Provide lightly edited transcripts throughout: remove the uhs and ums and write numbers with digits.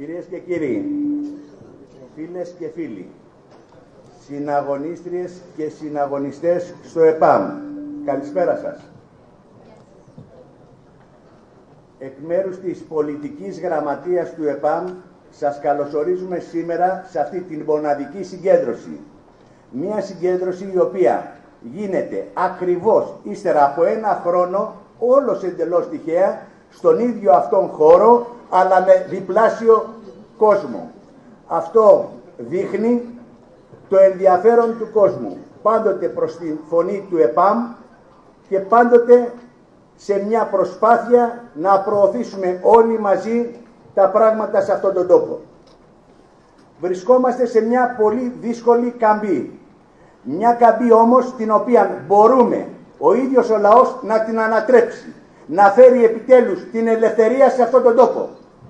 Κυρίες και κύριοι, φίλες και φίλοι, συναγωνίστριες και συναγωνιστές στο ΕΠΑΜ, καλησπέρα σας. Εκ μέρους της πολιτικής γραμματείας του ΕΠΑΜ σας καλωσορίζουμε σήμερα σε αυτή την μοναδική συγκέντρωση. Μία συγκέντρωση η οποία γίνεται ακριβώς ύστερα από ένα χρόνο, όλος εντελώς τυχαία, στον ίδιο αυτόν χώρο, αλλά με διπλάσιο κόσμο. Αυτό δείχνει το ενδιαφέρον του κόσμου, πάντοτε προς τη φωνή του ΕΠΑΜ και πάντοτε σε μια προσπάθεια να προωθήσουμε όλοι μαζί τα πράγματα σε αυτόν τον τόπο. Βρισκόμαστε σε μια πολύ δύσκολη καμπή. Μια καμπή όμως την οποία μπορούμε ο ίδιος ο λαός να την ανατρέψει, να φέρει επιτέλους την ελευθερία σε αυτόν τον τόπο.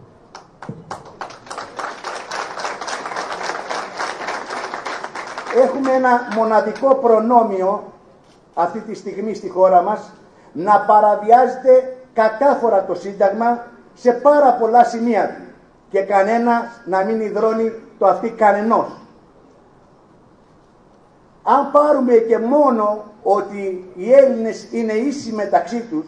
Έχουμε ένα μοναδικό προνόμιο αυτή τη στιγμή στη χώρα μας να παραβιάζεται κατάφορα το Σύνταγμα σε πάρα πολλά σημεία του και κανένας να μην υδρώνει το αυτί κανενός. Αν πάρουμε και μόνο ότι οι Έλληνες είναι ίσοι μεταξύ τους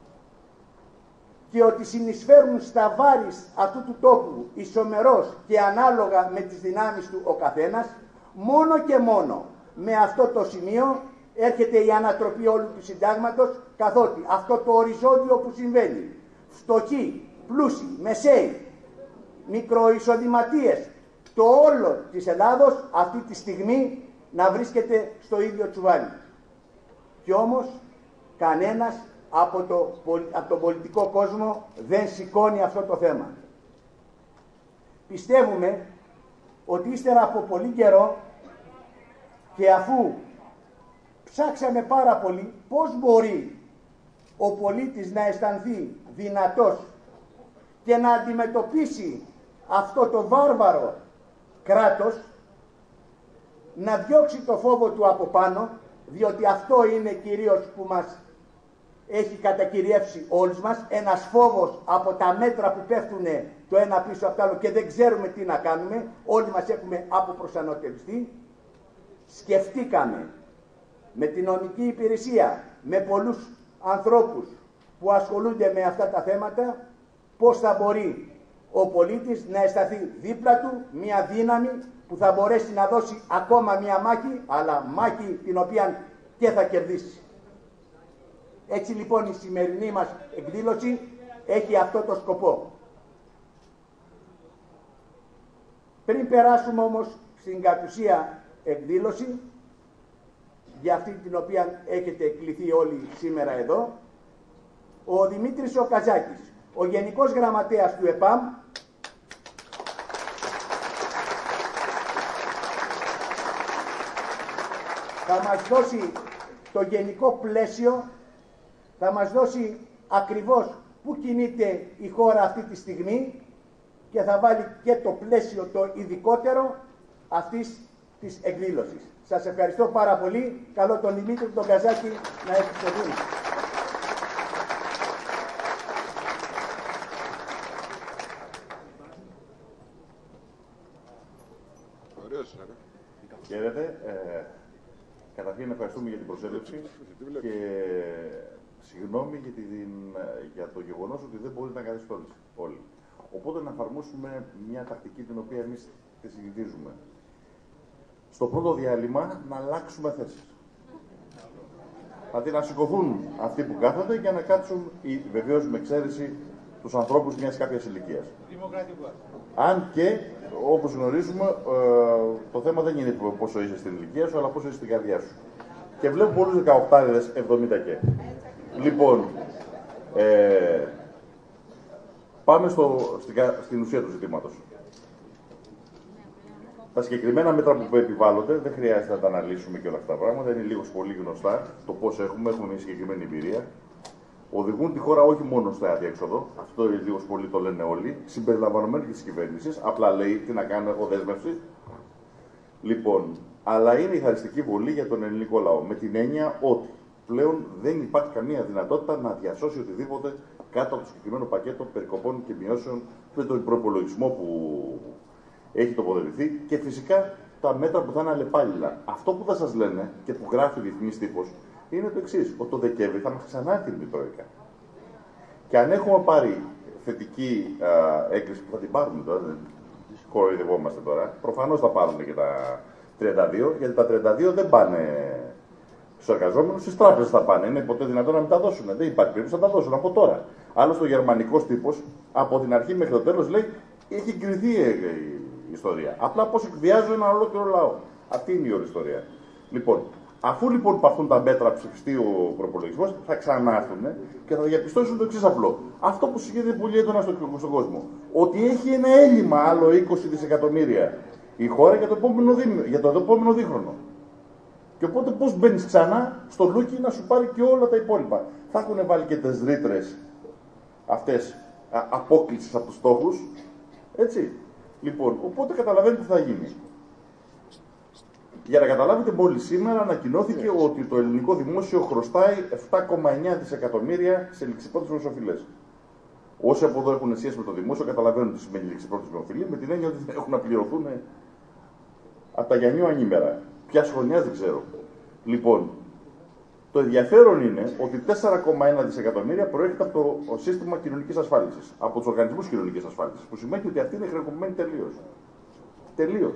και ότι συνεισφέρουν στα βάρη αυτού του τόπου ισομερός και ανάλογα με τις δυνάμεις του ο καθένας, μόνο και μόνο με αυτό το σημείο έρχεται η ανατροπή όλου του συντάγματος, καθότι αυτό το οριζόντιο που συμβαίνει, φτωχοί, πλούσιοι, μεσαίοι, μικροεισοδηματίες, το όλο της Ελλάδος αυτή τη στιγμή να βρίσκεται στο ίδιο τσουβάλι. Και όμως κανένας από τον πολιτικό κόσμο δεν σηκώνει αυτό το θέμα. Πιστεύουμε ότι ύστερα από πολύ καιρό και αφού ψάξαμε πάρα πολύ πώς μπορεί ο πολίτης να αισθανθεί δυνατός και να αντιμετωπίσει αυτό το βάρβαρο κράτος, να διώξει το φόβο του από πάνω, διότι αυτό είναι κυρίως που μας έχει κατακυριεύσει όλους μας, ένας φόβος από τα μέτρα που πέφτουν το ένα πίσω από το άλλο και δεν ξέρουμε τι να κάνουμε, όλοι μας έχουμε αποπροσανατολιστεί. Σκεφτήκαμε με την νομική υπηρεσία, με πολλούς ανθρώπους που ασχολούνται με αυτά τα θέματα, πώς θα μπορεί ο πολίτης να αισθανθεί δίπλα του μια δύναμη που θα μπορέσει να δώσει ακόμα μια μάχη, αλλά μάχη την οποία και θα κερδίσει. Έτσι λοιπόν η σημερινή μας εκδήλωση έχει αυτό το σκοπό. Πριν περάσουμε όμως στην κατ' ουσία εκδήλωση, για αυτή την οποία έχετε κληθεί όλοι σήμερα εδώ, ο Δημήτρης ο Καζάκης, ο Γενικός Γραμματέας του ΕΠΑΜ, θα μας δώσει το γενικό πλαίσιο, θα μας δώσει ακριβώς πού κινείται η χώρα αυτή τη στιγμή και θα βάλει και το πλαίσιο το ειδικότερο αυτής της εκδήλωσης. Σας ευχαριστώ πάρα πολύ. Καλώ τον Δημήτρη τον Καζάκη να έρθει στο βήμα. Χαίρετε. Καταρχήν ευχαριστούμε για την προσέλευση και συγγνώμη για το γεγονός ότι δεν μπορείτε να καθίσετε όλοι. Οπότε να εφαρμόσουμε μια τακτική την οποία εμείς τη συνηθίζουμε. Στο πρώτο διάλειμμα να αλλάξουμε θέσεις. Δηλαδή να σηκωθούν αυτοί που κάθονται και να κάτσουν, βεβαίως με εξαίρεση τους ανθρώπους μιας κάποιας ηλικίας. Αν και, όπως γνωρίζουμε, το θέμα δεν είναι πόσο είσαι στην ηλικία σου, αλλά πόσο είσαι στην καρδιά σου. Και βλέπω πολλούς 18-70 και. Λοιπόν, πάμε στην ουσία του ζητήματος. Τα συγκεκριμένα μέτρα που επιβάλλονται δεν χρειάζεται να τα αναλύσουμε και όλα αυτά τα πράγματα. Είναι λίγο πολύ γνωστά το πώς έχουμε μια συγκεκριμένη εμπειρία. Οδηγούν τη χώρα όχι μόνο στο αδιέξοδο, αυτό λίγο πολύ το λένε όλοι, συμπεριλαμβανομένου και τη κυβέρνηση. Απλά λέει τι να κάνω, έχω δέσμευση. Λοιπόν, αλλά είναι η χαριστική βολή για τον ελληνικό λαό. Με την έννοια ότι πλέον δεν υπάρχει καμία δυνατότητα να διασώσει οτιδήποτε κάτω από το συγκεκριμένο πακέτο περικοπών και μειώσεων με τον προπολογισμό που έχει τοποθετηθεί και φυσικά τα μέτρα που θα είναι αλλεπάλληλα. Αυτό που θα σας λένε και που γράφει ο διεθνής τύπος είναι το εξής, ότι το Δεκέμβρη θα μας ξανάρθει η Τρόικα. Και αν έχουμε πάρει θετική έγκριση που θα την πάρουμε τώρα, δεν κοροϊδευόμαστε τώρα, προφανώς θα πάρουν και τα 32, γιατί τα 32 δεν πάνε στους εργαζόμενους, στις τράπεζες θα πάνε. Είναι ποτέ δυνατόν να μην τα δώσουν. Δεν υπάρχει περίπτωση να τα δώσουν από τώρα. Άλλωστε ο γερμανικός τύπος από την αρχή μέχρι το τέλος λέει έχει εγκριθεί η ιστορία. Απλά πώς εκβιάζουν ένα ολόκληρο λαό. Αυτή είναι η όλη ιστορία. Λοιπόν, αφού λοιπόν πάρθουν τα μέτρα, ψηφιστεί ο προπολογισμός, θα ξανάρθουν και θα διαπιστώσουν το εξής απλό. Αυτό που συγκεντρώνει πολύ έντονα στον κόσμο. Ότι έχει ένα έλλειμμα άλλο 20 δισεκατομμύρια η χώρα για το επόμενο δίχρονο. Και οπότε πώς μπαίνεις ξανά στο λούκι να σου πάρει και όλα τα υπόλοιπα. Θα έχουν βάλει και τις ρήτρες αυτές απόκλησης από τους στόχους. Έτσι. Λοιπόν, οπότε καταλαβαίνετε τι θα γίνει. Για να καταλάβετε, μόλις σήμερα ανακοινώθηκε ότι το ελληνικό δημόσιο χρωστάει 7,9 δισεκατομμύρια σε ληξιπρότες με οφειλές. Όσοι από εδώ έχουν σχέση με το δημόσιο καταλαβαίνουν τι σημαίνει ληξιπρότες με οφειλή, με την έννοια ότι έχουν να πληρωθούν από τα Γιαννίου ανήμερα. Ποιας χρονιάς δεν ξέρω. Λοιπόν, το ενδιαφέρον είναι ότι 4,1 δισεκατομμύρια προέρχεται από το σύστημα κοινωνικής ασφάλισης, από τους οργανισμούς κοινωνικής ασφάλισης, που σημαίνει ότι αυτή είναι χρεοκοπημένη τελείως. Τελείως.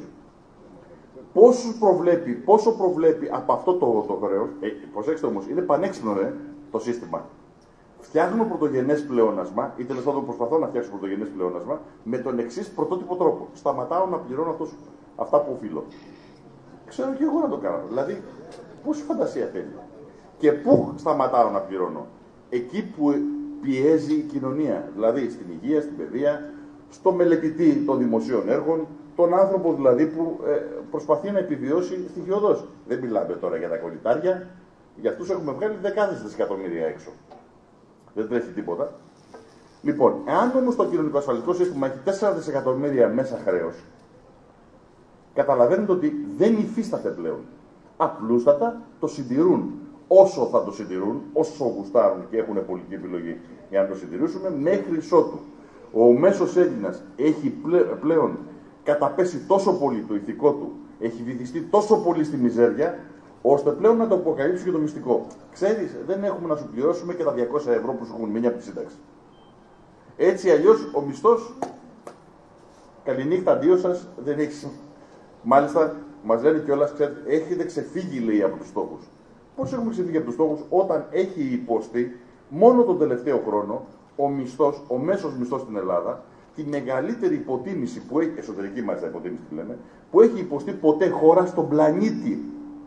Πόσο προβλέπει από αυτό το χρέος, προσέξτε όμως, είναι πανέξυπνο το σύστημα. Φτιάχνω πρωτογενές πλεόνασμα, ή τέλος πάντων προσπαθώ να φτιάξω πρωτογενές πλεόνασμα, με τον εξής πρωτότυπο τρόπο. Σταματάω να πληρώνω αυτά που οφείλω. Ξέρω και εγώ να το κάνω. Δηλαδή, πόση φαντασία θέλει. Και πού σταματάω να πληρώνω. Εκεί που πιέζει η κοινωνία. Δηλαδή, στην υγεία, στην παιδεία, στο μελετητή των δημοσίων έργων, τον άνθρωπο δηλαδή που προσπαθεί να επιβιώσει στοιχειωδώς. Δεν μιλάμε τώρα για τα κολλητάρια. Για αυτούς έχουμε βγάλει δεκάδες δισεκατομμύρια έξω. Δεν τρέχει τίποτα. Λοιπόν, εάν όμως το κοινωνικό-ασφαλιστικό σύστημα έχει 4 δισεκατομμύρια μέσα χρέος, καταλαβαίνετε ότι δεν υφίσταται πλέον. Απλούστατα το συντηρούν. Όσο θα το συντηρούν, όσο γουστάρουν και έχουν πολιτική επιλογή για να το συντηρήσουν, μέχρι ότου ο μέσος Έλληνας έχει πλέον καταπέσει τόσο πολύ το ηθικό του, έχει βυθιστεί τόσο πολύ στη μιζέρια, ώστε πλέον να το αποκαλύψει και το μυστικό. Ξέρεις, δεν έχουμε να σου πληρώσουμε και τα 200 ευρώ που σου έχουν μείνει από τη σύνταξη. Έτσι αλλιώς ο μισθός, καληνύχτα, αντίο σας, δεν έχει. Μάλιστα, μας λένε κιόλας, ξέρετε, έχετε ξεφύγει, λέει, από τους στόχους. Πώς έχουμε ξεφύγει από τους στόχους, όταν έχει υποστεί μόνο τον τελευταίο χρόνο ο μέσος μισθός στην Ελλάδα, τη μεγαλύτερη υποτίμηση που έχει, εσωτερική μάλιστα υποτίμηση τη λέμε, που έχει υποστεί ποτέ χώρα στον πλανήτη.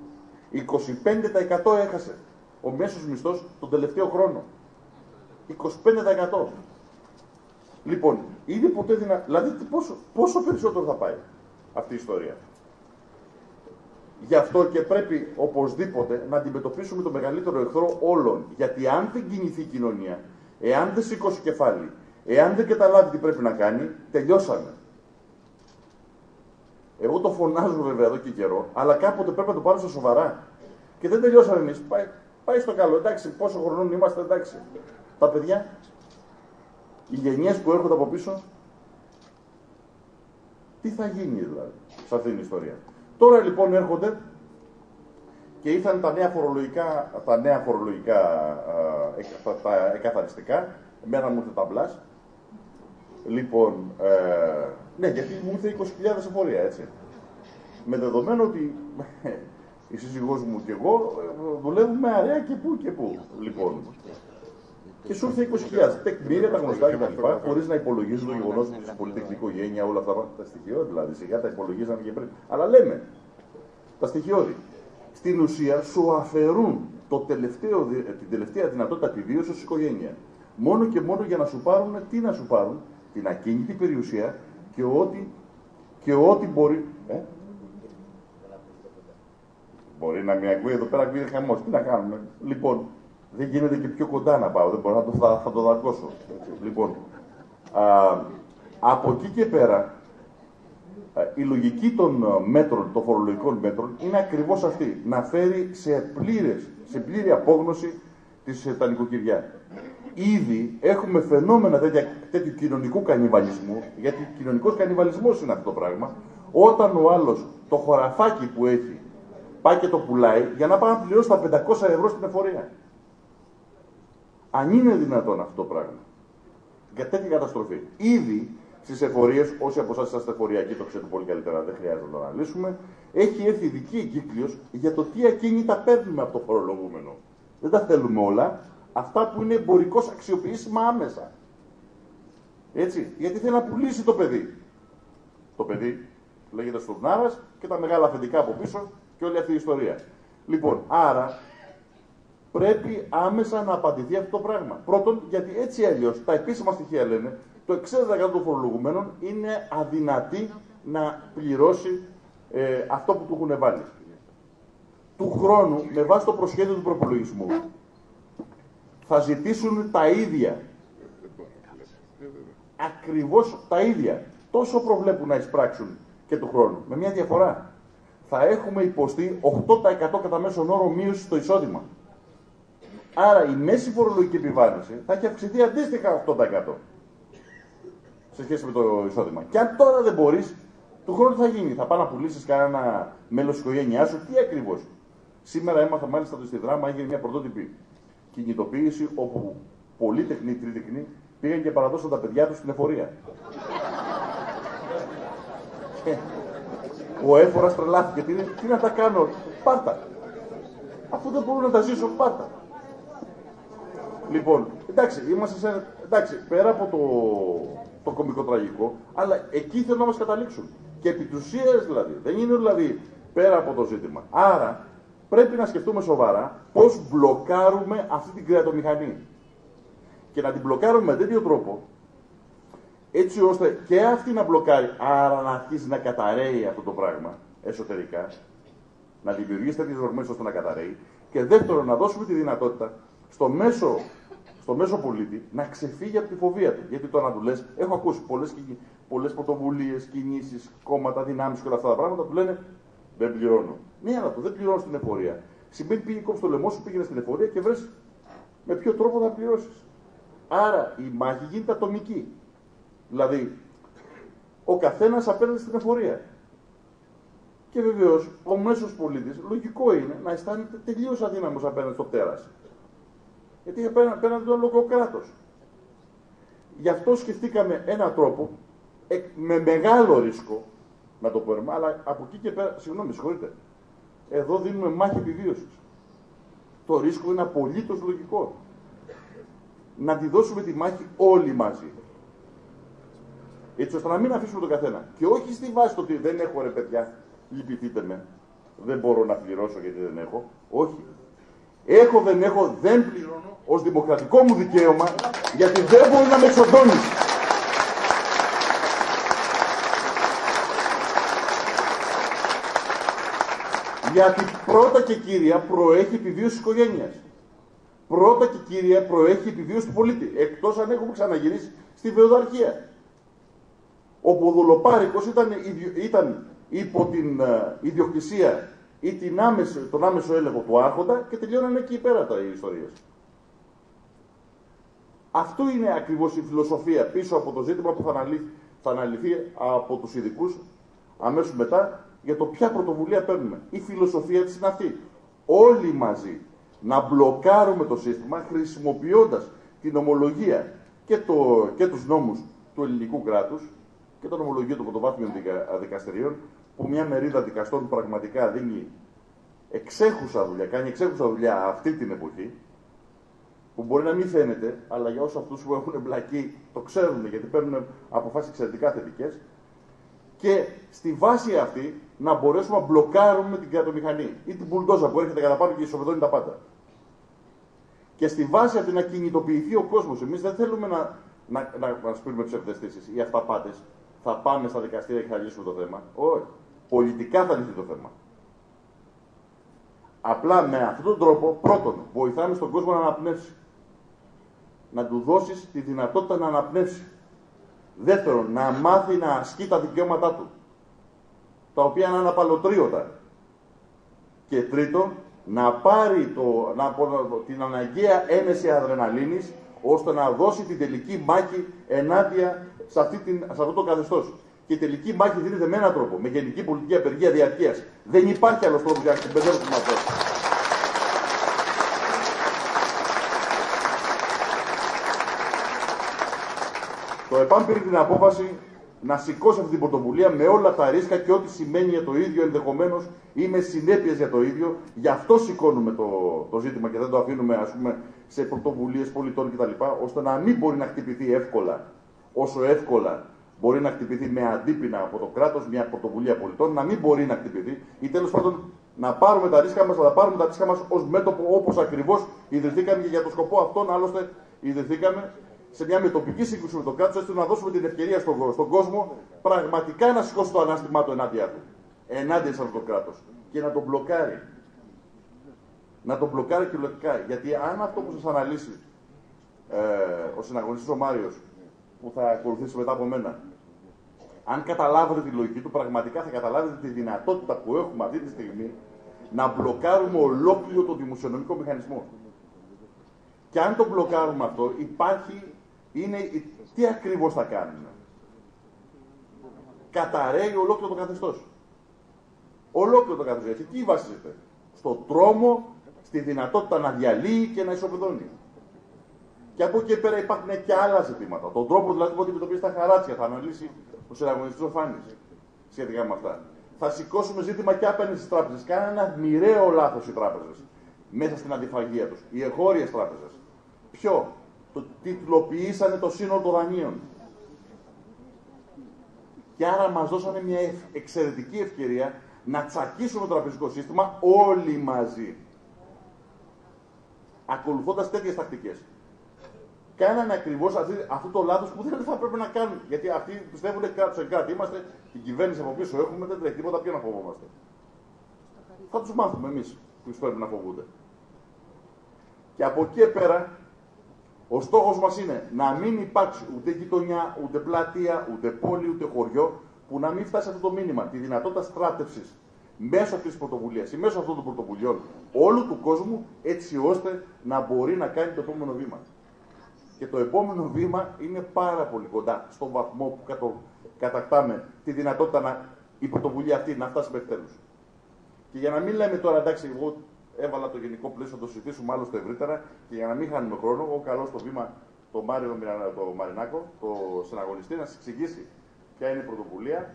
25% έχασε ο μέσος μισθός τον τελευταίο χρόνο. 25%. Λοιπόν, είναι ποτέ δυνατό. Δηλαδή, πόσο περισσότερο θα πάει αυτή η ιστορία. Γι' αυτό και πρέπει οπωσδήποτε να αντιμετωπίσουμε το μεγαλύτερο εχθρό όλων. Γιατί αν δεν κινηθεί η κοινωνία, εάν δεν σηκώσει κεφάλι, εάν δεν καταλάβει τι πρέπει να κάνει, τελειώσαμε. Εγώ το φωνάζω βέβαια εδώ και καιρό, αλλά κάποτε πρέπει να το πάρω στα σοβαρά. Και δεν τελειώσαμε εμείς. Πάει στο καλό, εντάξει, πόσο χρονών είμαστε, εντάξει. Τα παιδιά, οι γενιές που έρχονται από πίσω, τι θα γίνει δηλαδή σε αυτήν την ιστορία. Τώρα λοιπόν έρχονται και ήρθαν τα νέα φορολογικά, τα εκαθαριστικά. Εμένα μου ήρθε τα μπλας. Λοιπόν, ναι, γιατί μου ήρθε 20.000 εφορία, έτσι. Με δεδομένο ότι η σύζυγός μου και εγώ δουλεύουμε αρέα και πού και πού. Λοιπόν, και σου ήρθε 20.000. Τεκμήρια, τα γνωστά κτλ. Χωρίς να υπολογίζουν το γεγονός ότι στην πολιτική οικογένεια όλα αυτά τα στοιχειώδη, δηλαδή σιγά τα υπολογίζανε και πριν. Αλλά λέμε τα στοιχειώδη. Στην ουσία σου αφαιρούν την τελευταία δυνατότητα επιβίωσης ως οικογένεια. Μόνο και μόνο για να σου πάρουν, τι να σου πάρουν, την ακίνητη περιουσία και ό,τι μπορεί. Μπορεί να μην ακούει εδώ πέρα, ακούει χαμός. Τι να κάνουμε. Λοιπόν, δεν γίνεται και πιο κοντά να πάω, δεν μπορώ θα το δακώσω. Λοιπόν, από εκεί και πέρα, η λογική των μέτρων, των φορολογικών μέτρων, είναι ακριβώς αυτή. Να φέρει σε πλήρη απόγνωση τα νοικοκυριά. ήδη έχουμε φαινόμενα τέτοιου κοινωνικού κανιβαλισμού, γιατί κοινωνικός κανιβαλισμός είναι αυτό το πράγμα, όταν ο άλλος το χωραφάκι που έχει πάει και το πουλάει για να πάει να πληρώσει τα 500 ευρώ στην εφορία. Αν είναι δυνατόν αυτό το πράγμα, για τέτοια καταστροφή. Ήδη στις εφορίες, όσοι από εσάς είσαστε εφοριακοί το ξέρετε πολύ καλύτερα, δεν χρειάζεται να το αναλύσουμε, έχει έρθει ειδική εγκύκλειος για το τι ακίνητα παίρνουμε από το φορολογούμενο. Δεν τα θέλουμε όλα, αυτά που είναι εμπορικώς αξιοποιήσιμα άμεσα. Έτσι, γιατί θέλει να πουλήσει το παιδί. Το παιδί λέγεται Στουρνάρας και τα μεγάλα αφεντικά από πίσω και όλη αυτή η ιστορία. Λοιπόν, άρα πρέπει άμεσα να απαντηθεί αυτό το πράγμα. Πρώτον, γιατί έτσι αλλιώς τα επίσημα στοιχεία λένε το 60% των φορολογουμένων είναι αδυνατή να πληρώσει αυτό που του έχουν βάλει. Του χρόνου, με βάση το προσχέδιο του προπολογισμού, θα ζητήσουν τα ίδια. Ακριβώς τα ίδια. Τόσο προβλέπουν να εισπράξουν και του χρόνου. Με μια διαφορά. Θα έχουμε υποστεί 8% κατά μέσον όρο μείωση στο εισόδημα. Άρα η μέση φορολογική επιβάρυνση θα έχει αυξηθεί αντίστοιχα 8% σε σχέση με το εισόδημα. Και αν τώρα δεν μπορείς, του χρόνου θα γίνει. Θα πάει να πουλήσεις κανένα μέλος της οικογένειάς σου. Τι ακριβώς. Σήμερα έμαθα μάλιστα ότι στη Δράμα έγινε μια πρωτότυπη κινητοποίηση όπου πολύτεχνοι, τρίτεχνοι πήγαν και παραδώσαν τα παιδιά τους στην εφορία. Ο έφορας τρελάθηκε. Τι να τα κάνω, πάρτα. Αφού δεν μπορούν να τα ζήσω, πάρτα. Λοιπόν, εντάξει, είμαστε εντάξει, πέρα από το κωμικό τραγικό, αλλά εκεί θέλουν να μας καταλήξουν. Και επί της ουσίας δηλαδή, δεν είναι δηλαδή πέρα από το ζήτημα. Άρα, πρέπει να σκεφτούμε σοβαρά πώς μπλοκάρουμε αυτή την κρεατομηχανή. Και να την μπλοκάρουμε με τέτοιο τρόπο, έτσι ώστε και αυτή να μπλοκάρει, άρα να αρχίσει να καταραίει αυτό το πράγμα εσωτερικά, να δημιουργήσει τέτοιες δομές ώστε να καταραίει, και δεύτερον, να δώσουμε τη δυνατότητα στο μέσο πολίτη να ξεφύγει από τη φοβία του. Γιατί τώρα να του λες, έχω ακούσει πολλές πρωτοβουλίες, κινήσεις, κόμματα, δυνάμεις και όλα αυτά τα πράγματα, του λένε δεν πληρώνω. Ναι, αλλά το δεν πληρώνω στην εφορία. Σημαίνει πήγε κόψει το λαιμό σου, πήγαινε στην εφορία και βρες με ποιο τρόπο θα πληρώσεις. Άρα η μάχη γίνεται ατομική. Δηλαδή, ο καθένας απέναντι στην εφορία. Και βεβαίως, ο μέσος πολίτης, λογικό είναι να αισθάνεται τελείως αδύναμος απέναντι στο τέρας. Γιατί απέναντι το λόγο κράτος. Γι' αυτό σκεφτήκαμε έναν τρόπο, με μεγάλο ρίσκο, να το πούμε, αλλά από εκεί και πέρα, συγγνώμη, συγχωρείτε, εδώ δίνουμε μάχη επιβίωσης. Το ρίσκο είναι απολύτως λογικό. Να τη δώσουμε τη μάχη όλοι μαζί. Έτσι ώστε να μην αφήσουμε τον καθένα. Και όχι στη βάση το ότι δεν έχω ρε παιδιά, λυπηθείτε με, δεν μπορώ να πληρώσω γιατί δεν έχω. Όχι. Έχω, δεν έχω, δεν πληρώνω ως δημοκρατικό μου δικαίωμα, γιατί δεν μπορεί να με εξοντώνει. Γιατί πρώτα και κύρια προέχει η επιβίωση της οικογένειας. Πρώτα και κύρια προέχει η επιβίωση του πολίτη. Εκτός αν έχουμε ξαναγυρίσει στη φεουδαρχία. Όπου ο δολοπάρικος ήταν υπό την ιδιοκτησία ή τον άμεσο έλεγχο του άρχοντα και τελειώνανε εκεί πέρα οι ιστορίες. Αυτό είναι ακριβώς η φιλοσοφία πίσω από το ζήτημα που θα αναλυθεί από τους ειδικούς αμέσως μετά για το ποια πρωτοβουλία παίρνουμε. Η φιλοσοφία της είναι αυτή. Όλοι μαζί να μπλοκάρουμε το σύστημα χρησιμοποιώντας την ομολογία και τους νόμους του ελληνικού κράτους και την ομολογία των πρωτοβάθμιων δικαστηρίων, που μια μερίδα δικαστών πραγματικά δίνει εξέχουσα δουλειά, κάνει εξέχουσα δουλειά αυτή την εποχή, που μπορεί να μην φαίνεται, αλλά για όσους αυτούς που έχουν εμπλακεί το ξέρουν, γιατί παίρνουν αποφάσεις εξαιρετικά θετικές, και στη βάση αυτή να μπορέσουμε να μπλοκάρουμε την κρατομηχανή ή την μπουλντόζα που έρχεται κατά πάνω και ισοπεδώνει τα πάντα. Και στη βάση αυτή να κινητοποιηθεί ο κόσμος. Εμείς δεν θέλουμε να σπείρουμε ψευδαισθήσεις ή αυταπάτες. Θα πάμε στα δικαστήρια και θα λύσουμε το θέμα. Όχι. Πολιτικά θα λυθεί το θέμα. Απλά με αυτόν τον τρόπο, πρώτον, βοηθάμε στον κόσμο να αναπνεύσει. Να του δώσεις τη δυνατότητα να αναπνεύσει. Δεύτερον, να μάθει να ασκεί τα δικαιώματά του, τα οποία είναι αναπαλωτρίωτα. Και τρίτον, να πάρει την αναγκαία έμεση αδρεναλίνης, ώστε να δώσει την τελική μάχη ενάντια σε αυτό το καθεστώς. Και η τελική μάχη δίνεται με έναν τρόπο, με γενική πολιτική απεργία διαρκείας. Δεν υπάρχει άλλος τρόπος για να εκπαιδεύσουμε αυτό. Το ΕΠΑΜ πήρε την απόφαση να σηκώσει αυτή την πρωτοβουλία με όλα τα ρίσκα και ό,τι σημαίνει για το ίδιο ενδεχομένως ή με συνέπειες για το ίδιο. Γι' αυτό σηκώνουμε το ζήτημα και δεν το αφήνουμε, ας πούμε, σε πρωτοβουλίες πολιτών κτλ. Ώστε να μην μπορεί να χτυπηθεί εύκολα, όσο εύκολα μπορεί να χτυπηθεί με αντίπεινα από το κράτος μια πρωτοβουλία πολιτών, να μην μπορεί να χτυπηθεί ή τέλος πάντων να πάρουμε τα ρίσκα μας, να τα πάρουμε τα ρίσκα μας ως μέτωπο, όπως ακριβώς ιδρυθήκαμε και για τον σκοπό αυτόν άλλωστε ιδρυθήκαμε, σε μια μετοπική σύγκρουση με το κράτος, ώστε να δώσουμε την ευκαιρία στον κόσμο πραγματικά να σηκώσει το ανάστημά του ενάντια του. Ενάντια σε αυτό το κράτος. Και να τον μπλοκάρει. Να τον μπλοκάρει κυριολεκτικά. Γιατί αν αυτό που σας αναλύσει ο συναγωνιστής ο Μάριος, που θα ακολουθήσει μετά από μένα, αν καταλάβετε τη λογική του, πραγματικά θα καταλάβετε τη δυνατότητα που έχουμε αυτή τη στιγμή να μπλοκάρουμε ολόκληρο το δημοσιονομικό μηχανισμό. Και αν το μπλοκάρουμε αυτό, τι ακριβώς θα κάνουμε. Καταραίει ολόκληρο το καθεστώς. Ολόκληρο το καθεστώς. Και τι βασίζεται? Στο τρόμο, στη δυνατότητα να διαλύει και να ισοπεδώνει. Και από εκεί πέρα υπάρχουν και άλλα ζητήματα. Τον τρόπο δηλαδή που αντιμετωπίζει τα χαράτσια θα αναλύσει ο συναγωνιστής ο Φάνης σχετικά με αυτά. Θα σηκώσουμε ζήτημα και απέναντι στις τράπεζες. Κάνανε ένα μοιραίο λάθος οι τράπεζες μέσα στην αντιφαγία τους. Οι εγχώριες τράπεζες. Ποιο? Το τιτλοποιήσανε το σύνολο των δανείων. Και άρα μας δώσανε μια εξαιρετική ευκαιρία να τσακίσουμε το τραπεζικό σύστημα όλοι μαζί. Ακολουθώντας τέτοιες τακτικές. Κάνανε ακριβώς αυτό το λάθος που δεν θα πρέπει να κάνουν. Γιατί αυτοί πιστεύουν κράτος εν κράτη. Είμαστε, την κυβέρνηση από πίσω έχουμε, δεν τρέχει τίποτα, ποιο να φοβόμαστε. Θα τους μάθουμε εμείς που πρέπει να φοβούνται. Και από εκεί πέρα, ο στόχος μας είναι να μην υπάρξει ούτε γειτονιά, ούτε πλατεία, ούτε πόλη, ούτε χωριό, που να μην φτάσει αυτό το μήνυμα, τη δυνατότητα στράτευσης μέσω αυτής της πρωτοβουλίας ή μέσω αυτών των πρωτοβουλειών όλου του κόσμου, έτσι ώστε να μπορεί να κάνει το επόμενο βήμα. Και το επόμενο βήμα είναι πάρα πολύ κοντά στον βαθμό που κατακτάμε τη δυνατότητα η πρωτοβουλία αυτή να φτάσει μέχρι τέλους. Και για να μην λέμε τώρα, εντάξει, εγώ έβαλα το γενικό πλαίσιο, να το συζητήσουμε άλλωστε ευρύτερα, και για να μην χάνουμε χρόνο, εγώ καλώ στο βήμα τον Μάριο το Μαρινάκο, το συναγωνιστή, να σας εξηγήσει ποια είναι η πρωτοβουλία.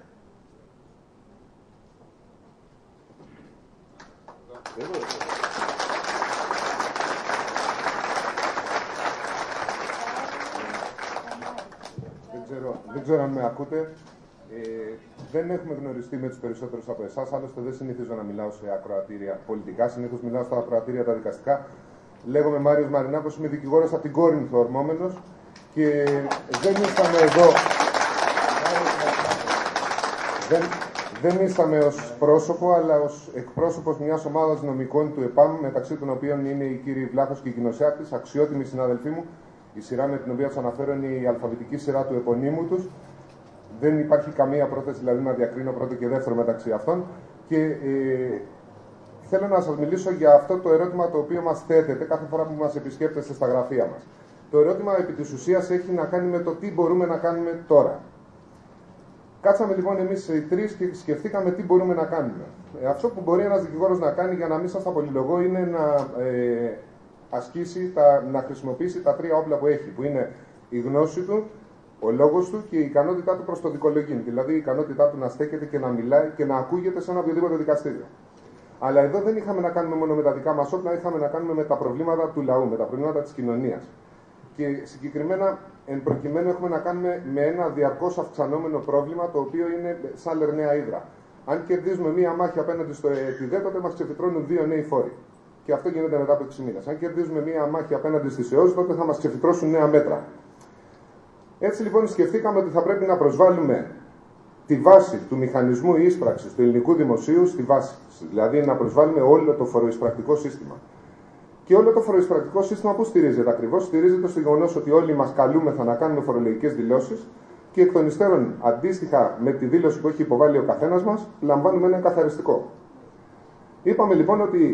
Δεν ξέρω αν με ακούτε. Δεν έχουμε γνωριστεί με τους περισσότερους από εσάς, άλλωστε δεν συνηθίζω να μιλάω σε ακροατήρια πολιτικά, συνήθως μιλάω στα ακροατήρια τα δικαστικά. Λέγομαι Μάριος Μαρινάκος, είμαι δικηγόρος από την Κόρινθο ορμόμενος και δεν ήρθαμε εδώ. Δεν ήρθαμε ως πρόσωπο, αλλά ως εκπρόσωπος μιας ομάδας νομικών του ΕΠΑΜ, μεταξύ των οποίων είναι οι κύριοι Βλάχος και Κοινοσιάπτης, αξιότιμοι συνάδελφοί μου. Η σειρά με την οποία τους αναφέρω είναι η αλφαβητική σειρά του επωνύμου τους. Δεν υπάρχει καμία πρόθεση δηλαδή να διακρίνω πρώτο και δεύτερο μεταξύ αυτών. Και θέλω να σας μιλήσω για αυτό το ερώτημα το οποίο μας θέτεται κάθε φορά που μας επισκέπτεστε στα γραφεία μας. Το ερώτημα επί της ουσίας έχει να κάνει με το τι μπορούμε να κάνουμε τώρα. Κάτσαμε λοιπόν εμείς οι τρεις και σκεφτήκαμε τι μπορούμε να κάνουμε. Αυτό που μπορεί ένας δικηγόρος να κάνει, για να μην σας τα πολυλογώ, είναι να να χρησιμοποιήσει τα τρία όπλα που έχει, που είναι η γνώση του, ο λόγος του και η ικανότητά του προς το δικολογήν. Δηλαδή η ικανότητά του να στέκεται και να μιλάει και να ακούγεται σε ένα οποιοδήποτε δικαστήριο. Αλλά εδώ δεν είχαμε να κάνουμε μόνο με τα δικά μας όπλα, είχαμε να κάνουμε με τα προβλήματα του λαού, με τα προβλήματα της κοινωνίας. Και συγκεκριμένα, εν προκειμένου, έχουμε να κάνουμε με ένα διαρκώς αυξανόμενο πρόβλημα, το οποίο είναι σαν λερναία ύδρα. Αν κερδίζουμε μία μάχη απέναντι στο ΕΤΙΔΕ, τότε μας ξεφυτρώνουν 2 νέοι φόροι. Και αυτό γίνεται μετά από 6 μήνες. Αν κερδίζουμε μία μάχη απέναντι στις ΕΟΣ, τότε θα μας ξεφυτρώσουν νέα μέτρα. Έτσι λοιπόν σκεφτήκαμε ότι θα πρέπει να προσβάλλουμε τη βάση του μηχανισμού εισπράξης του ελληνικού δημοσίου στη βάση. Δηλαδή να προσβάλλουμε όλο το φοροεισπρακτικό σύστημα. Και όλο το φοροεισπρακτικό σύστημα που στηρίζεται ακριβώς? Στηρίζεται στο γεγονός ότι όλοι μας καλούμεθα να κάνουμε φορολογικές δηλώσεις και εκ των υστέρων, αντίστοιχα με τη δήλωση που έχει υποβάλει ο καθένας μας, λαμβάνουμε ένα καθαριστικό. Είπαμε λοιπόν ότι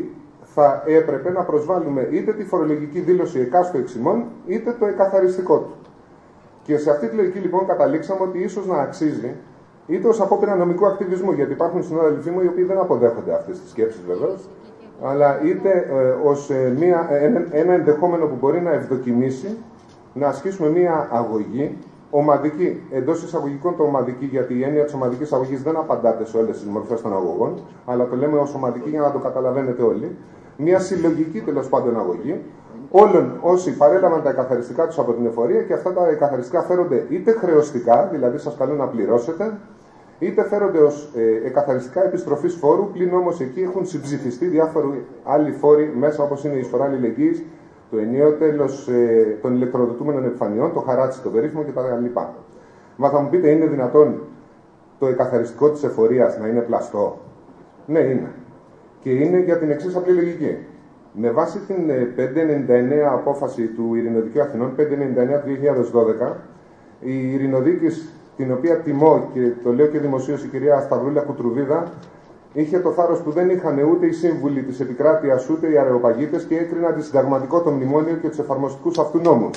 θα έπρεπε να προσβάλλουμε είτε τη φορολογική δήλωση εκάστο εξημών, είτε το εκαθαριστικό του. Και σε αυτή τη λογική λοιπόν καταλήξαμε ότι ίσως να αξίζει, είτε ως απόπειρα νομικού ακτιβισμού, γιατί υπάρχουν συνάδελφοί μου οι οποίοι δεν αποδέχονται αυτές τις σκέψεις βεβαίως, αλλά είτε ως ένα ενδεχόμενο που μπορεί να ευδοκιμήσει να ασκήσουμε μία αγωγή ομαδική, εντός εισαγωγικών το ομαδική, γιατί η έννοια της ομαδικής αγωγής δεν απαντάται σε όλες τις μορφές των αγωγών, αλλά το λέμε ως ομαδική για να το καταλαβαίνετε όλοι. Μία συλλογική τέλος πάντων αγωγή όλων όσοι παρέλαβαν τα εκαθαριστικά τους από την εφορία, και αυτά τα εκαθαριστικά φέρονται είτε χρεωστικά, δηλαδή σας καλούν να πληρώσετε, είτε φέρονται ως εκαθαριστικά επιστροφής φόρου, πλην όμως εκεί έχουν συμψηφιστεί διάφοροι άλλοι φόροι μέσα, όπως είναι η εισφορά αλληλεγγύης, το ενιαίο τέλος των ηλεκτροδοτούμενων επιφανειών, το χαράτσι, το περίφημο κτλ. Μα θα μου πείτε, είναι δυνατόν το εκαθαριστικό της εφορίας να είναι πλαστό? Ναι, είναι. Και είναι για την εξής απλή λογική. Με βάση την 599 απόφαση του Ειρηνοδικαίου Αθηνών, 599 του 2012, η ειρηνοδίκης, την οποία τιμώ και το λέω και δημοσίως, η κυρία Σταυρούλα Κουτρουβίδα, είχε το θάρρος που δεν είχαν ούτε οι σύμβουλοι της επικράτειας ούτε οι αρεοπαγίτες και έκρινε αντισυνταγματικό το μνημόνιο και τους εφαρμοστικούς αυτού νόμου.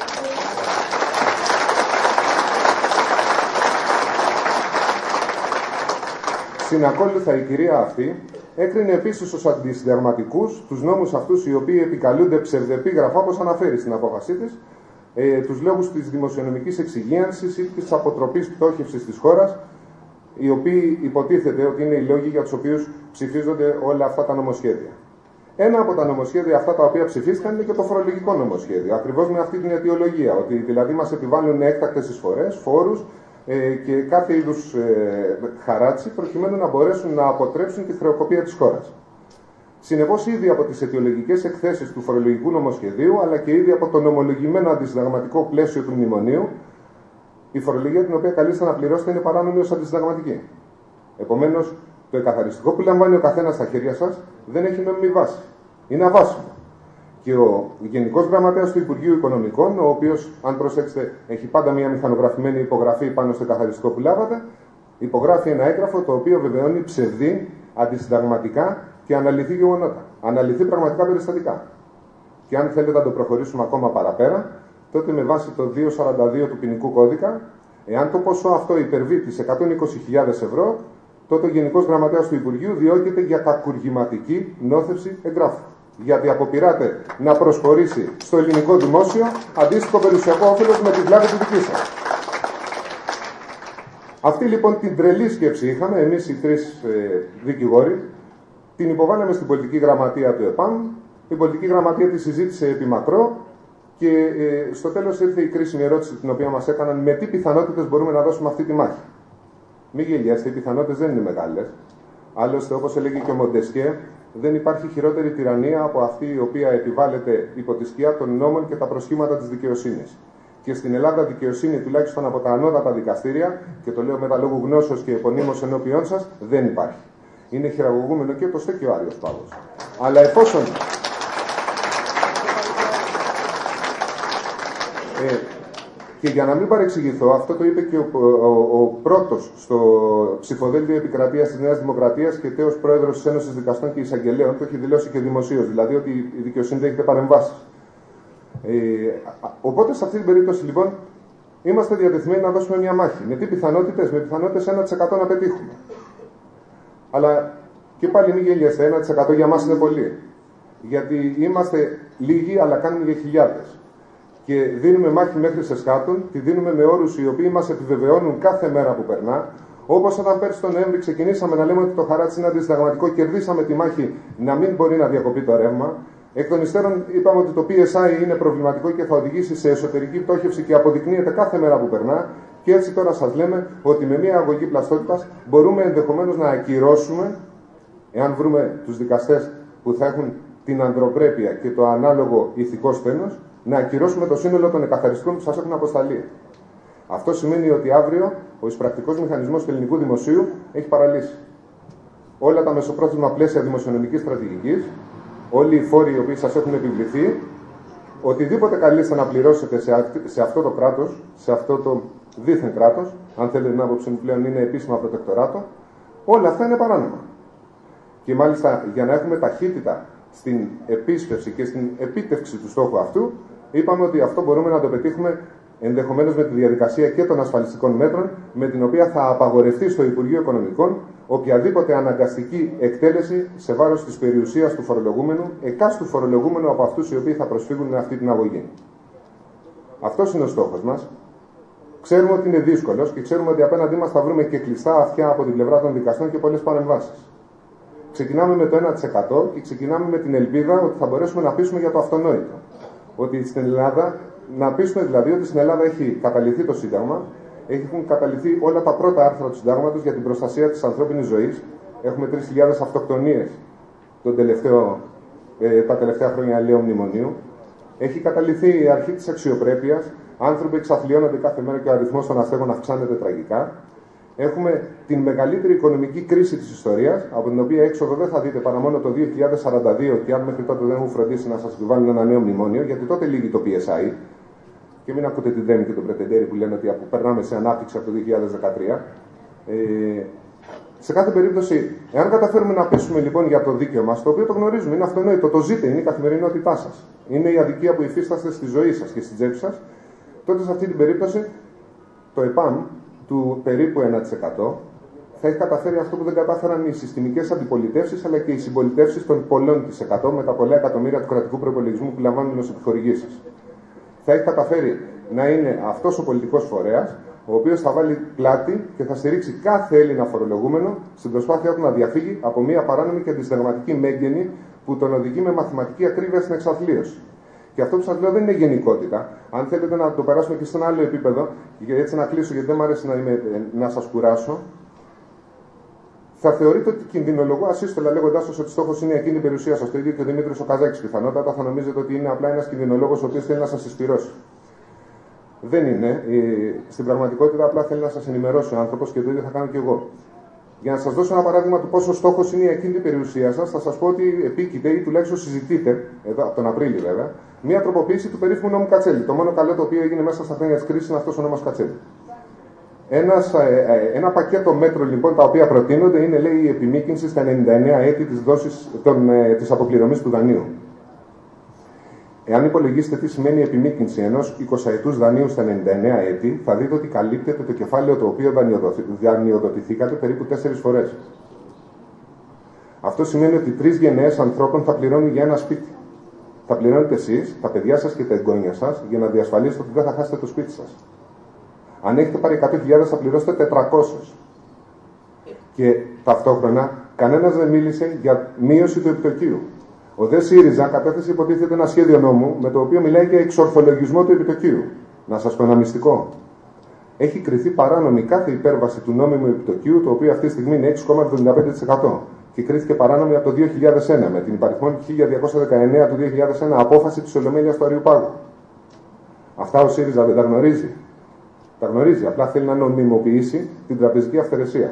Συνακόλουθα η κυρία αυτή έκρινε επίσης ως αντισυνταγματικούς τους νόμους αυτούς οι οποίοι επικαλούνται ψευδεπίγραφα, όπως αναφέρει στην απόφασή της, τους λόγους της δημοσιονομικής εξυγίανσης ή της αποτροπής πτώχευσης της χώρας, οι οποίοι υποτίθεται ότι είναι οι λόγοι για τους οποίους ψηφίζονται όλα αυτά τα νομοσχέδια. Ένα από τα νομοσχέδια αυτά τα οποία ψηφίστηκαν είναι και το φορολογικό νομοσχέδιο, ακριβώς με αυτή την αιτιολογία, ότι δηλαδή μας επιβάλλουν έκτακτες εισφορές, φόρους και κάθε είδους χαράτσι, προκειμένου να μπορέσουν να αποτρέψουν τη χρεοκοπία της χώρας. Συνεπώς, ήδη από τις αιτιολογικές εκθέσεις του φορολογικού νομοσχεδίου, αλλά και ήδη από το νομολογημένο αντισυνταγματικό πλαίσιο του μνημονίου, η φορολογία την οποία καλείστε να πληρώσετε είναι παράνομη ως αντισυνταγματική. Επομένως, το εκαθαριστικό που λαμβάνει ο καθένας στα χέρια σας δεν έχει νόμιμη βάση. Είναι αβάσιμο. Και ο Γενικός Γραμματέας του Υπουργείου Οικονομικών, ο οποίος, αν προσέξετε, έχει πάντα μια μηχανογραφημένη υπογραφή πάνω στο εκαθαριστικό που λάβατε, υπογράφει ένα έγγραφο το οποίο βεβαιώνει ψευδή, αντισυνταγματικά και αναλυθή γεγονότα. Αναλυθή πραγματικά περιστατικά. Και αν θέλετε να το προχωρήσουμε ακόμα παραπέρα, τότε με βάση το 242 του ποινικού κώδικα, εάν το ποσό αυτό υπερβεί τις 120.000 ευρώ, τότε ο Γενικός Γραμματέας του Υπουργείου διώκεται για κακουργηματική νόθευση εγγράφου. Γιατί αποπειράται να προσχωρήσει στο ελληνικό δημόσιο αντίστοιχο περιουσιακό όφελος με τη βλάβη του δική σας. Αυτή λοιπόν την τρελή σκέψη είχαμε εμείς οι τρεις δικηγόροι, την υποβάλαμε στην πολιτική γραμματεία του ΕΠΑΜ, η πολιτική γραμματεία τη συζήτησε επί μακρό και στο τέλος ήρθε η κρίσιμη ερώτηση την οποία μας έκαναν: με τι πιθανότητες μπορούμε να δώσουμε αυτή τη μάχη? Μην γελιάστε, οι πιθανότητες δεν είναι μεγάλες. Άλλωστε, όπως έλεγε και ο Μοντεσκέ, δεν υπάρχει χειρότερη τυραννία από αυτή η οποία επιβάλλεται υπό τη σκιά των νόμων και τα προσχήματα της δικαιοσύνης. Και στην Ελλάδα δικαιοσύνη, τουλάχιστον από τα ανώτατα δικαστήρια, και το λέω με τα λόγου γνώσεως και επωνύμως ενώπιόν σας, δεν υπάρχει. Είναι χειραγωγούμενο και το ΣΤΕ και ο Άριος Πάγος. Αλλά εφόσον... και για να μην παρεξηγηθώ, αυτό το είπε και ο πρώτος στο ψηφοδέλτιο επικρατείας της Νέας Δημοκρατίας και τέος πρόεδρος της Ένωσης Δικαστών και Εισαγγελέων, το έχει δηλώσει και δημοσίως, δηλαδή ότι η δικαιοσύνη δέχεται παρεμβάσεις. Οπότε σε αυτή την περίπτωση λοιπόν είμαστε διατεθειμένοι να δώσουμε μια μάχη. Με τι πιθανότητες? Με πιθανότητες 1% να πετύχουμε. Αλλά και πάλι μην γελιέστε, 1% για μας είναι πολύ. Γιατί είμαστε λίγοι αλλά κάνουμε για χιλιάδες. Και δίνουμε μάχη μέχρι σε σκάτων, τη δίνουμε με όρους οι οποίοι μας επιβεβαιώνουν κάθε μέρα που περνά. Όπως όταν πέρσι τον Νοέμβρη ξεκινήσαμε να λέμε ότι το χαράτσι είναι αντισυνταγματικό, κερδίσαμε τη μάχη να μην μπορεί να διακοπεί το ρεύμα. Εκ των υστέρων είπαμε ότι το PSI είναι προβληματικό και θα οδηγήσει σε εσωτερική πτώχευση και αποδεικνύεται κάθε μέρα που περνά. Και έτσι τώρα σας λέμε ότι με μια αγωγή πλαστότητας μπορούμε ενδεχομένως να ακυρώσουμε, εάν βρούμε τους δικαστές που θα έχουν την ανδροπρέπεια και το ανάλογο ηθικό στένος, να ακυρώσουμε το σύνολο των εκαθαριστικών που σας έχουν αποσταλεί. Αυτό σημαίνει ότι αύριο ο εισπρακτικός μηχανισμός του ελληνικού δημοσίου έχει παραλύσει. Όλα τα μεσοπρόθεσμα πλαίσια δημοσιονομικής στρατηγικής, όλοι οι φόροι οι οποίοι σας έχουν επιβληθεί, οτιδήποτε καλείστε να πληρώσετε σε αυτό το κράτος, σε αυτό το δίθεν κράτος, αν θέλετε την άποψη μου πλέον είναι επίσημα προτεκτοράτο, όλα αυτά είναι παράνομα. Και μάλιστα για να έχουμε ταχύτητα στην επίσπευση και στην επίτευξη του στόχου αυτού, είπαμε ότι αυτό μπορούμε να το πετύχουμε ενδεχομένως με τη διαδικασία και των ασφαλιστικών μέτρων, με την οποία θα απαγορευτεί στο Υπουργείο Οικονομικών οποιαδήποτε αναγκαστική εκτέλεση σε βάρος της περιουσίας του φορολογούμενου, εκάστου φορολογούμενου από αυτούς οι οποίοι θα προσφύγουν με αυτή την αγωγή. Αυτός είναι ο στόχος μας. Ξέρουμε ότι είναι δύσκολος και ξέρουμε ότι απέναντί μας θα βρούμε και κλειστά αυτιά από την πλευρά των δικαστών και πολλές παρεμβάσεις. Ξεκινάμε με το 1% και ξεκινάμε με την ελπίδα ότι θα μπορέσουμε να πείσουμε για το αυτονόητο. Ότι στην Ελλάδα, να πείσουμε δηλαδή ότι στην Ελλάδα έχει καταληθεί το Σύνταγμα, έχουν καταληθεί όλα τα πρώτα άρθρα του Συντάγματος για την προστασία της ανθρώπινης ζωής. Έχουμε 3.000 αυτοκτονίες τα τελευταία χρόνια αλλιών μνημονίου. Έχει καταληθεί η αρχή της αξιοπρέπειας. Άνθρωποι εξαθλιώνονται κάθε μέρα και ο αριθμός των αστέγων αυξάνεται τραγικά. Έχουμε την μεγαλύτερη οικονομική κρίση της ιστορίας, από την οποία έξοδο δεν θα δείτε παρά μόνο το 2042, και αν μέχρι τότε δεν έχουν φροντίσει να σας επιβάλλουν ένα νέο μνημόνιο, γιατί τότε λύγει το PSI. Και μην ακούτε τη Δέμη και τον Πρετεντέρη που λένε ότι περνάμε σε ανάπτυξη από το 2013. Σε κάθε περίπτωση, εάν καταφέρουμε να πείσουμε λοιπόν για το δίκαιο μας, το οποίο το γνωρίζουμε, είναι αυτονόητο, το ζείτε, είναι η καθημερινότητά σας, είναι η αδικία που υφίσταστε στη ζωή σας και στην τσέπη σας, τότε σε αυτή την περίπτωση το ΕΠΑΜ του περίπου 1% θα έχει καταφέρει αυτό που δεν κατάφεραν οι συστημικές αντιπολιτεύσεις αλλά και οι συμπολιτεύσεις των πολλών της 100 με τα πολλά εκατομμύρια του κρατικού προϋπολογισμού που λαμβάνουν ως επιχορηγήσεις. Θα έχει καταφέρει να είναι αυτός ο πολιτικός φορέας, ο οποίος θα βάλει πλάτη και θα στηρίξει κάθε Έλληνα φορολογούμενο στην προσπάθειά του να διαφύγει από μια παράνομη και αντισυνταγματική μέγενη που τον οδηγεί με μαθηματική ακρίβεια στην εξαθλίωση. Και αυτό που σας λέω δεν είναι γενικότητα. Αν θέλετε να το περάσουμε και σε ένα άλλο επίπεδο, και έτσι να κλείσω, γιατί δεν μου αρέσει να σας κουράσω, θα θεωρείτε ότι κινδυνολογώ ασύστολα λέγοντάς σας ότι στόχος είναι εκείνη η περιουσία σας. Το ίδιο και ο Δημήτρης ο Καζάκης. Πιθανότατα θα νομίζετε ότι είναι απλά ένας κινδυνολόγος ο οποίος θέλει να σας συσπυρώσει. Δεν είναι. Στην πραγματικότητα απλά θέλει να σας ενημερώσει ο άνθρωπος και το ίδιο θα κάνω και εγώ. Για να σας δώσω ένα παράδειγμα του πόσο στόχος είναι η εκείνη περιουσία σας, θα σας πω ότι επίκειται ή τουλάχιστον συζητείτε, εδώ, από τον Απρίλιο βέβαια, μια τροποποίηση του περίφημου νόμου Κατσέλη. Το μόνο καλό το οποίο έγινε μέσα στα χρόνια της κρίσης είναι αυτός ο νόμος Κατσέλη. Ένα πακέτο μέτρων λοιπόν τα οποία προτείνονται είναι, λέει, η επιμήκυνση στα 99 έτη της αποπληρωμής του δανείου. Εάν υπολογίσετε τι σημαίνει η επιμήκυνση ενός 20ετούς δανείου στα 99 έτη, θα δείτε ότι καλύπτεται το κεφάλαιο το οποίο δανειοδοτηθήκατε περίπου 4 φορές. Αυτό σημαίνει ότι 3 γενναίες ανθρώπων θα πληρώνουν για ένα σπίτι. Θα πληρώνετε εσείς, τα παιδιά σας και τα εγγόνια σας για να διασφαλίσετε ότι δεν θα χάσετε το σπίτι σας. Αν έχετε πάρει 100.000 θα πληρώσετε 400. Και ταυτόχρονα κανένας δεν μίλησε για μείωση του επιτοκίου. Ο ΔΕ ΣΥΡΙΖΑ κατέθεσε υποτίθεται ένα σχέδιο νόμου με το οποίο μιλάει για εξορθολογισμό του επιτοκίου. Να σας πω ένα μυστικό. Έχει κριθεί παράνομη κάθε υπέρβαση του νόμιμου επιτοκίου, το οποίο αυτή τη στιγμή είναι 6,75%. Και κρίθηκε παράνομη από το 2001 με την υπαριθμόν 1219 του 2001 απόφαση της Ολομέλειας του Αριουπάγου. Αυτά ο ΣΥΡΙΖΑ δεν τα γνωρίζει. Τα γνωρίζει, απλά θέλει να νομιμοποιήσει την τραπεζική αυθαιρεσία.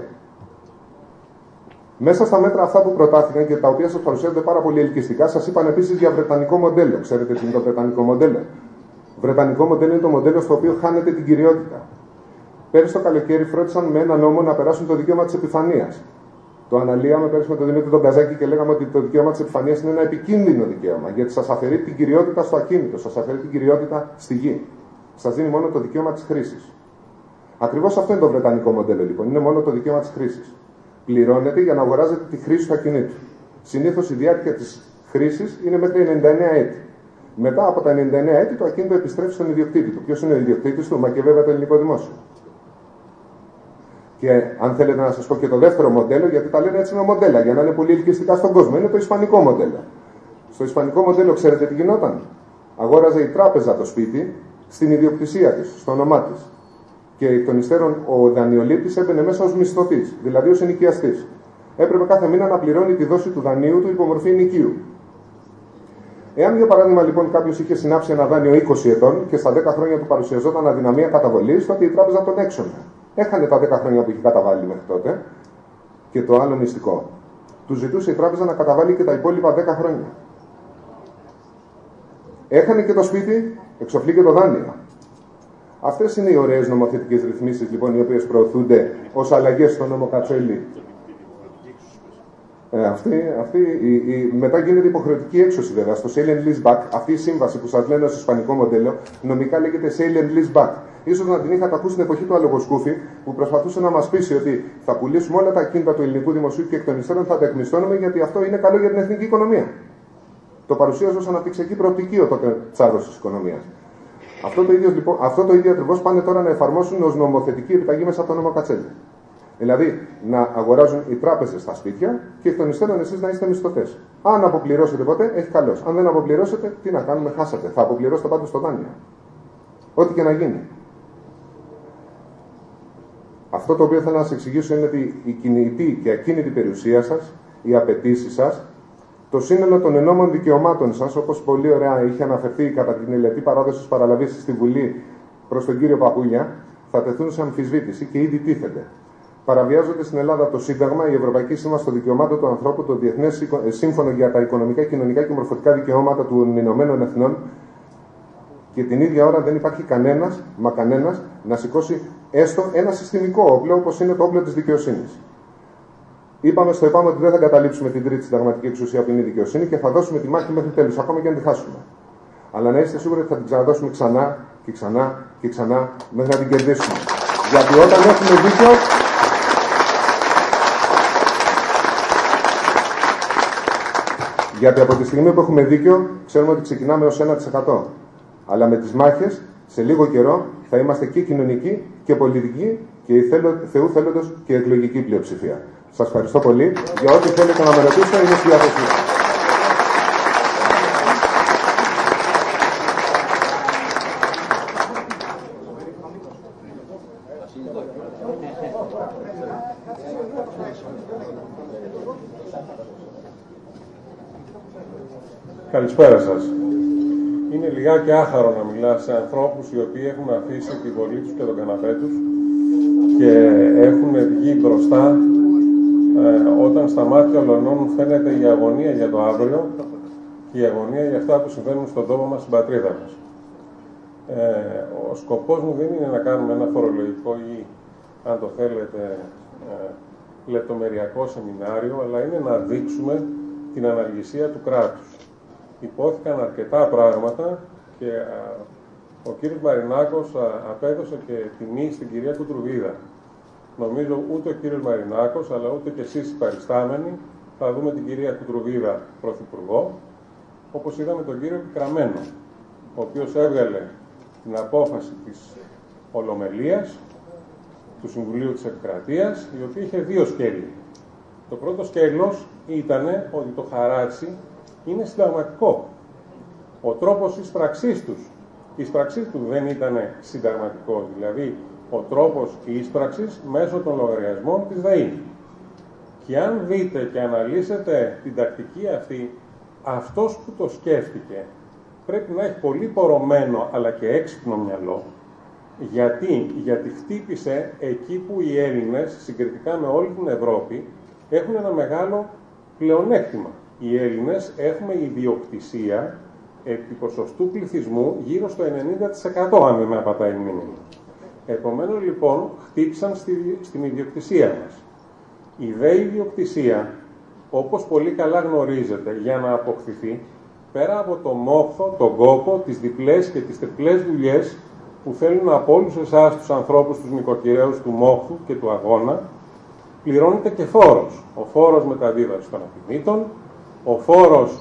Μέσα στα μέτρα αυτά που προτάθηκαν και τα οποία σας παρουσιάζονται πάρα πολύ ελκυστικά, σας είπαν επίσης για βρετανικό μοντέλο. Ξέρετε τι είναι το βρετανικό μοντέλο? Βρετανικό μοντέλο είναι το μοντέλο στο οποίο χάνεται την κυριότητα. Πέρυσι το καλοκαίρι φρόντισαν με ένα νόμο να περάσουν το δικαίωμα της επιφανείας. Το αναλύαμε πέρυσι με τον Δημήτρη τον Καζάκη και λέγαμε ότι το δικαίωμα της επιφανείας είναι ένα επικίνδυνο δικαίωμα, γιατί σας αφαιρεί την κυριότητα στο ακίνητο, σας αφαιρεί την κυριότητα στη γη. Σας δίνει μόνο το δικαίωμα της χρήσης. Ακριβώς αυτό είναι το βρετανικό μοντέλο λοιπόν. Είναι μόνο το δικαίωμα της χρήσης. Πληρώνετε για να αγοράζετε τη χρήση του ακινήτου. Συνήθως η διάρκεια της χρήσης είναι μέχρι 99 έτη. Μετά από τα 99 έτη το ακίνητο επιστρέφει στον ιδιοκτήτη του. Ποιος είναι ο ιδιοκτήτης του? Μα και βέβαια το ελληνικό δημόσιο. Και αν θέλετε να σας πω και το δεύτερο μοντέλο, γιατί τα λένε έτσι με μοντέλα, για να είναι πολύ ελκυστικά στον κόσμο, είναι το ισπανικό μοντέλο. Στο ισπανικό μοντέλο ξέρετε τι γινόταν? Αγόραζε η τράπεζα το σπίτι στην ιδιοκτησία της, στο όνομά της. Και εκ των υστέρων ο δανειολήπτης έμπαινε μέσα ως μισθωτής, δηλαδή ως ενοικιαστής. Έπρεπε κάθε μήνα να πληρώνει τη δόση του δανείου του υπομορφή ενοικίου. Εάν για παράδειγμα λοιπόν κάποιος είχε συνάψει ένα δάνειο 20 ετών και στα 10 χρόνια του παρουσιαζόταν αδυναμία καταβολής, τότε η τράπεζα τον έξωνε. Έχανε τα 10 χρόνια που είχε καταβάλει μέχρι τότε. Και το άλλο μυστικό. Του ζητούσε η τράπεζα να καταβάλει και τα υπόλοιπα 10 χρόνια. Έχανε και το σπίτι, εξοφλεί και το δάνειο. Αυτές είναι οι ωραίες νομοθετικές ρυθμίσεις λοιπόν, οι οποίες προωθούνται ως αλλαγές στο νόμο Κατσέλη. Μετά γίνεται υποχρεωτική έξωση βέβαια στο sale and lease back. Αυτή η σύμβαση που σας λένε ως ισπανικό μοντέλο, νομικά λέγεται sale and lease back. Ίσως να την είχατε ακούσει στην εποχή του Αλογοσκούφη, που προσπαθούσε να μας πείσει ότι θα πουλήσουμε όλα τα ακίνητα του ελληνικού δημοσίου και εκ των υστέρων θα τα εκμισθώνουμε γιατί αυτό είναι καλό για την εθνική οικονομία. Το παρουσίαζε ως αναπτυξιακή προοπτική ο τότε τσάρος της οικονομίας. Αυτό το ίδιο ακριβώς πάνε τώρα να εφαρμόσουν ως νομοθετική επιταγή μέσα από το νόμο Κατσέλη. Δηλαδή, να αγοράζουν οι τράπεζες στα σπίτια και εκ των υστέρων εσείς να είστε μισθωτές. Αν αποπληρώσετε ποτέ, έχει καλώς. Αν δεν αποπληρώσετε, τι να κάνουμε, χάσατε. Θα αποπληρώσετε πάντως το δάνειο. Ό,τι και να γίνει. Αυτό το οποίο θέλω να σας εξηγήσω είναι ότι η κινητή και ακίνητη περιουσία σας, οι απαιτήσεις σας, το σύνολο των ενόμων δικαιωμάτων σας, όπως πολύ ωραία είχε αναφερθεί κατά την ελετή παράδοση παραλαβής στη Βουλή προς τον κύριο Παπούλια, θα τεθούν σε αμφισβήτηση και ήδη τίθεται. Παραβιάζονται στην Ελλάδα το Σύνταγμα, η Ευρωπαϊκή Σύμβαση των Δικαιωμάτων του Ανθρώπου, το Διεθνές Σύμφωνο για τα Οικονομικά, Κοινωνικά και Μορφωτικά Δικαιώματα των Ηνωμένων Εθνών και την ίδια ώρα δεν υπάρχει κανένας να σηκώσει έστω ένα συστημικό όπλο όπως είναι το όπλο της δικαιοσύνης. Είπαμε ότι δεν θα καταλήψουμε την τρίτη συνταγματική εξουσία που είναι η δικαιοσύνη και θα δώσουμε τη μάχη μέχρι τέλους, ακόμα και αν τη χάσουμε. Αλλά να είστε σίγουροι ότι θα την ξαναδώσουμε ξανά και ξανά και ξανά μέχρι να την κερδίσουμε. Γιατί όταν έχουμε δίκιο. Γιατί από τη στιγμή που έχουμε δίκιο, ξέρουμε ότι ξεκινάμε ως 1%. Αλλά με τις μάχες, σε λίγο καιρό, θα είμαστε και κοινωνικοί και πολιτικοί και η Θεού θέλοντος και εκλογική πλειοψηφία. Σας ευχαριστώ πολύ. Για ό,τι θέλετε να με ρωτήσετε, είμαι στη διάθεσή σας. Καλησπέρα σας. Είναι λιγάκι άχαρο να μιλά σε ανθρώπους οι οποίοι έχουν αφήσει τη βολή τους και τον καναπέ τους και έχουν βγει μπροστά όταν στα μάτια ολονών φαίνεται η αγωνία για το αύριο και η αγωνία για αυτά που συμβαίνουν στον τόπο μας, στην πατρίδα μας. Ο σκοπός μου δεν είναι να κάνουμε ένα φορολογικό ή, αν το θέλετε, λεπτομεριακό σεμινάριο, αλλά είναι να δείξουμε την αναλγησία του κράτους. Υπόθηκαν αρκετά πράγματα και ο κύριος Μαρινάκος απέδωσε και τιμή στην κυρία Κουτρουβίδα. Νομίζω ούτε ο κύριος Μαρινάκος, αλλά ούτε και εσείς οι παριστάμενοι, θα δούμε την κυρία Κουτρουβίδα πρωθυπουργό, όπως είδαμε τον κύριο Πικραμένο, ο οποίος έβγαλε την απόφαση της Ολομελίας, του Συμβουλίου της Επικρατείας, η οποία είχε δύο σκέλη. Το πρώτο σκέλος ήταν ότι το χαράτσι είναι συνταγματικό. Ο τρόπος ίσπραξής του. Η ίσπραξή του δεν ήταν συνταγματικό, δηλαδή ο τρόπος ίσπραξης μέσω των λογαριασμών της ΔΕΗ. Και αν δείτε και αναλύσετε την τακτική αυτή, αυτός που το σκέφτηκε πρέπει να έχει πολύ πορωμένο αλλά και έξυπνο μυαλό. Γιατί χτύπησε εκεί που οι Έλληνες, συγκριτικά με όλη την Ευρώπη, έχουν ένα μεγάλο πλεονέκτημα. Οι Έλληνες έχουμε ιδιοκτησία επί ποσοστού πληθυσμού γύρω στο 90%, αν δεν με απατάει η μνήμη. Επομένως, λοιπόν, χτύπησαν στην ιδιοκτησία μας. Η δε ιδιοκτησία, όπως πολύ καλά γνωρίζετε, για να αποκτηθεί, πέρα από το μόχθο, τον κόπο, τις διπλές και τις τριπλές δουλειές που θέλουν από όλους εσάς τους ανθρώπους, τους νοικοκυρέους του μόχθου και του αγώνα, πληρώνεται και φόρος. Ο φόρος μεταδίδασης των ακινήτων, ο φόρος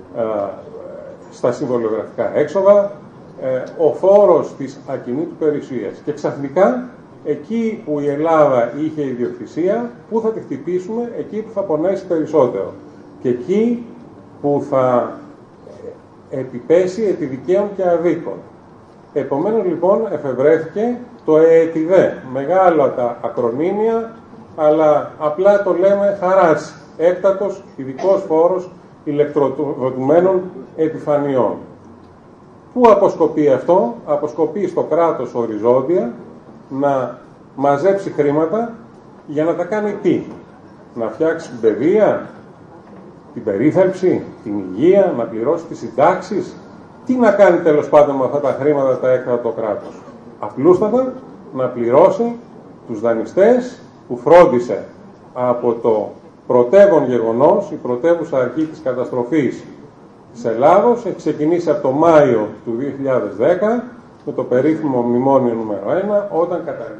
στα συμβολιογραφικά έξοδα, ο φόρος της ακινήτου περιουσίας. Και ξαφνικά, εκεί που η Ελλάδα είχε ιδιοκτησία, πού θα τη χτυπήσουμε? Εκεί που θα πονέσει περισσότερο. Και εκεί που θα επιπέσει επί δικαίων και αδίκων. Επομένως, λοιπόν, εφευρέθηκε το ΕΕΤΙΔΕ. Μεγάλα τα ακρονίμια, αλλά απλά το λέμε χαράτσι. Έκτατος ειδικός φόρος ηλεκτροδοτουμένων επιφανειών. Πού αποσκοπεί αυτό? Αποσκοπεί στο κράτος οριζόντια να μαζέψει χρήματα για να τα κάνει τι? Να φτιάξει την παιδεία, την περίθαλψη, την υγεία, να πληρώσει τις συντάξεις. Τι να κάνει τέλος πάντων με αυτά τα χρήματα τα έκτατα το κράτος? Απλούστατα να πληρώσει τους δανειστές που φρόντισε από το πρωτεύον γεγονός, η πρωτεύουσα αρχή της καταστροφής της Ελλάδος, έχει ξεκινήσει από το Μάιο του 2010 με το περίφημο μνημόνιο νούμερο 1, όταν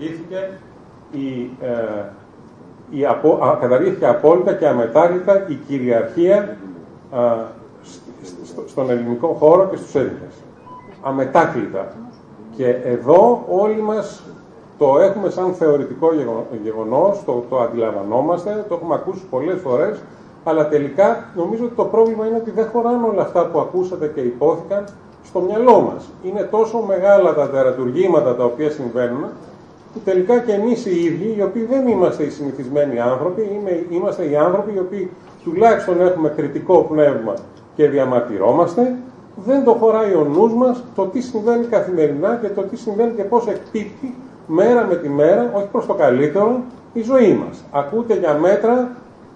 καταργήθηκε απόλυτα και αμετάκλητα η κυριαρχία στον ελληνικό χώρο και στους Έλληνες. Αμετάκλητα. Και εδώ όλοι μας το έχουμε σαν θεωρητικό γεγονός, το αντιλαμβανόμαστε, το έχουμε ακούσει πολλές φορές, αλλά τελικά νομίζω ότι το πρόβλημα είναι ότι δεν χωράνε όλα αυτά που ακούσατε και υπόθηκαν στο μυαλό μας. Είναι τόσο μεγάλα τα τερατουργήματα τα οποία συμβαίνουν, που τελικά και εμείς οι ίδιοι, οι οποίοι δεν είμαστε οι συνηθισμένοι άνθρωποι, είμαστε οι άνθρωποι οι οποίοι τουλάχιστον έχουμε κριτικό πνεύμα και διαμαρτυρόμαστε, δεν το χωράει ο νους μας το τι συμβαίνει καθημερινά και το τι συμβαίνει και πώς εκπίπτει μέρα με τη μέρα, όχι προς το καλύτερο, η ζωή μας. Ακούτε για μέτρα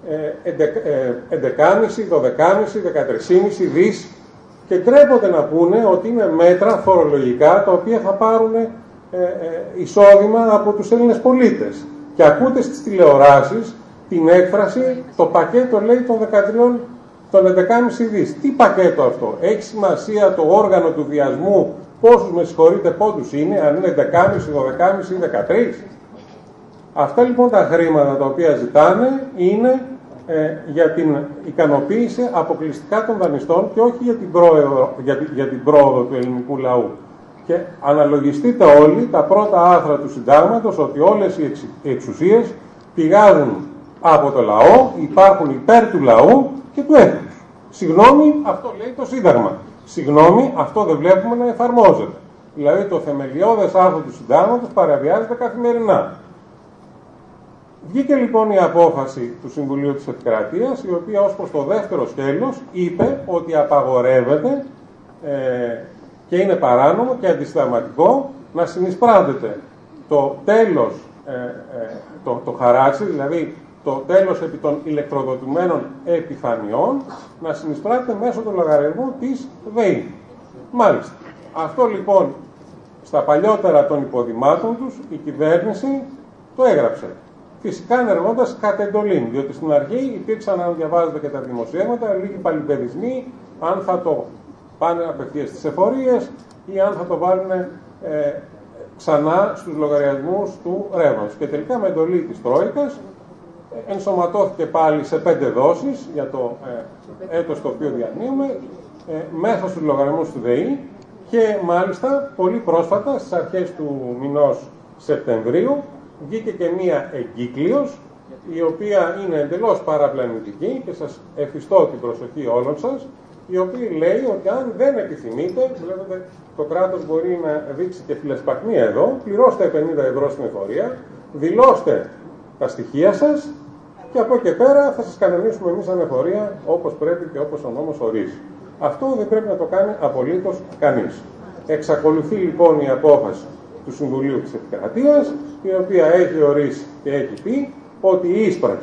11,5, 12,5, 13,5 δις και τρέπονται να πούνε ότι είναι μέτρα φορολογικά τα οποία θα πάρουν εισόδημα από τους Έλληνες πολίτες. Και ακούτε στις τηλεοράσεις την έκφραση, το πακέτο λέει των 11,5 δις. Τι πακέτο αυτό? Έχει σημασία το όργανο του βιασμού, πόσους με συγχωρείτε πόντους είναι, αν είναι 11,5, 12,5 ή 13? Αυτά λοιπόν τα χρήματα τα οποία ζητάνε είναι για την ικανοποίηση αποκλειστικά των δανειστών και όχι για την πρόοδο του ελληνικού λαού. Και αναλογιστείτε όλοι τα πρώτα άρθρα του συντάγματος ότι όλες οι εξουσίες πηγάζουν από το λαό, υπάρχουν υπέρ του λαού και του έθνους. Συγγνώμη, αυτό λέει το Σύνταγμα. Συγγνώμη, αυτό δεν βλέπουμε να εφαρμόζεται. Δηλαδή το θεμελιώδες άρθρο του συντάγματος παραβιάζεται καθημερινά. Βγήκε λοιπόν η απόφαση του Συμβουλίου της Επικρατείας, η οποία ως προς το δεύτερο σκέλος είπε ότι απαγορεύεται και είναι παράνομο και αντισυνταγματικό να συνεισπράτεται το τέλος, το χαράτσι, δηλαδή το τέλος επί των ηλεκτροδοτημένων επιφανειών, να συνεισπράτεται μέσω του λογαριασμού της ΔΕΗ. Μάλιστα. Αυτό λοιπόν στα παλιότερα των υποδημάτων τους η κυβέρνηση το έγραψε. Φυσικά ενεργώντας κατ' εντολήν, διότι στην αρχή υπήρξαν, αν διαβάζετε και τα δημοσιεύματα, λίγοι παλιπαιδισμοί, αν θα το πάνε απευθείας στις εφορίες ή αν θα το βάλουν ξανά στους λογαριασμούς του ρεύματος. Και τελικά με εντολή της Τρόικας ενσωματώθηκε πάλι σε 5 δόσεις για το έτος το οποίο διανύουμε μέσα στους λογαριασμούς του ΔΕΗ και μάλιστα πολύ πρόσφατα στις αρχές του μηνός Σεπτεμβρίου βγήκε και μία εγκύκλειος η οποία είναι εντελώς παραπλανητική και σας εφιστώ την προσοχή όλων σας, η οποία λέει ότι αν δεν επιθυμείτε, βλέπετε το κράτος μπορεί να δείξει και φιλεσπακνία εδώ, πληρώστε 50 ευρώ στην εφορία, δηλώστε τα στοιχεία σας και από εκεί και πέρα θα σας κανονίσουμε εμείς σαν εφορία όπως πρέπει και όπως ο νόμος ορίζει. Αυτό δεν πρέπει να το κάνει απολύτως κανείς. Εξακολουθεί λοιπόν η απόφαση του Συμβουλίου της Επικρατείας, η οποία έχει ορίσει και έχει πει ότι η ίσπραξη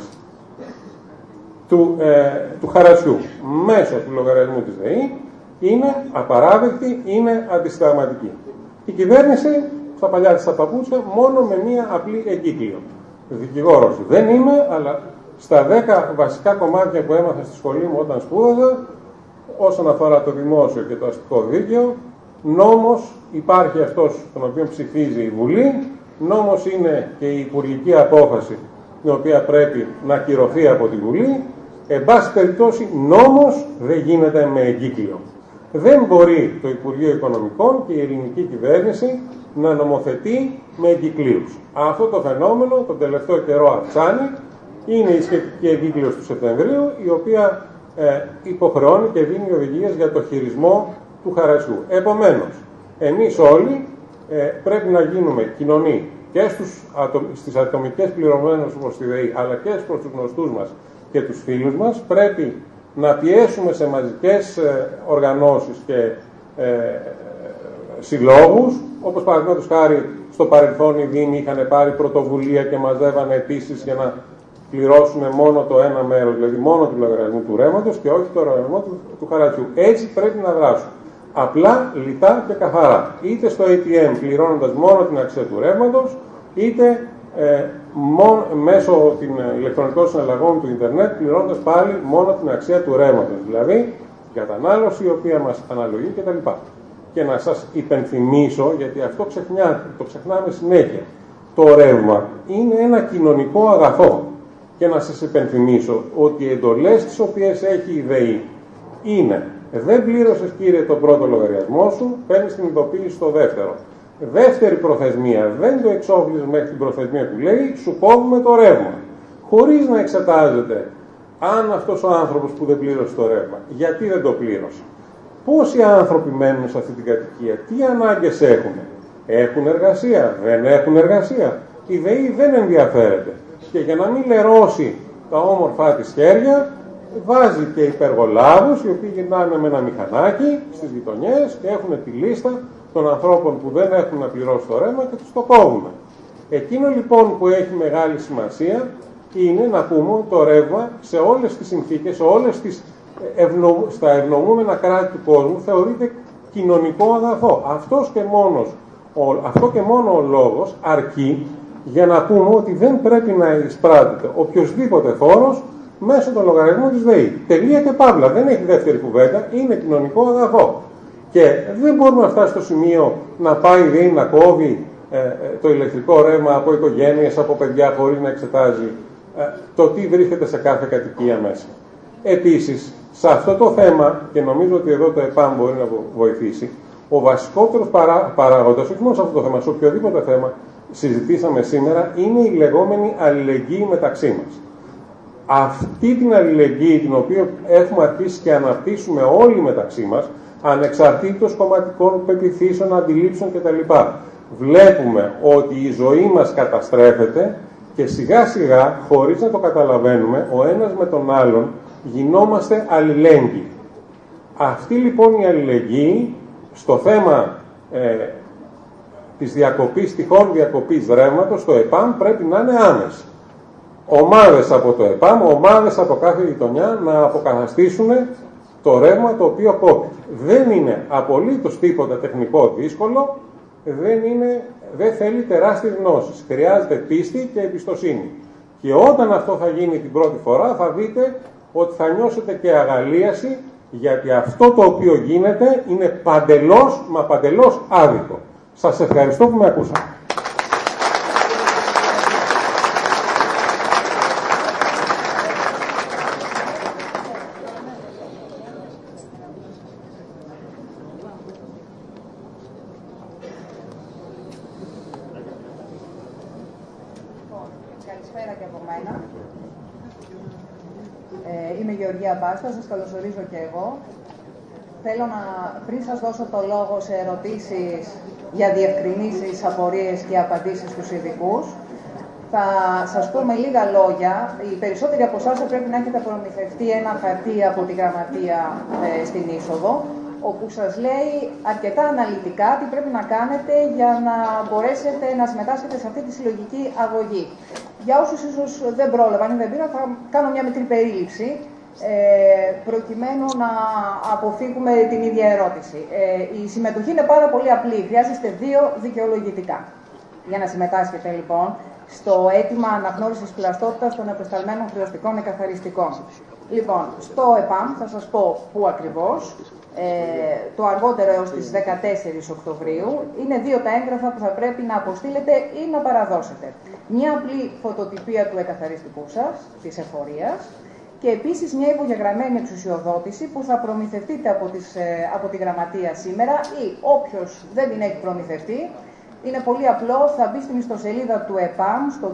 του χαρατσιού μέσω του λογαριασμού της ΔΕΗ είναι απαράδεκτη, είναι αντισυνταγματική. Η κυβέρνηση στα παλιά της τα παπούτσια μόνο με μία απλή εγκύκλιο. Δικηγόρος δεν είμαι, αλλά στα 10 βασικά κομμάτια που έμαθα στη σχολή μου όταν σπούδαζα, όσον αφορά το δημόσιο και το αστικό δίκαιο, νόμος υπάρχει αυτός τον οποίο ψηφίζει η Βουλή, νόμος είναι και η υπουργική απόφαση την οποία πρέπει να ακυρωθεί από τη Βουλή. Εν πάση περιπτώσει, νόμος δεν γίνεται με εγκύκλιο. Δεν μπορεί το Υπουργείο Οικονομικών και η ελληνική κυβέρνηση να νομοθετεί με εγκυκλίους. Αυτό το φαινόμενο τον τελευταίο καιρό αυξάνει. Είναι η σχετική εγκύκλειος του Σεπτεμβρίου, η οποία υποχρεώνει και δίνει οδηγίες για το χειρισμό του χαρατσιού. Επομένως, εμείς όλοι πρέπει να γίνουμε κοινωνοί και στις ατομικές πληρωμένες όπως τη ΔΕΗ, αλλά και προς τους γνωστούς μας και τους φίλους μας. Πρέπει να πιέσουμε σε μαζικές οργανώσεις και συλλόγους, όπως παραδείγματος χάρη στο παρελθόν οι Δήμοι είχαν πάρει πρωτοβουλία και μαζεύανε αιτήσεις για να πληρώσουν μόνο το ένα μέρος, δηλαδή μόνο του λογαριασμού του ρεύματος και όχι το λογαριασμό του χαρατσιού. Έτσι πρέπει να δράσουν. Απλά, λιτά και καθαρά. Είτε στο ATM πληρώνοντας μόνο την αξία του ρεύματος, είτε μέσω των ηλεκτρονικών συναλλαγών του Ιντερνετ, πληρώνοντας πάλι μόνο την αξία του ρεύματος, δηλαδή την κατανάλωση η οποία μας αναλογεί κτλ. Και να σας υπενθυμίσω, γιατί αυτό το ξεχνάμε συνέχεια, το ρεύμα είναι ένα κοινωνικό αγαθό. Και να σας υπενθυμίσω ότι οι εντολές τις οποίες έχει η ΔΕΗ είναι: δεν πλήρωσες, κύριε, τον πρώτο λογαριασμό σου, παίρνεις την ειδοποίηση στο δεύτερο. Δεύτερη προθεσμία, δεν το εξόφλησες μέχρι την προθεσμία που λέει, σου κόβουμε το ρεύμα. Χωρίς να εξετάζεται αν αυτός ο άνθρωπος που δεν πλήρωσε το ρεύμα, γιατί δεν το πλήρωσε. Πόσοι άνθρωποι μένουν σε αυτή την κατοικία, τι ανάγκες έχουν. Έχουν εργασία, δεν έχουν εργασία. Η ΔΕΗ δεν ενδιαφέρεται. Και για να μην λερώσει τα όμορφά της χέρια, βάζει και υπεργολάβους, οι οποίοι γυρνάνε με ένα μηχανάκι στις γειτονιές και έχουν τη λίστα των ανθρώπων που δεν έχουν να πληρώσει το ρεύμα και τους το κόβουν. Εκείνο λοιπόν που έχει μεγάλη σημασία είναι να πούμε ότι το ρεύμα σε όλες τις συνθήκες, σε όλες τις στα ευνοούμενα κράτη του κόσμου θεωρείται κοινωνικό αγαθό. Αυτό και μόνο ο λόγος αρκεί για να πούμε ότι δεν πρέπει να εισπράττεται οποιοσδήποτε φόρος μέσω των λογαριασμών της ΔΕΗ. Τελεία και παύλα. Δεν έχει δεύτερη κουβέντα. Είναι κοινωνικό αγαθό. Και δεν μπορούμε να φτάσει στο σημείο να πάει η ΔΕΗ να κόβει το ηλεκτρικό ρεύμα από οικογένειες, από παιδιά, χωρίς να εξετάζει το τι βρίσκεται σε κάθε κατοικία μέσα. Επίσης, σε αυτό το θέμα, και νομίζω ότι εδώ το ΕΠΑΜ μπορεί να βοηθήσει, ο βασικότερος παράγοντας, όχι μόνο σε αυτό το θέμα, σε οποιοδήποτε θέμα συζητήσαμε σήμερα, είναι η λεγόμενη αλληλεγγύη μεταξύ μας. Αυτή την αλληλεγγύη, την οποία έχουμε αρχίσει και αναπτύσσουμε όλοι μεταξύ μας, ανεξαρτήτως κομματικών πεποιθήσεων, αντιλήψεων κτλ. Βλέπουμε ότι η ζωή μας καταστρέφεται και σιγά σιγά, χωρίς να το καταλαβαίνουμε, ο ένας με τον άλλον γινόμαστε αλληλέγγυοι. Αυτή λοιπόν η αλληλεγγύη στο θέμα της διακοπής, τυχόν διακοπής ρεύματος, το ΕΠΑΜ πρέπει να είναι άμεση. Ομάδες από το ΕΠΑΜ, ομάδες από κάθε γειτονιά να αποκαταστήσουν το ρεύμα το οποίο κόπηκε. Δεν είναι απολύτως τίποτα τεχνικό δύσκολο, δεν θέλει τεράστιες γνώσεις. Χρειάζεται πίστη και εμπιστοσύνη. Και όταν αυτό θα γίνει την πρώτη φορά θα δείτε ότι θα νιώσετε και αγαλίαση, γιατί αυτό το οποίο γίνεται είναι παντελώς, μα παντελώς άδικο. Σας ευχαριστώ που με ακούσατε. Καλησπέρα και από μένα. Είμαι η Γεωργία Μπάστα, σας καλωσορίζω και εγώ. Θέλω να, πριν σας δώσω το λόγο σε ερωτήσεις για διευκρινήσεις, απορίες και απαντήσεις στους ειδικούς, θα σας πω με λίγα λόγια. Οι περισσότεροι από εσάς θα πρέπει να έχετε προμηθευτεί ένα χαρτί από τη γραμματεία στην είσοδο, όπου σας λέει αρκετά αναλυτικά τι πρέπει να κάνετε για να μπορέσετε να συμμετάσχετε σε αυτή τη συλλογική αγωγή. Για όσους ίσως δεν πρόλαβαν ή δεν πήραν, θα κάνω μια μικρή περίληψη, προκειμένου να αποφύγουμε την ίδια ερώτηση. Η συμμετοχή είναι πάρα πολύ απλή. Χρειάζεστε 2 δικαιολογητικά. Για να συμμετάσχετε λοιπόν στο αίτημα αναγνώρισης πλαστότητας των απεσταλμένων χρεωστικών εκαθαριστικών. Λοιπόν, στο ΕΠΑΜ θα σας πω πού ακριβώς, το αργότερο έως τις 14 Οκτωβρίου, είναι 2 τα έγγραφα που θα πρέπει να αποστείλετε ή να παραδώσετε. Μια απλή φωτοτυπία του εκαθαριστικού σας, της εφορίας, και επίσης μια υπογεγραμμένη εξουσιοδότηση που θα προμηθευτείτε από τη γραμματεία σήμερα, ή όποιος δεν την έχει προμηθευτεί, είναι πολύ απλό, θα μπει στην ιστοσελίδα του ΕΠΑΜ στο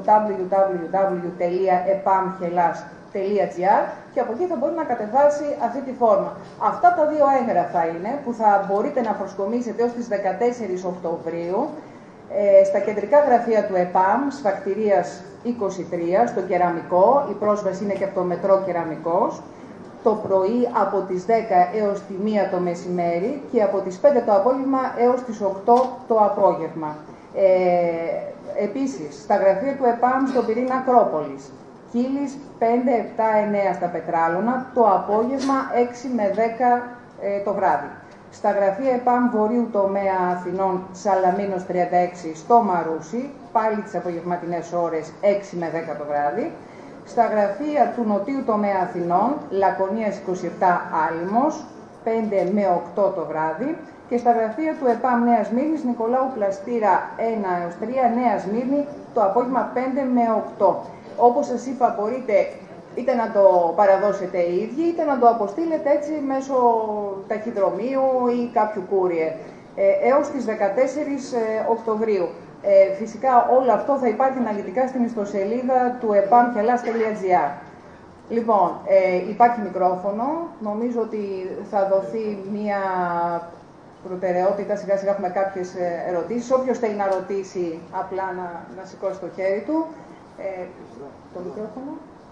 www.epamchelas.gr και από εκεί θα μπορεί να κατεβάσει αυτή τη φόρμα. Αυτά τα 2 έγγραφα είναι που θα μπορείτε να προσκομίσετε έως τις 14 Οκτωβρίου στα κεντρικά γραφεία του ΕΠΑΜ, Σφακτηρίας 23, στο Κεραμικό. Η πρόσβαση είναι και από το μετρό Κεραμικός. Το πρωί από τις 10 έως τη 1 το μεσημέρι και από τις 5 το απόγευμα έως τις 8 το απόγευμα. Επίσης, στα γραφεία του ΕΠΑΜ στον πυρήνα Ακρόπολης, Κύλης 5, 7, 9 στα Πετράλωνα, το απόγευμα 6 με 10 το βράδυ. Στα γραφεία ΕΠΑΜ Βορείου Τομέα Αθηνών Σαλαμίνος 36 στο Μαρούσι, πάλι τις απογευματινές ώρες 6 με 10 το βράδυ. Στα γραφεία του Νοτίου Τομέα Αθηνών, Λακωνίας 27 Άλυμος, 5 με 8 το βράδυ. Και στα γραφεία του ΕΠΑΜ Νέας Μύρνης, Νικολάου Πλαστήρα 1 έως 3, Νέας Μύρνη, το απόγευμα 5 με 8. Όπως σας είπα, μπορείτε είτε να το παραδώσετε οι ίδιοι, είτε να το αποστείλετε έτσι μέσω ταχυδρομείου ή κάποιου courier, έως τις 14 Οκτωβρίου. Φυσικά όλο αυτό θα υπάρχει αναλυτικά στην ιστοσελίδα του epamhellas.gr. Λοιπόν, υπάρχει μικρόφωνο. Νομίζω ότι θα δοθεί μία προτεραιότητα. Σιγά σιγά έχουμε κάποιες ερωτήσεις. Όποιος θέλει να ρωτήσει, απλά να σηκώσει το χέρι του. Το μικρόφωνο.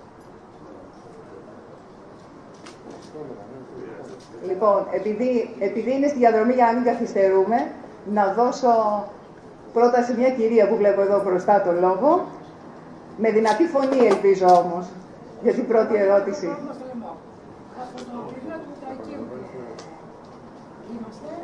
Λοιπόν, επειδή είναι στη διαδρομή για να μην καθυστερούμε, να δώσω πρώτα σε μια κυρία που βλέπω εδώ μπροστά το λόγο, με δυνατή φωνή ελπίζω όμως, για την πρώτη ερώτηση. Από το βιβλίο του Τακίου είμαστε,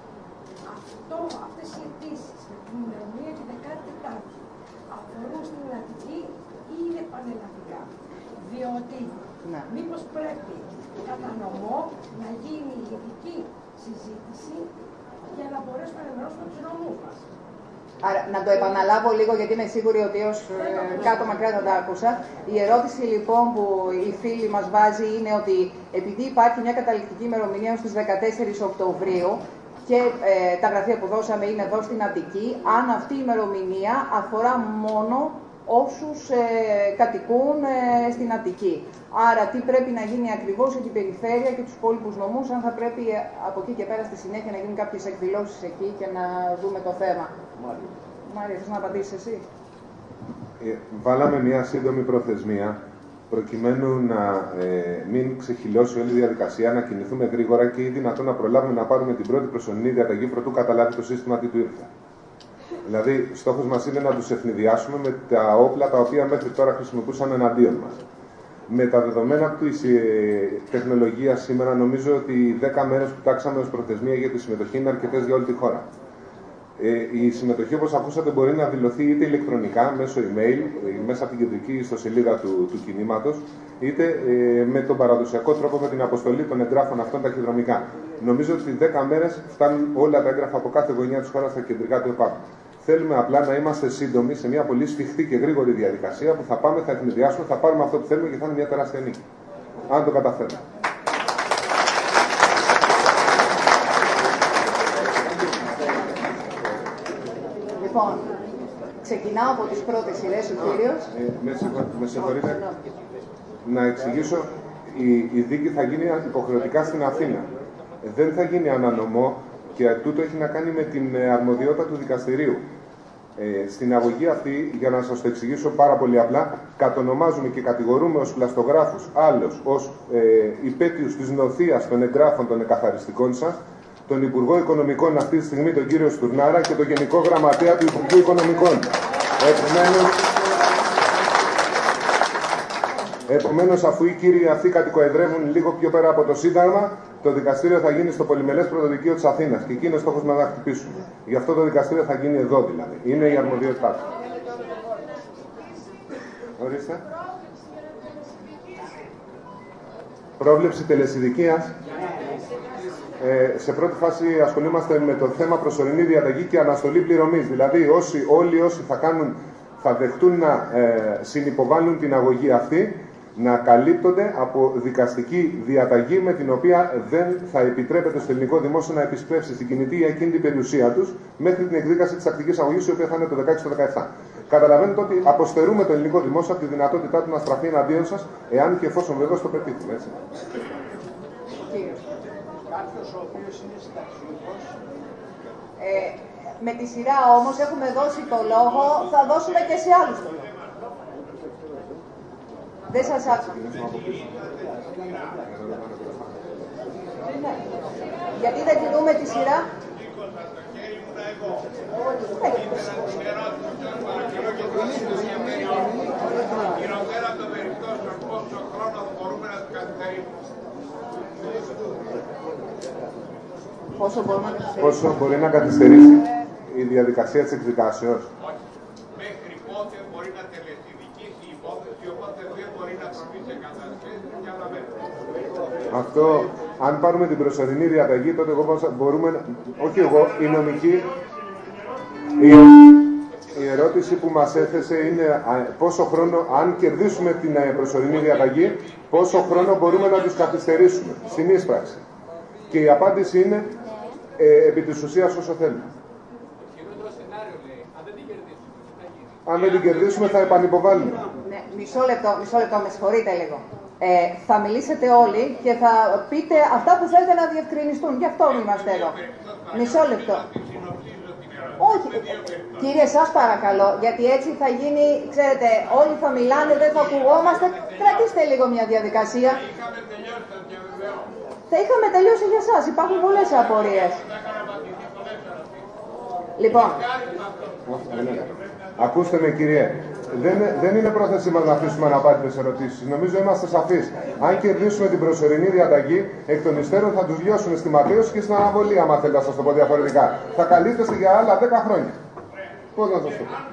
αυτές οι αιτήσεις με την ημερομηνία τη 14η αφορούν στην Αττική ή είναι πανελλαδικά? Διότι μήπως πρέπει κατά νομό να γίνει ειδική συζήτηση για να μπορέσουμε να ενημερώσουμε τους νομούς μας. Άρα, να το επαναλάβω λίγο, γιατί είμαι σίγουρη ότι ως κάτω μακριά δεν τα άκουσα. Η ερώτηση λοιπόν που η φίλη μας βάζει είναι ότι επειδή υπάρχει μια καταληκτική ημερομηνία στις 14 Οκτωβρίου και τα γραφεία που δώσαμε είναι εδώ στην Αττική, αν αυτή η ημερομηνία αφορά μόνο όσους κατοικούν στην Αττική. Άρα, τι πρέπει να γίνει ακριβώς για την περιφέρεια και τους υπόλοιπους νομούς, αν θα πρέπει από εκεί και πέρα στη συνέχεια να γίνουν κάποιες εκδηλώσεις εκεί και να δούμε το θέμα. Μάρια, θες να απαντήσεις εσύ? Βάλαμε μια σύντομη προθεσμία, προκειμένου να μην ξεχυλώσει όλη η διαδικασία, να κινηθούμε γρήγορα και ή δυνατόν να προλάβουμε να πάρουμε την πρώτη προσωρινή διαταγή προτού καταλάβει το σύστημα τι του ήρθε. Δηλαδή, στόχος μας είναι να τους ευνηδιάσουμε με τα όπλα τα οποία μέχρι τώρα χρησιμοποιούσαν εναντίον μας. Με τα δεδομένα της τεχνολογίας σήμερα, νομίζω ότι οι 10 μέρες που τάξαμε ως προθεσμία για τη συμμετοχή είναι αρκετές για όλη τη χώρα. Η συμμετοχή, όπως ακούσατε, μπορεί να δηλωθεί είτε ηλεκτρονικά, μέσω email, μέσα από την κεντρική ιστοσελίδα του κινήματος, είτε με τον παραδοσιακό τρόπο με την αποστολή των εγγράφων αυτών ταχυδρομικά. Νομίζω ότι 10 μέρες φτάνουν όλα τα έγγραφα από κάθε γωνιά της χώρας στα κεντρικά του ΕΠΑΜ. Θέλουμε απλά να είμαστε σύντομοι σε μια πολύ σφιχτή και γρήγορη διαδικασία που θα πάμε, θα ευνηδιάσουμε, θα πάρουμε αυτό που θέλουμε και θα είναι μια τεράστια νίκη. Αν το καταφέρουμε. Λοιπόν, ξεκινάω από τις πρώτες σειρές, ο κύριος. Με συγχωρείτε. Να εξηγήσω, η δίκη θα γίνει υποχρεωτικά στην Αθήνα. Δεν θα γίνει ανανομό και τούτο έχει να κάνει με την αρμοδιότητα του δικαστηρίου. Στην αγωγή αυτή, για να σας το εξηγήσω πάρα πολύ απλά, κατονομάζουμε και κατηγορούμε ως πλαστογράφους άλλους ως υπέτειους της νοθείας των εγγράφων των εκαθαριστικών σας, τον Υπουργό Οικονομικών αυτή τη στιγμή, τον κύριο Στουρνάρα, και τον Γενικό Γραμματέα του Υπουργείου Οικονομικών. Επομένως, αφού οι κύριοι αυτοί κατοικοεδρεύουν λίγο πιο πέρα από το Σύνταγμα, το δικαστήριο θα γίνει στο Πολυμελές Πρωτοδικείο της Αθήνας. Και εκεί είναι στόχος μας να χτυπήσουμε. Γι' αυτό το δικαστήριο θα γίνει εδώ δηλαδή. Είναι η αρμοδιότητά του. Ορίστε. Πρόβλεψη τελεσιδικίας. Σε πρώτη φάση ασχολούμαστε με το θέμα προσωρινή διαταγή και αναστολή πληρωμής. Δηλαδή όλοι όσοι θα δεχτούν να συνυποβάλουν την αγωγή αυτή, να καλύπτονται από δικαστική διαταγή με την οποία δεν θα επιτρέπεται στο ελληνικό δημόσιο να επισπεύσει στην κινητή ή ακίνητη περιουσία τους μέχρι την εκδίκαση της τακτικής αγωγής, η οποία θα είναι το 16-17. Καταλαβαίνετε ότι αποστερούμε το ελληνικό δημόσιο από τη δυνατότητά του να στραφεί εναντίον σας, εάν και εφόσον βέβαια το πετύχουμε. Έτσι. Κάποιος ο οποίος είναι συνταξιούχος. Με τη σειρά όμως έχουμε δώσει το λόγο, θα δώσουμε και σε άλλους το λόγο. Δεν σας άκουσα. Γιατί δεν τηρούμε τη σειρά. Χειρότερα των περιπτώσεων, πόσο χρόνο μπορούμε να του καθυστερήσουμε. Πόσο μπορεί να καθυστερήσει η διαδικασία της εκδικάσεως. Μέχρι πότε μπορεί να τελεσιδικήσει η υπόθεση, οπότε δεν μπορεί να προβεί σε κατασχέσεις και άλλα μέτρα. Αυτό, αν πάρουμε την προσωρινή διαταγή, τότε εγώ μπορούμε, όχι εγώ, οι νομικοί, η ερώτηση που μας έθεσε είναι πόσο χρόνο, αν κερδίσουμε την προσωρινή διαταγή, πόσο χρόνο μπορούμε να τους καθυστερήσουμε στην ίσπραξη. Και η απάντηση είναι επί της ουσίας όσο θέλουμε. Αν δεν την κερδίσουμε θα επανυποβάλουμε. Ναι, μισό λεπτό, με συγχωρείτε λίγο. Θα μιλήσετε όλοι και θα πείτε αυτά που θέλετε να διευκρινιστούν. Γι' αυτό είμαστε εδώ. Μισό λεπτό. Όχι, κύριε, σας παρακαλώ, γιατί έτσι θα γίνει, ξέρετε, όλοι θα μιλάνε, δεν θα ακουγόμαστε. Κρατήστε λίγο μια διαδικασία. Θα είχαμε τελειώσει για εσάς, υπάρχουν πολλές απορίες. Λοιπόν. Ακούστε με, κύριε. Δεν είναι πρόθεσή μας να αφήσουμε αναπάντητες ερωτήσεις. Νομίζω είμαστε σαφείς. Αν κερδίσουμε την προσωρινή διαταγή, εκ των υστέρων θα τους λιώσουν στη ματέωση και στην αναβολή, άμα θέλετε να σας το πω διαφορετικά. Θα καλύπτεστε για άλλα 10 χρόνια. Πώς να σας το πω.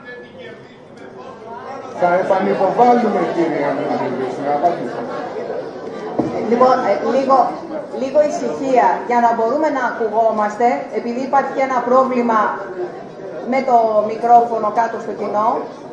Θα επανυποβάλουμε, κύριε, αν δεν κερδίσουμε. Λοιπόν, λίγο ησυχία για να μπορούμε να ακουγόμαστε, επειδή υπάρχει και ένα πρόβλημα με το μικρόφωνο κάτω στο κοινό.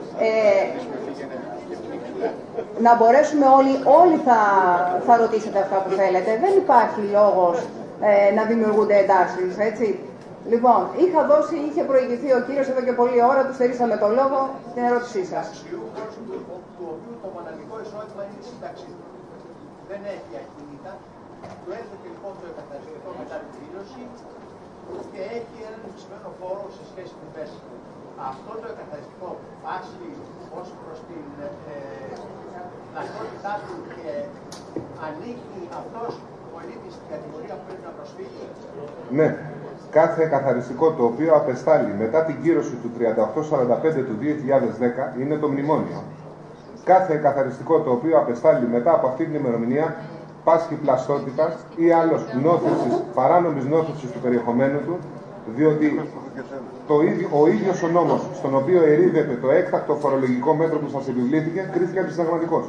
Να μπορέσουμε όλοι θα ρωτήσετε αυτά που θέλετε. Δεν υπάρχει λόγος να δημιουργούνται εντάσεις, έτσι. Λοιπόν, είχε προηγηθεί ο κύριος εδώ και πολλή ώρα, του στερήσαμε το λόγο, την ερώτησή σας. Το μοναδικό εισόδημα είναι συνταξή. Δεν έχει ακίνητα. Του έδωσε λοιπόν το εκαταστικό μετά την δήλωση και έχει έναν υψημένο φόρο σε σχέση με μέσα. Αυτό το εκαθαριστικό πάσχει ως προς την ταυτότητά του και ανήκει αυτός ο πολίτης στην κατηγορία που πρέπει να προσφύγει. Ναι. Κάθε εκαθαριστικό το οποίο απεστάλλει μετά την κύρωση του 3845 του 2010 είναι το μνημόνιο. Κάθε εκαθαριστικό το οποίο απεστάλλει μετά από αυτή την ημερομηνία πάσχει πλαστότητας ή άλλως παράνομης νόθεσης του περιεχομένου του, διότι ο ίδιος ο νόμος στον οποίο ερείδεται το έκτακτο φορολογικό μέτρο που σας επιβλήθηκε κρίθηκε αντισυνταγματικός.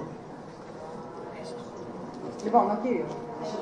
Λοιπόν, ο κύριος.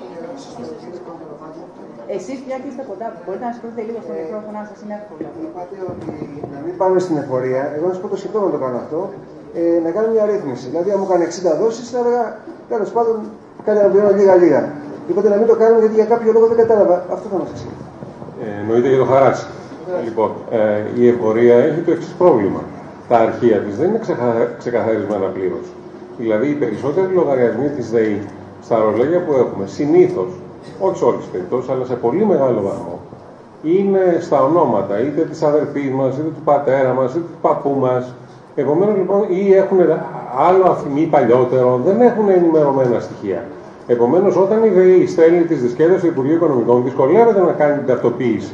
Εσείς πια και είστε κοντά, μπορείτε να σηκώσετε λίγο στο μικρόφωνο, σας είναι εύκολο. Είπατε ότι να μην πάμε στην εφορία, εγώ να σας πω το σκεπτό να το κάνω αυτό, να κάνω μια ρύθμιση. Δηλαδή, αν μου κάνει 60 δόσεις, θα έλεγα, τέλος πάντων, κάτι να πληρώνω λίγα-λίγα. Είπατε να μην το κάνουμε γιατί για κάποιο λόγο δεν κατάλαβα. Αυτό θα μας εξηγήσει. Εννοείται για το χαράτσι. Λοιπόν, η εφορία έχει το εξής πρόβλημα. Τα αρχεία της δεν είναι ξεκαθαρισμένα πλήρως. Δηλαδή, οι περισσότεροι λογαριασμοί της ΔΕΗ στα ρολόγια που έχουμε συνήθως, όχι σε όλες τις περιπτώσεις, αλλά σε πολύ μεγάλο βαθμό, είναι στα ονόματα είτε της αδερφής μας, είτε του πατέρα μας, είτε του παππού μας. Επομένως, λοιπόν, ή έχουν άλλο αφημί παλιότερο, δεν έχουν ενημερωμένα στοιχεία. Επομένως, όταν η ΔΕΗ στέλνει τις δισκέτες του Υπουργείου Οικονομικών, δυσκολεύεται να κάνει την ταυτοποίηση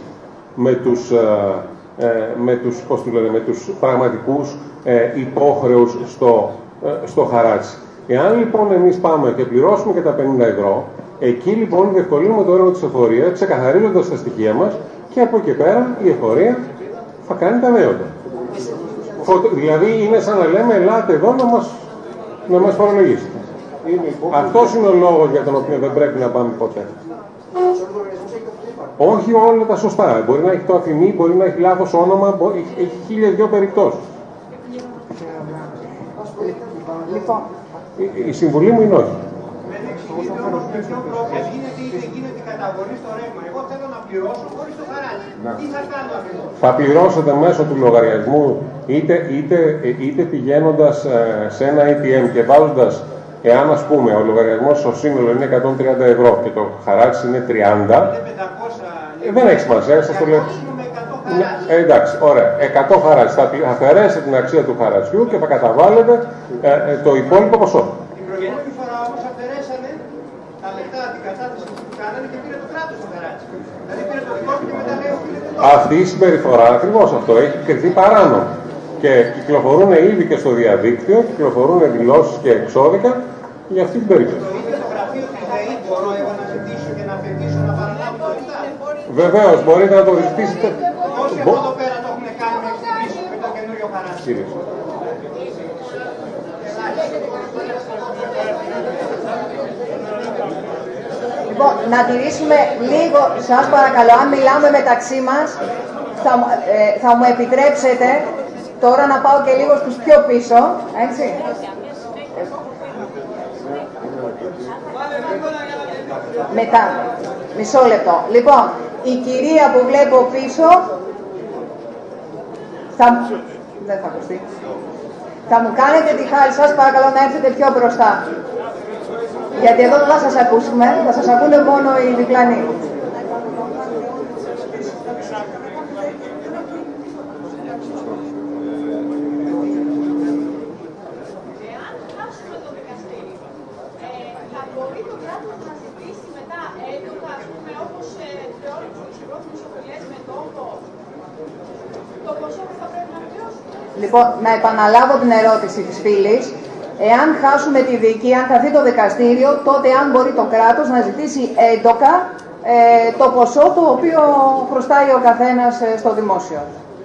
με τους πραγματικούς υπόχρεους στο χαράτσι. Εάν λοιπόν εμείς πάμε και πληρώσουμε και τα 50 ευρώ, εκεί λοιπόν διευκολύνουμε το έργο της εφορίας, ξεκαθαρίζοντας τα στοιχεία μας και από εκεί πέρα η εφορία θα κάνει τα νέοντα. Δηλαδή είναι σαν να λέμε ελάτε εδώ να μας φορολογήσετε. Αυτός είναι ο λόγος για τον οποίο δεν πρέπει να πάμε ποτέ. Όχι όλα τα σωστά. Μπορεί να έχει το αφημί, μπορεί να έχει λάθος όνομα, έχει 1002 περιπτώσεις. Λοιπόν. Η συμβουλή μου είναι όχι. Γίνεται καταβολή στο ρεύμα. Εγώ θέλω να πληρώσω χωρίς το χαράτσι. Τι θα κάνω ακριβώς? Θα πληρώσετε μέσω του λογαριασμού είτε πηγαίνοντας σε ένα ATM και βάζοντας, εάν ας πούμε ο λογαριασμός στο σύνολο είναι 130 ευρώ και το χαράτσι είναι 30, δεν έχει σημασία, σας το λέω. Εντάξει, ωραία. 100 χαράτσι. Θα αφαιρέσετε την αξία του χαρατσιού και θα καταβάλλετε το υπόλοιπο ποσό. Την προηγούμενη φορά όμως αφαιρέσανε τα λεφτά, την κατάθεση που κάνανε και πήρε το κράτος το χαράτσι. Δηλαδή πήρε το δικό του και μετά λέει οφείλεται το. Αυτή η συμπεριφορά ακριβώς αυτό έχει κριθεί παράνομο. Και κυκλοφορούν ήδη και στο διαδίκτυο, κυκλοφορούν δηλώσεις και εξώδικα για αυτή την περίπτωση. Το ίδιο το γραφείο της ΔΕΗ μπορώ εγώ να ζητήσω και να απαιτήσω να παραλάβω τα λεφτά. Βεβαίως, μπορείτε να το ζητήσετε. Όσοι από εδώ πέρα το έχουν κάνει μέχρι στιγμής με το καινούριο χαράτσι. Λοιπόν, να τηρήσουμε λίγο, σας παρακαλώ, αν μιλάμε μεταξύ μας, θα μου επιτρέψετε τώρα να πάω και λίγο στους πιο πίσω, έτσι. Μετά, μισό λεπτό. Λοιπόν, η κυρία που βλέπω πίσω, δεν θα ακουστεί. Θα μου κάνετε τη χάρη σας, παρακαλώ, να έρθετε πιο μπροστά. Γιατί εδώ δεν θα σας ακούσουμε, θα σας ακούνε μόνο οι διπλανοί. Λοιπόν, να επαναλάβω την ερώτηση της φίλης. Εάν χάσουμε τη δίκη, αν χαθεί το δικαστήριο, τότε αν μπορεί το κράτος να ζητήσει έντοκα το ποσό το οποίο χρωστάει ο καθένας στο δημόσιο.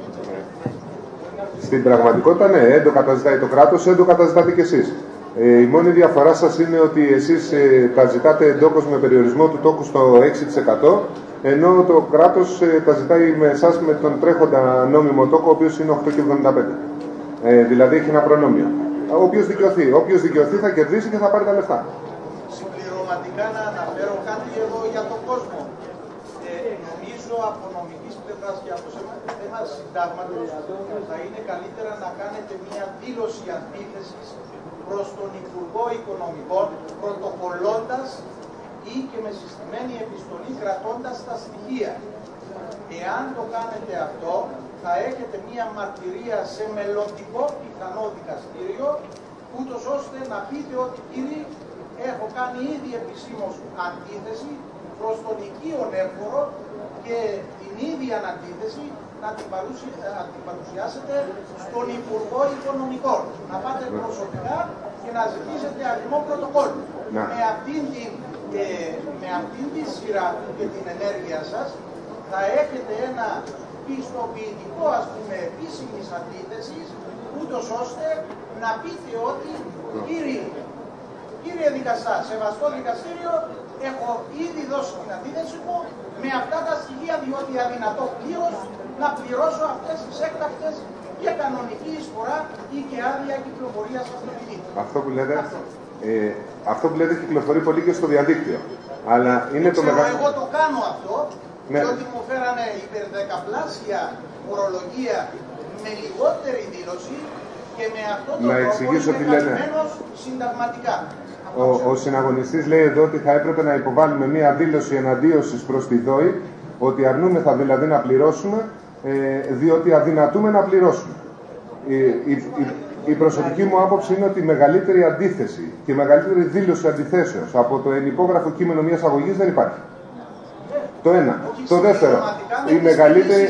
Στην πραγματικότητα, ναι, έντοκα τα ζητάει το κράτος, έντοκα τα ζητάτε κι εσείς. Η μόνη διαφορά σας είναι ότι εσείς τα ζητάτε εντόκως με περιορισμό του τόκου στο 6%, ενώ το κράτος τα ζητάει με εσάς με τον τρέχοντα νόμιμο τόκο, ο οποίος είναι 8,75. Δηλαδή έχει ένα προνόμιο. Όποιος δικαιωθεί θα κερδίσει και θα πάρει τα λεφτά. Συμπληρωματικά να αναφέρω κάτι εδώ για τον κόσμο. Νομίζω από νομικής πλευράς και από θέμα συντάγματος θα είναι καλύτερα να κάνετε μια δήλωση αντίθεσης προς τον Υπουργό Οικονομικών, πρωτοκολλώντας ή και με συστημένη επιστολή κρατώντας τα στοιχεία. Εάν το κάνετε αυτό, θα έχετε μία μαρτυρία σε μελλοντικό πιθανό δικαστήριο, ούτως ώστε να πείτε ότι κύριοι, έχω κάνει ήδη επισήμως αντίθεση προς τον οικείον έμπορο και την ίδια αντίθεση να την παρουσιάσετε στον Υπουργό Οικονομικών. Να πάτε προσωπικά και να ζητήσετε αριθμό πρωτοκόλλου. Με αυτήν τη σειρά και την ενέργεια σας θα έχετε ένα πιστοποιητικό, ας πούμε, επίσημης αντίθεσης, ούτως ώστε να πείτε ότι κύριε δικαστά, σεβαστό δικαστήριο, έχω ήδη δώσει την αντίθεση μου με αυτά τα στοιχεία, διότι αδυνατό πλήρως να πληρώσω αυτές τις έκτακτες για κανονική εισφορά ή και άδεια κυκλοφορίας αυτοκινήτων. Αυτό που λέτε κυκλοφορεί πολύ και στο διαδίκτυο. Αλλά είναι το μεγάλο. Εγώ το κάνω αυτό, ναι, διότι μου φέρανε υπερδεκαπλάσια φορολογία με λιγότερη δήλωση και με αυτό το τρόπο είμαι καλυμμένος συνταγματικά. Ο συναγωνιστής λέει εδώ ότι θα έπρεπε να υποβάλουμε μία δήλωση εναντίωσης προς τη ΔΟΗ, ότι αρνούμεθα δηλαδή να πληρώσουμε, διότι αδυνατούμε να πληρώσουμε. Η προσωπική μου άποψη είναι ότι η μεγαλύτερη αντίθεση και η μεγαλύτερη δήλωση αντιθέσεως από το ενυπόγραφο κείμενο μιας αγωγής δεν υπάρχει. Το ένα. Το δεύτερο. Η μεγαλύτερη.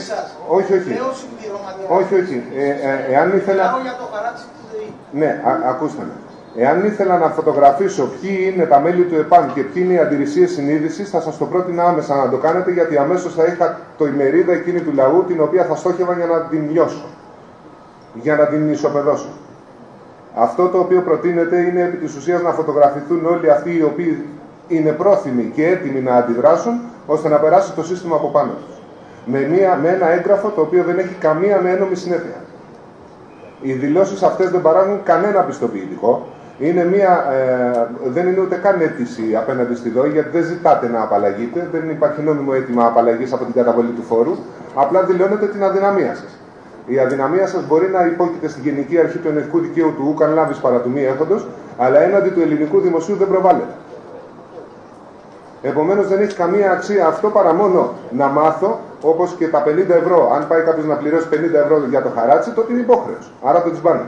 Όχι. Εάν ήθελα. Ναι, ακούστε με. Εάν ήθελα να φωτογραφίσω ποιοι είναι τα μέλη του ΕΠΑΜ και ποιοι είναι οι αντιρρησίες συνείδησης, θα σας το πρότεινα άμεσα να το κάνετε, γιατί αμέσως θα είχα το ημερίδα εκείνη του λαού, την οποία θα στόχευα για να την λιώσω. Για να την ισοπεδώσω. Αυτό το οποίο προτείνεται είναι επί της ουσίας να φωτογραφηθούν όλοι αυτοί οι οποίοι είναι πρόθυμοι και έτοιμοι να αντιδράσουν, ώστε να περάσει το σύστημα από πάνω τους. Με ένα έγγραφο το οποίο δεν έχει καμία ένομη συνέπεια. Οι δηλώσεις αυτές δεν παράγουν κανένα πιστοποιητικό. Δεν είναι ούτε καν αίτηση απέναντι στη ΔΟΗ, γιατί δεν ζητάτε να απαλλαγείτε, δεν υπάρχει νόμιμο αίτημα απαλλαγής από την καταβολή του φόρου. Απλά δηλώνετε την αδυναμία σας. Η αδυναμία σας μπορεί να υπόκειται στη Γενική Αρχή του Ενεργικού Δικαίου του Ούκαν Λάβης παρά του μη έχοντος, αλλά έναντι του ελληνικού δημοσίου δεν προβάλλεται. Επομένως δεν έχει καμία αξία αυτό παρά μόνο να μάθω, όπως και τα 50 ευρώ. Αν πάει κάποιος να πληρώσει 50 ευρώ για το χαράτσι, τότε είναι υπόχρεος. Άρα το τσμπάνε.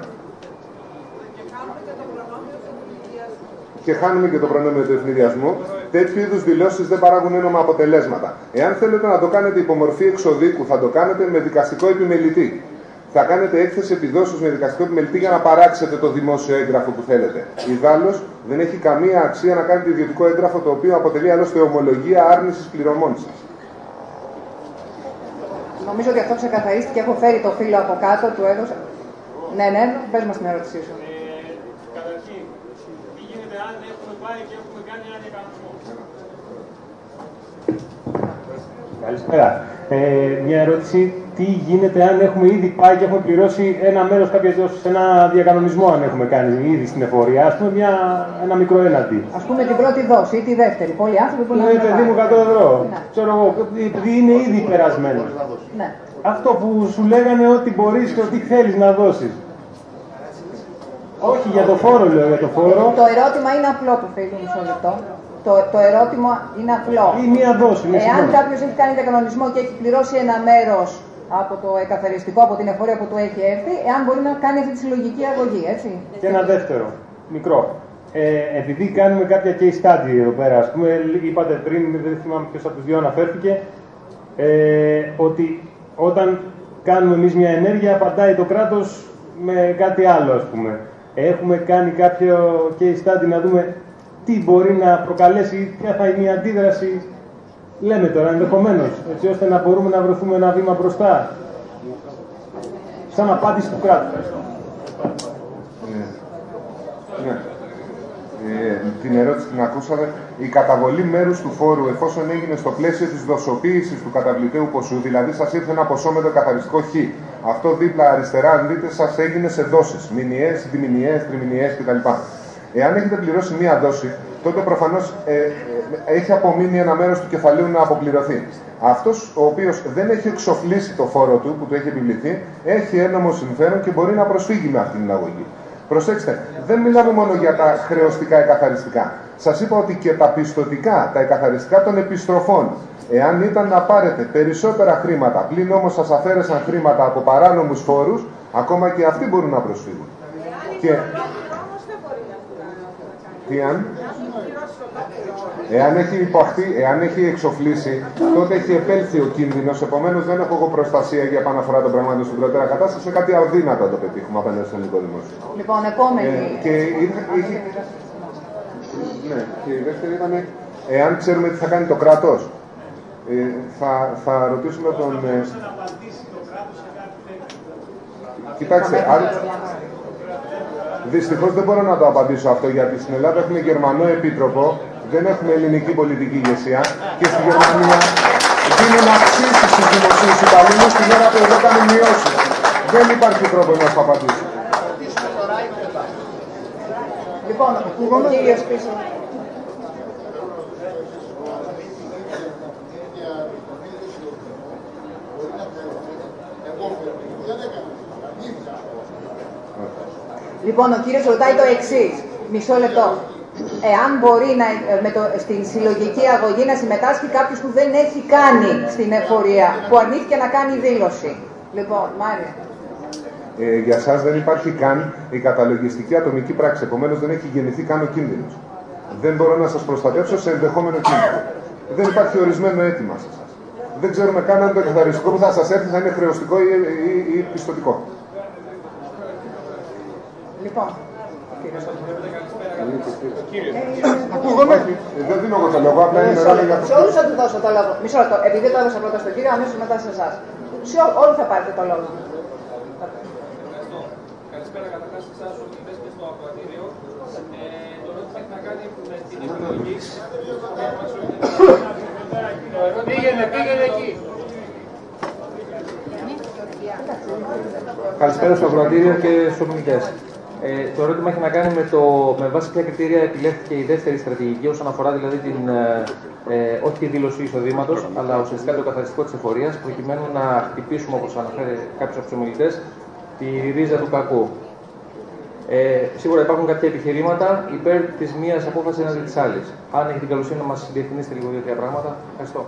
Και χάνουμε και το προνόμιο του ευνηδιασμού. Τέτοιου είδους δηλώσεις δεν παράγουν ένομα αποτελέσματα. Εάν θέλετε να το κάνετε υπό μορφή εξοδίκου, θα το κάνετε με δικαστικό επιμελητή. Θα κάνετε έκθεση επιδόσεως με δικαστικό επιμελητή για να παράξετε το δημόσιο έγγραφο που θέλετε. Ιδάλλως, δεν έχει καμία αξία να κάνετε ιδιωτικό έγγραφο, το οποίο αποτελεί άλλωστε ομολογία άρνησης πληρωμών σας. Νομίζω ότι αυτό ξεκαθαρίστηκε. Έχω φέρει το φύλλο από κάτω, του έδωσα. Ναι, πες μας την ερώτησή σου. Καταρχήν, τι γίνεται αν έχουμε πάει και έχουμε κάνει ένα διακανονισμό? Καλησπέρα. Μια ερώτηση. Τι γίνεται αν έχουμε ήδη πάει και έχουμε πληρώσει ένα μέρος κάποιες δόσεις, ένα διακανονισμό, αν έχουμε κάνει ήδη στην εφορία, ας πούμε ένα μικρό έναντι. Ας πούμε την πρώτη δόση ή τη δεύτερη. Πολλοί άνθρωποι που είναι παιδί μου 100 ευρώ. Ναι. Ξέρω εγώ, επειδή είναι ήδη περασμένο. Ναι. Αυτό που σου λέγανε ότι μπορείς και ότι θέλεις να δώσεις. Όχι για το φόρο, λέω, για το φόρο. Το ερώτημα είναι απλό, του φίλου, μισό λεπτό. Το ερώτημα είναι απλό. Ή μία δόση. Εάν κάποιος έχει κάνει διακανονισμό και έχει πληρώσει ένα μέρος από το εκαθαριστικό, από την εφορία που του έχει έρθει, εάν μπορεί να κάνει αυτή τη συλλογική αγωγή, έτσι. Και ένα δεύτερο, μικρό. Επειδή κάνουμε κάποια case study εδώ πέρα, ας πούμε, είπατε πριν, δεν θυμάμαι ποιος από τους δύο αναφέρθηκε, ότι όταν κάνουμε εμείς μια ενέργεια, απαντάει το κράτος με κάτι άλλο, ας πούμε. Έχουμε κάνει κάποιο case study να δούμε τι μπορεί να προκαλέσει, ποια θα είναι η αντίδραση, λέμε τώρα ενδεχομένως, έτσι ώστε να μπορούμε να βρεθούμε ένα βήμα μπροστά. Σαν απάντηση του κράτους. Ναι. Την ερώτηση την ακούσατε. Η καταβολή μέρους του φόρου, εφόσον έγινε στο πλαίσιο της δοσοποίησης του καταβλητέου ποσού, δηλαδή σας ήρθε ένα ποσό με το καθαριστικό χ. Αυτό δίπλα αριστερά, αν δείτε, σας έγινε σε δόσεις. Μηνιαίες, διμηνιαίες, τριμηνιαίες κτλ. Εάν έχετε πληρώσει μία δόση, τότε προφανώς έχει απομείνει ένα μέρος του κεφαλαίου να αποπληρωθεί. Αυτός ο οποίος δεν έχει εξοφλήσει το φόρο του, που του έχει επιβληθεί, έχει ένομο συμφέρον και μπορεί να προσφύγει με αυτήν την αγωγή. Προσέξτε, δεν μιλάμε μόνο για τα χρεωστικά εκαθαριστικά. Σας είπα ότι και τα πιστωτικά, τα εκαθαριστικά των επιστροφών, εάν ήταν να πάρετε περισσότερα χρήματα, πλην όμως σας αφαίρεσαν χρήματα από παράνομους φόρους, ακόμα και αυτοί μπορούν να προσφύγουν. Και... Εάν έχει υπαχθεί, εάν έχει εξοφλήσει, τότε έχει επέλθει ο κίνδυνος. Επομένως, δεν έχω εγώ προστασία για επαναφορά των πραγμάτων στην προτέρα κατάσταση. Σε κάτι αδύνατο το πετύχουμε απέναντι στο ελληνικό δημόσιο. Λοιπόν, επόμενη. Ναι, και η δεύτερη ήταν, εάν ξέρουμε τι θα κάνει το κράτος, θα ρωτήσουμε τον. Κοιτάξτε, δυστυχώς δεν μπορώ να το απαντήσω αυτό, γιατί στην Ελλάδα έχουμε Γερμανό επίτροπο, δεν έχουμε ελληνική πολιτική ηγεσία και στη Γερμανία δίνουν αυξήσεις στους δημοσίους υπαλλήλους την ώρα που εδώ κάνουν μειώσεις. Δεν υπάρχει τρόπο να σου απαντήσω. Λοιπόν, ο κύριος πίσω. Λοιπόν, ο κύριος ρωτάει το εξής. Μισό λεπτό. Εάν μπορεί στην συλλογική αγωγή να συμμετάσχει κάποιος που δεν έχει κάνει στην εφορία, που αρνήθηκε να κάνει δήλωση. Λοιπόν, Μάρια. Για σας δεν υπάρχει καν η καταλογιστική ατομική πράξη. Επομένως δεν έχει γεννηθεί καν ο κίνδυνος. Δεν μπορώ να σας προστατεύσω σε ενδεχόμενο κίνδυνο. Δεν υπάρχει ορισμένο αίτημα σε εσάς. Δεν ξέρουμε καν αν το καθαριστικό που θα σας έρθει θα είναι χρεωστικό ή πιστωτικό. Λοιπόν. Ακούγομαι. Δεν δίνω εγώ το λόγο, απλά είναι ρόλο για το. Σε όλους θα του δώσω το λόγο. Μισό λεπτό. Επειδή το έδωσα πρώτα στον κύριο, αμέσως μετά σε εσάς. Σε όλοι θα πάρετε το λόγο. Καλησπέρα καταρχάς σε εσάς ομιλητές και στο ακροατήριο. Το ερώτημα έχει να κάνει με την επιλογή. Πήγαινε εκεί. Καλησπέρα στο ακροατήριο και στους ομιλητές. Το ερώτημα έχει να κάνει με βάση ποια κριτήρια επιλέχθηκε η δεύτερη στρατηγική όσον αφορά δηλαδή όχι τη δήλωση εισοδήματος, αλλά ουσιαστικά το καθαριστικό της εφορίας, προκειμένου να χτυπήσουμε, όπως αναφέρει κάποιος από τους ομιλητές, τη ρίζα του κακού. Σίγουρα υπάρχουν κάποια επιχειρήματα υπέρ της μίας απόφασης έναντι της άλλης. Αν έχει την καλοσύνη να μας διευκρινίσετε λίγο δύο-τρία πράγματα. Ευχαριστώ.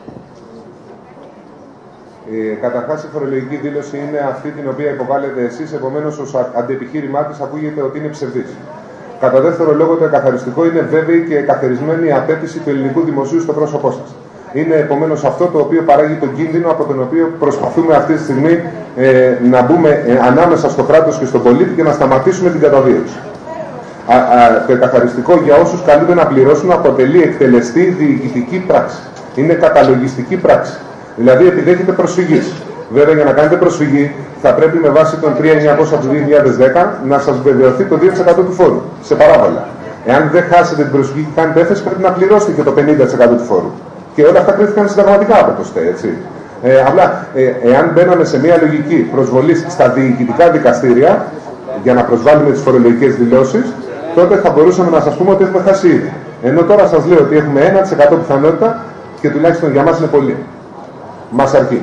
Καταρχάς, η φορολογική δήλωση είναι αυτή την οποία υποβάλλετε εσείς, επομένως, ως αντεπιχείρημά της ακούγεται ότι είναι ψευδής. Κατά δεύτερο λόγο, το εκαθαριστικό είναι βέβαιη και καθαρισμένη απέτηση του ελληνικού δημοσίου στο πρόσωπό σας. Είναι επομένως αυτό το οποίο παράγει τον κίνδυνο από τον οποίο προσπαθούμε αυτή τη στιγμή να μπούμε ανάμεσα στο κράτος και στον πολίτη και να σταματήσουμε την καταδίωξη. Το εκαθαριστικό για όσους καλούνται να πληρώσουν αποτελεί εκτελεστή διοικητική πράξη. Είναι καταλογιστική πράξη. Δηλαδή επιδέχεται προσφυγής. Βέβαια, για να κάνετε προσφυγή, θα πρέπει με βάση τον 3.900 του 2010 να σας βεβαιωθεί το 2% του φόρου σε παράβαλα. Εάν δεν χάσετε την προσφυγή και κάνετε έφεση, πρέπει να πληρώσετε και το 50% του φόρου. Και όλα αυτά κρίθηκαν συνταγματικά από το ΣΤΕ, έτσι. Απλά, εάν μπαίναμε σε μια λογική προσβολής στα διοικητικά δικαστήρια για να προσβάλλουμε τις φορολογικές δηλώσεις, τότε θα μπορούσαμε να σας πούμε ότι έχουμε χάσει ήδη. Ενώ τώρα σας λέω ότι έχουμε 1% πιθανότητα και τουλάχιστον για μας είναι πολύ. Μας αρκεί.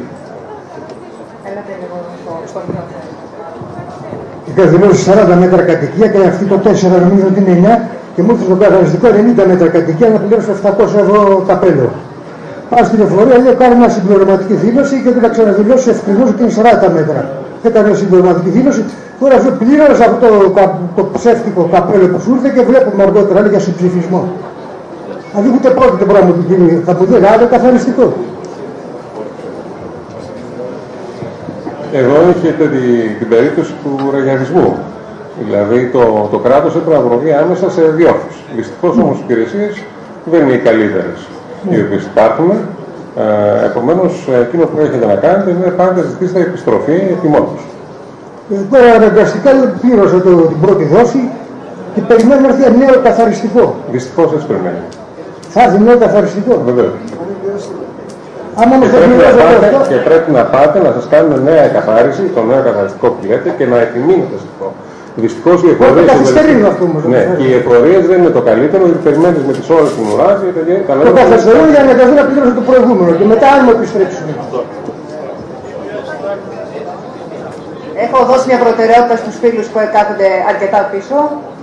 Είχα δηλώσει 40 μέτρα κατοικία και αυτή το 4 νομίζω ότι είναι 9 και μου ήρθε στο καθαριστικό 90 μέτρα κατοικία να πληρώσω 700 ευρώ καπέλο. Πάω στην εφορία, λέω κάνω μια συμπληρωματική δήλωση και να ξαναδηλώσω ευκρινώς ότι είναι 40 μέτρα. Έκανα μια συμπληρωματική δήλωση, τώρα πλήρωσα αυτό το ψεύτικο καπέλο που σου ήρθε και βλέπουμε αργότερα λέει για συμψηφισμό. Δηλαδή ούτε πρόκειται πράγμα του κύριου, θα μου δει άλλο καθαριστικό. Εδώ έχετε την περίπτωση του ραγιανισμού. Δηλαδή το κράτος έπρεπε να προβεί άμεσα σε διόρθωση. Δυστυχώς όμως οι υπηρεσίες δεν είναι οι καλύτερες οι οποίες υπάρχουν. Επομένως, εκείνο που έχετε να κάνετε είναι πάντα ζητήσετε επιστροφή ετοιμών τους. Τώρα αναγκαστικά πλήρωσα την πρώτη δόση και περιμένω να έρθει νέο καθαριστικό. Δυστυχώς έτσι περιμένει. Θα έρθει νέο καθαριστικό. Βεβαίως. Και πρέπει να πάτε να σας κάνουν νέα εκαθάριση, το νέο καθαριστικό που λέτε και να επιμείνετε σε αυτό. Δυστυχώς οι εφορίες δεν είναι το καλύτερο, γιατί περιμένεις με τις ώρες που μουράζει. Το καθυστερούν για να καθούν να πληρώσουν το προηγούμενο και μετά αν μου επιστρέψουν. Έχω δώσει μια προτεραιότητα στους φίλους που κάθονται αρκετά πίσω.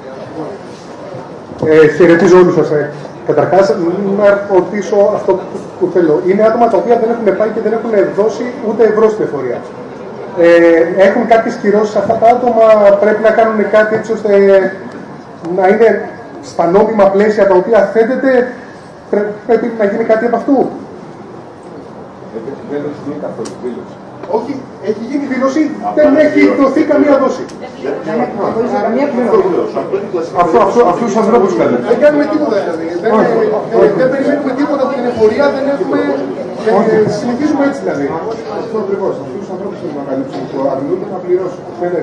Χαιρετίζω όλους σας. Καταρχάς, να ρωτήσω αυτό που θέλω. Είναι άτομα τα οποία δεν έχουν πάει και δεν έχουν δώσει ούτε ευρώ στην εφορία. Έχουν κάποιες κυρώσεις αυτά τα άτομα, πρέπει να κάνουν κάτι έτσι ώστε να είναι στα νόμιμα πλαίσια τα οποία θέτεται, πρέπει να γίνει κάτι από αυτού. Δεν έχει γίνει καθόλου δήλωση. Όχι, έχει γίνει δήλωση, δεν έχει δοθεί καμία δόση. Αυτούς τους ανθρώπους καλές. Δεν κάνουμε τίποτα δηλαδή. Δεν περιμένουμε τίποτα από την εφορία, δεν έχουμε... Συνεχίζουμε έτσι δηλαδή. Αυτό ακριβώς. Αυτούς τους ανθρώπους θέλουν να καλύψουν που αρνούνται να πληρώσουν.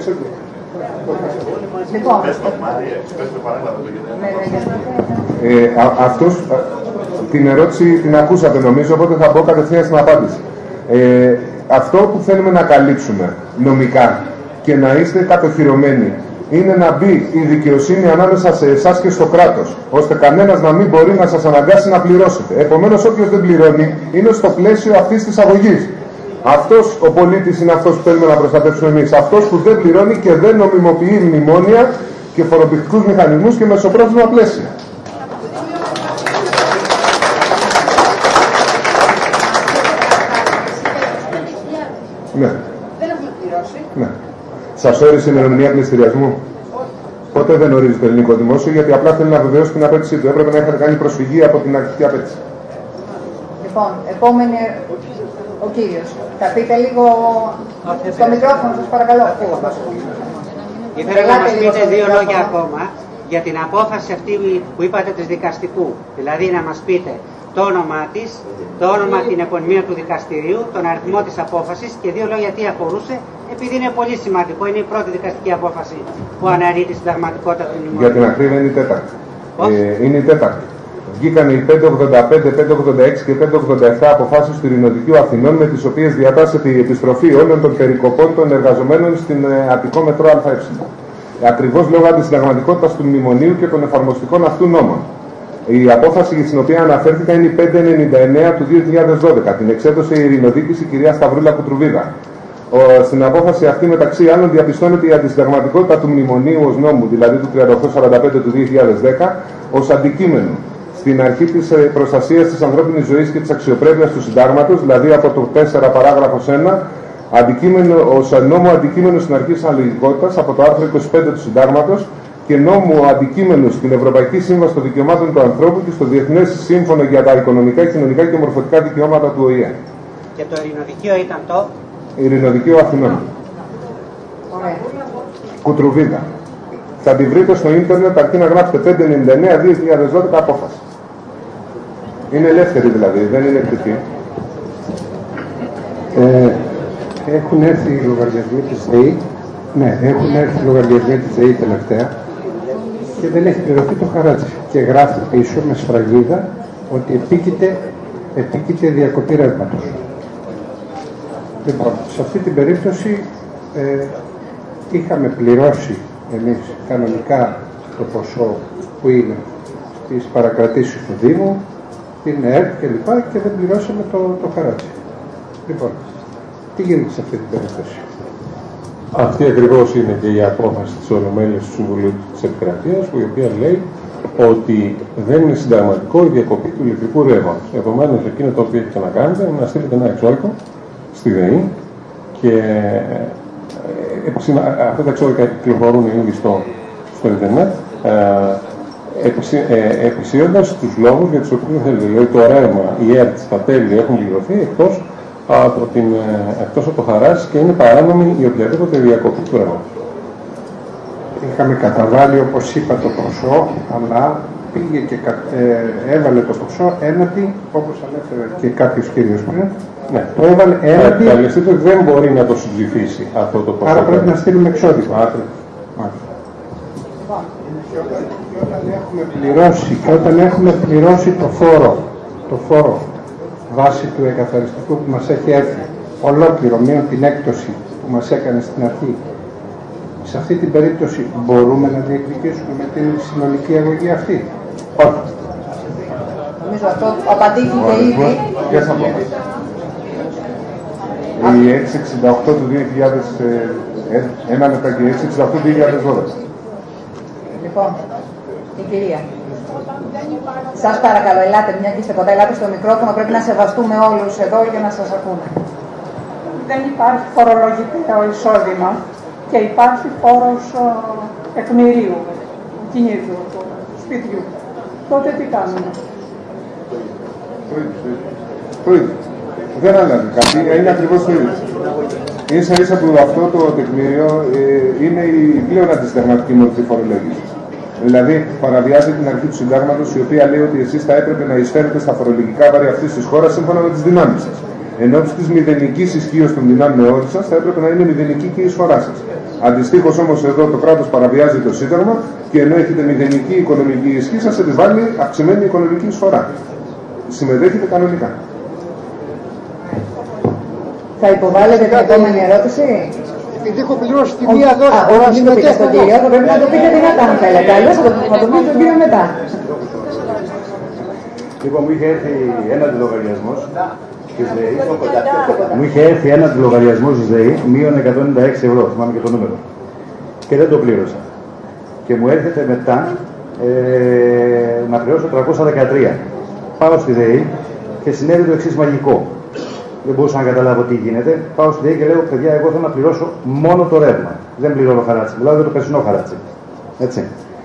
Αυτός την ερώτηση την ακούσατε νομίζω, οπότε θα μπω κατευθείαν στην απάντηση. Αυτό που θέλουμε να καλύψουμε νομικά και να είστε κατοχυρωμένοι είναι να μπει η δικαιοσύνη ανάμεσα σε εσάς και στο κράτος, ώστε κανένας να μην μπορεί να σας αναγκάσει να πληρώσετε. Επομένως, όποιος δεν πληρώνει είναι στο πλαίσιο αυτής της αγωγής. Αυτός ο πολίτης είναι αυτός που θέλουμε να προστατεύσουμε εμείς. Αυτός που δεν πληρώνει και δεν νομιμοποιεί μνημόνια και φορομπηκτικούς μηχανισμούς και μεσοπρόθεσμα πλαίσια. Ναι. Δεν έχουμε πληρώσει. Ναι. Σας όρισε η ημερομηνία πληστηριασμού. Πότε δεν ορίζει το ελληνικό δημόσιο, γιατί απλά θέλει να βεβαιώσει την απέτησή του. Έπρεπε να είχατε κάνει προσφυγή από την αρχική απέτηση. Λοιπόν, επόμενη. Ο κύριος. Θα πείτε λίγο στο μικρόφωνο, σας παρακαλώ. Ήθελα να μας πείτε δύο λόγια ακόμα για την απόφαση αυτή που είπατε της δικαστικού. Δηλαδή να μας πείτε το όνομά της, το όνομα, την επωνυμία του δικαστηρίου, τον αριθμό της απόφασης και δύο λόγια τι αφορούσε, επειδή είναι πολύ σημαντικό. Είναι η πρώτη δικαστική απόφαση που αναρρεί τη συνταγματικότητα του μνημονίου. Για την ακρίβεια είναι η τέταρτη. Είναι η τέταρτη. Βγήκαν οι 585, 586 και 587 αποφάσεις του Ειρηνοδικείου Αθηνών, με τις οποίες διατάσσεται η επιστροφή όλων των περικοπών των εργαζομένων στην Αττικό Μετρό ΑΕ. Ακριβώς λόγω αντισυνταγματικότητας του μνημονίου και των εφαρμοστικών αυτού νόμων. Η απόφαση στην οποία αναφέρθηκα είναι η 599 του 2012. Την εξέδωσε η ειρηνοδίκηση κυρία Σταυρούλα Κουτρουβίδα. Στην απόφαση αυτή, μεταξύ άλλων, διαπιστώνεται η αντισυνταγματικότητα του μνημονίου ως νόμου, δηλαδή του 3845 του 2010, ως αντικείμενο στην αρχή της προστασίας της ανθρώπινης ζωής και της αξιοπρέπειας του συντάγματος, δηλαδή από το 4 παράγραφος 1, ως νόμο αντικείμενο στην αρχή της αναλογικότητας, από το άρθρο 25 του συντάγματος, και νόμου αντικείμενο στην Ευρωπαϊκή Σύμβαση των Δικαιωμάτων του Ανθρώπου και στο Διεθνές Σύμφωνο για τα Οικονομικά, Κοινωνικά και Μορφωτικά Δικαιώματα του ΟΗΕ. Και το ειρηνοδικείο ήταν το? Ειρηνοδικείο Αθηνών. Κουτρουβίδα. Θα τη βρείτε στο ίντερνετ, αρκεί να γράψετε 599-2012 απόφαση. Είναι ελεύθερη δηλαδή, δεν είναι κριτή. Έχουν έρθει οι λογαριασμοί της ΔΕΗ. Ναι, έχουν έρθει οι λογαριασμοί της ΔΕΗ τελευταία και δεν έχει πληρωθεί το χαράτσι. Και γράφει πίσω με σφραγίδα ότι επίκειται διακοπή ρεύματος. Λοιπόν, σε αυτή την περίπτωση είχαμε πληρώσει εμείς κανονικά το ποσό που είναι στις παρακρατήσεις του Δήμου, την ΕΡΤ κλπ. Και δεν πληρώσαμε το χαράτσι. Λοιπόν, τι γίνεται σε αυτή την περίπτωση? Αυτή ακριβώς είναι και η απόφαση της Ολομέλειας του Συμβουλίου της Επικρατείας, η οποία λέει ότι δεν είναι συνταγματικό η διακοπή του ηλεκτρικού ρεύματος. Επομένως, εκείνο το οποίο έχετε να κάνετε είναι να στείλετε ένα εξώδικο στη ΔΕΗ και αυτά τα εξώδικα κυκλοφορούν ήδη στο Ιντερνετ, επισύοντας τους λόγους για τους οποίους θέλετε. Δηλαδή, το ρεύμα, η ΕΡΤ, τα τέλη έχουν πληρωθεί εκτός από το χαράτσι και είναι παράνομη η οποιαδήποτε διακοπή του ρεύματος. Είχαμε καταβάλει, όπως είπα, το ποσό, αλλά πήγε και έβαλε το ποσό έναντι, όπως ανέφερε και κάποιος κύριος πριν, ναι. Το έβαλε έναντι... Καλεστείτε ότι δεν μπορεί να το συμψηφίσει αυτό το ποσό. Άρα πρέπει να στείλουμε εξώδικο. Και όταν έχουμε πληρώσει το φόρο βάση του εκαθαριστικού που μας έχει έρθει ολόκληρο, μείον την έκπτωση που μας έκανε στην αρχή, σε αυτή την περίπτωση μπορούμε να διεκδικήσουμε με την συνολική αγωγή αυτή? Όχι. Νομίζω αυτό απαντήθηκε ήδη. Για σας πω. Η 668 του 2001 μετά και η 668 του 2012. Λοιπόν, η κυρία. Σας παρακαλώ, ελάτε, μια και είστε κοντά, ελάτε στο μικρόφωνο, πρέπει να σεβαστούμε όλους εδώ για να σας ακούνε. Δεν υπάρχει φορολογικό εισόδημα και υπάρχει φόρος εκμηρίου, κινήτου, σπιτιού. Τότε τι κάνουμε? Το ίδιο. Δεν αλλάζει κάτι, είναι ακριβώς το ίδιο. Ίσα ίσα που αυτό το τεκμήριο είναι η πλέον αντισυνταγματική μορφή φορολόγησης. Δηλαδή, παραβιάζει την αρχή του συντάγματος, η οποία λέει ότι εσείς θα έπρεπε να εισφέρετε στα φορολογικά βάρη αυτής της χώρας σύμφωνα με τις δυνάμεις σας. Ενώπιση της μηδενικής ισχύως των δυνάμεών σας, θα έπρεπε να είναι μηδενική και η εισφορά σας. Αντιστοίχως όμως, εδώ το κράτος παραβιάζει το σύνταγμα και ενώ έχετε μηδενική οικονομική ισχύ, σας επιβάλλει αυξημένη οικονομική εισφορά. Συμμετέχετε κανονικά. Θα υποβάλλετε την επόμενη ερώτηση? Επειδή έχω πληρώσει τη μία δόση, μπορώ να συμμετέχω στον κύριο, θα πρέπει να το πείτε δυνατά αν θέλετε. Αλλιώς θα το πείτε στον κύριο μετά. Λοιπόν, μου είχε έρθει ένας λογαριασμός της ΔΕΗ. Μου είχε έρθει ένας λογαριασμός της ΔΕΗ, μείον 196 ευρώ, θυμάμαι και το νούμερο. Και δεν το πλήρωσα. Και μου έρχεται μετά να πληρώσω 313. Πάω στη ΔΕΗ και συνέβη το εξής μαγικό. Δεν μπορούσα να καταλάβω τι γίνεται. Πάω στη ΔΕΗ και λέω: παιδιά, εγώ θέλω να πληρώσω μόνο το ρεύμα. Δεν πληρώνω χαράτσι. Μιλάω για το περσινό χαράτσι. Έτσι.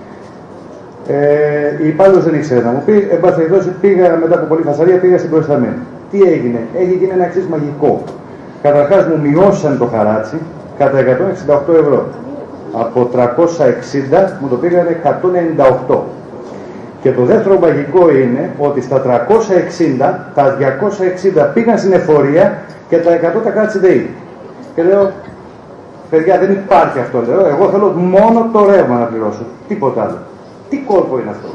Η υπάλληλος δεν ήξερε να μου πει. Εν πάση περιπτώσει, πήγα μετά από πολλή φασαρία, πήγα στην προϊσταμένη. Τι έγινε? Έγινε ένα εξής μαγικό. Καταρχάς μου μειώσαν το χαράτσι κατά 168 ευρώ. Από 360 μου το πήγανε 198. Και το δεύτερο μαγικό είναι ότι στα 360, τα 260 πήγαν στην εφορία και τα 100 τα κράτησε ΔΕΗ. Και λέω, παιδιά, δεν υπάρχει αυτό. Λέω, εγώ θέλω μόνο το ρεύμα να πληρώσω. Τίποτα άλλο. Τι κόλπο είναι αυτό?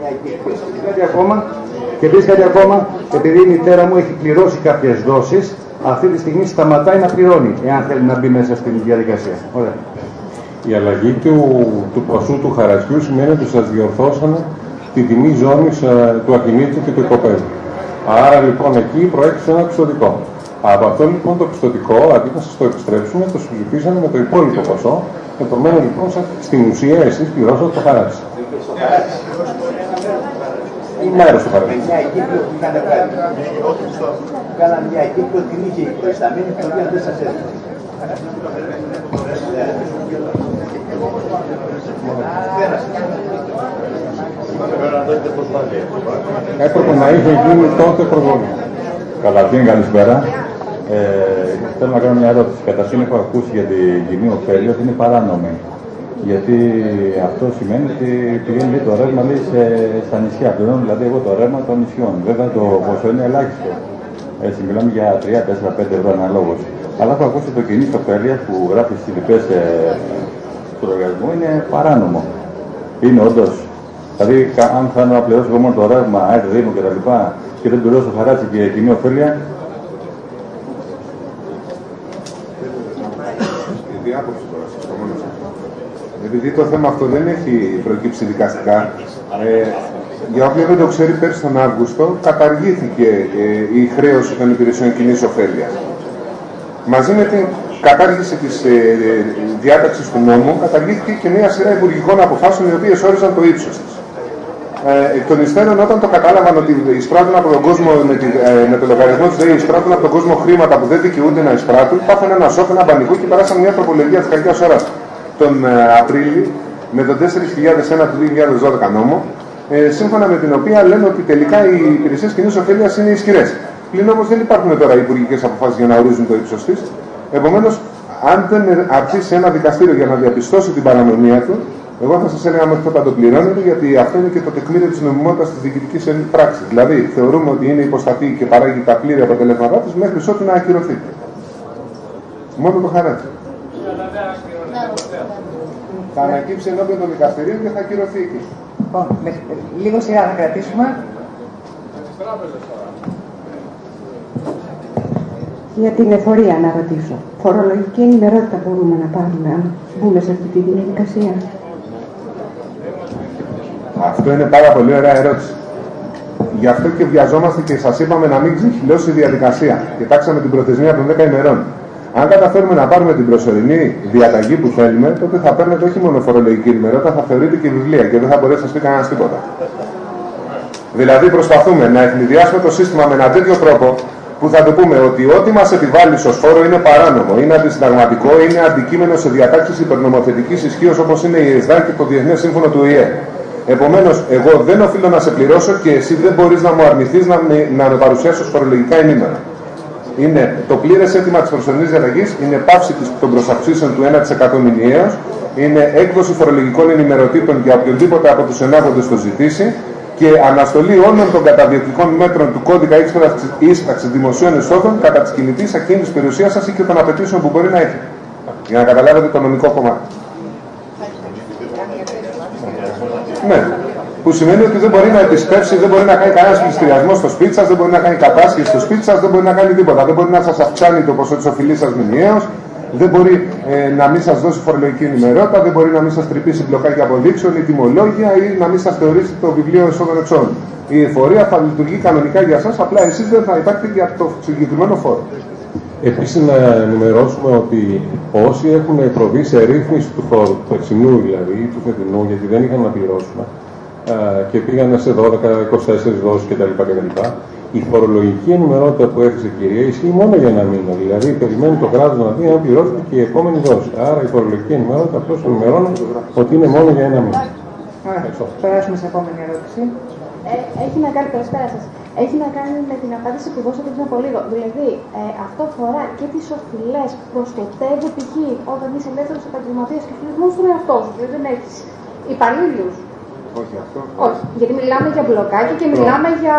Και επίσης κάτι ακόμα, επειδή η μητέρα μου έχει πληρώσει κάποιες δόσεις, αυτή τη στιγμή σταματάει να πληρώνει, εάν θέλει να μπει μέσα στην διαδικασία. Ωραία. Η αλλαγή του ποσού του χαρατζιού σημαίνει ότι σας διορθώσανε τη τιμή ζώνης του ακινήτου και του οικοπαίδου. Άρα λοιπόν εκεί προέκυψε ένα πιστωτικό. Από αυτό λοιπόν το πιστωτικό, αντί να σας το επιστρέψουμε, το συμψηφίσαμε με το υπόλοιπο ποσό. Επομένως λοιπόν στην ουσία εσείς πληρώσατε το χαράτσι. Μέρος του χαράτσι. Μια εγκύπλο που είχαν βγάλει. Κάναν μια εγκύπλο την είχε η προϊσταμένη, την οποία δεν σας έδωσε. Έπρεπε να είχε γίνει τότε προβολή. Καταρχήν, καλησπέρα. Θέλω να κάνω μια ερώτηση. Καταρχήν, έχω ακούσει για την κοινή ωφέλεια ότι είναι παράνομη. Γιατί αυτό σημαίνει ότι πηγαίνει το ρεύμα στα νησιά. Πληρώνω δηλαδή εγώ το ρεύμα των νησιών. Βέβαια το ποσό είναι ελάχιστο. Έτσι, μιλάμε για 3, 4, 5 ευρώ αναλόγως. Αλλά έχω ακούσει το κοινή ωφέλεια που γράφει στις λοιπές του λογαριασμού είναι παράνομο. Είναι όντως. Δηλαδή, αν θέλω να πληρώσω εγώ μόνο το ρεύμα, αέρα, δήμο κτλ. Και δεν πληρώσω χαράτσι και κοινή ωφέλεια. Επειδή το θέμα αυτό δεν έχει προκύψει δικαστικά, για όποιον δεν το ξέρει, πέρσι τον Αύγουστο καταργήθηκε η χρέωση των υπηρεσιών κοινής ωφέλειας. Μαζί με την κατάργηση της διάταξης του νόμου, καταργήθηκε και μια σειρά υπουργικών αποφάσεων οι οποίες όριζαν το ύψος της. Εκ των υστέρων, όταν το κατάλαβαν ότι εισπράττουν από τον κόσμο με το λογαριασμό της ΔΕΗ, εισπράττουν από τον κόσμο χρήματα που δεν δικαιούνται να εισπράττουν, πάθανε ένα σοκ, ένα πανικό και περάσαν μια τροπολογία της κακιάς ώρας τον Απρίλιο με τον 4.001 του 2012 νόμο, σύμφωνα με την οποία λένε ότι τελικά οι υπηρεσίες κοινής ωφέλειας είναι ισχυρές. Πλην όμως δεν υπάρχουν τώρα υπουργικές αποφάσεις για να ορίζουν το ύψος της. Επομένως, αν δεν αρχίσει ένα δικαστήριο για να διαπιστώσει την παρανομία του, εγώ θα σας έλεγα μέχρι τότε να το πληρώνετε, γιατί αυτό είναι και το τεκμήριο της νομιμότητας της διοικητικής πράξης. Δηλαδή, θεωρούμε ότι είναι υποστατή και παράγει τα πλήρη αποτελέσματά της μέχρι ότου να ακυρωθεί. Μόνο το χαράτσι. Θα ανακύψει ενώπιον των δικαστηρίων και θα ακυρωθεί εκεί. Λοιπόν, λίγο σειρά να κρατήσουμε. Για την εφορία να ρωτήσω. Φορολογική ενημερότητα μπορούμε να πάρουμε αν μπούμε σε αυτή τη διαδικασία? Αυτό είναι πάρα πολύ ωραία ερώτηση. Γι' αυτό και βιαζόμαστε και σας είπαμε να μην ξεχυλώσει η διαδικασία. Κοιτάξαμε την προθεσμία των 10 ημερών. Αν καταφέρουμε να πάρουμε την προσωρινή διαταγή που θέλουμε, τότε θα παίρνετε όχι μόνο φορολογική ενημερότητα, θα θεωρείτε και βιβλία και δεν θα μπορέσει να σας πει κανένας τίποτα. Δηλαδή, προσπαθούμε να ευνηδιάσουμε το σύστημα με έναν τέτοιο τρόπο που θα το πούμε ότι ό,τι μας επιβάλλει ως φόρο είναι παράνομο, είναι αντισυνταγματικό, είναι αντικείμενο σε διατάξεις υπερνομοθετικής ισχύως όπως είναι η ΕΣΔΑ και το Διεθνές Σύμφωνο του ΟΗΕ. Επομένως, εγώ δεν οφείλω να σε πληρώσω και εσύ δεν μπορείς να μου αρνηθείς να με παρουσιάσεις ως φορολογικά ενήμερα. Είναι το πλήρες αίτημα της προσωρινής διαταγής, είναι πάυση των προσαυξήσεων του 1% μηνιαίως, είναι έκδοση φορολογικών ενημερωτήτων για οποιονδήποτε από τους ενάγοντες το ζητήσει και αναστολή όλων των καταδιοκτικών μέτρων του κώδικα ίσπραξης δημοσίων εσόδων κατά της κινητής ακίνητης περιουσίας σας ή και των απαιτήσεων που μπορεί να έχει. Για να καταλάβετε το νομικό κομμάτι. Ναι. Που σημαίνει ότι δεν μπορεί να επισπεύσει, δεν μπορεί να κάνει κανένα πληστηριασμό στο σπίτι σας, δεν μπορεί να κάνει κατάσχεση στο σπίτι σας, δεν μπορεί να κάνει τίποτα. Δεν μπορεί να σας αυξάνει το ποσό της οφειλής σας μηνιαίως, δεν μπορεί να μην σας δώσει φορολογική ενημερότητα, δεν μπορεί να μην σας τρυπήσει μπλοκάκια αποδείξεων ή τιμολόγια ή να μην σας θεωρήσει το βιβλίο εσόδων-εξόδων. Η εφορία θα λειτουργεί κανονικά για σας, απλά εσείς δεν θα υπάρχετε για το συγκεκριμένο φόρο. Επίσης να ενημερώσουμε ότι όσοι έχουν προβεί σε ρύθμιση του φόρου, του περσινού δηλαδή ή του φετινού, γιατί δεν είχαν να πληρώσουν και πήγαν σε 12, 24 δόσεις κτλ. Η φορολογική ενημερότητα που έθεσε η κυρία ισχύει μόνο για ένα μήνα. Δηλαδή περιμένει το κράτος να δει αν πληρώσουν και η επόμενη δόση. Άρα η φορολογική ενημερότητα απλώς ενημερώνει ότι είναι μόνο για ένα μήνα. Περάσουμε σε επόμενη ερώτηση. Έχει να κάνει, καλησπέρα σας. Έχει να κάνει με την απάντηση που δώσατε πριν από λίγο. Δηλαδή, αυτό αφορά και τις οφειλές προς το ΤΕΒ, π.χ. όταν είσαι ελεύθερος επαγγελματίας και οφείλεις μόνο στον εαυτό σου, δηλαδή δεν έχεις υπαλλήλους. Όχι αυτό. Όχι, γιατί μιλάμε για μπλοκάκι και μιλάμε για...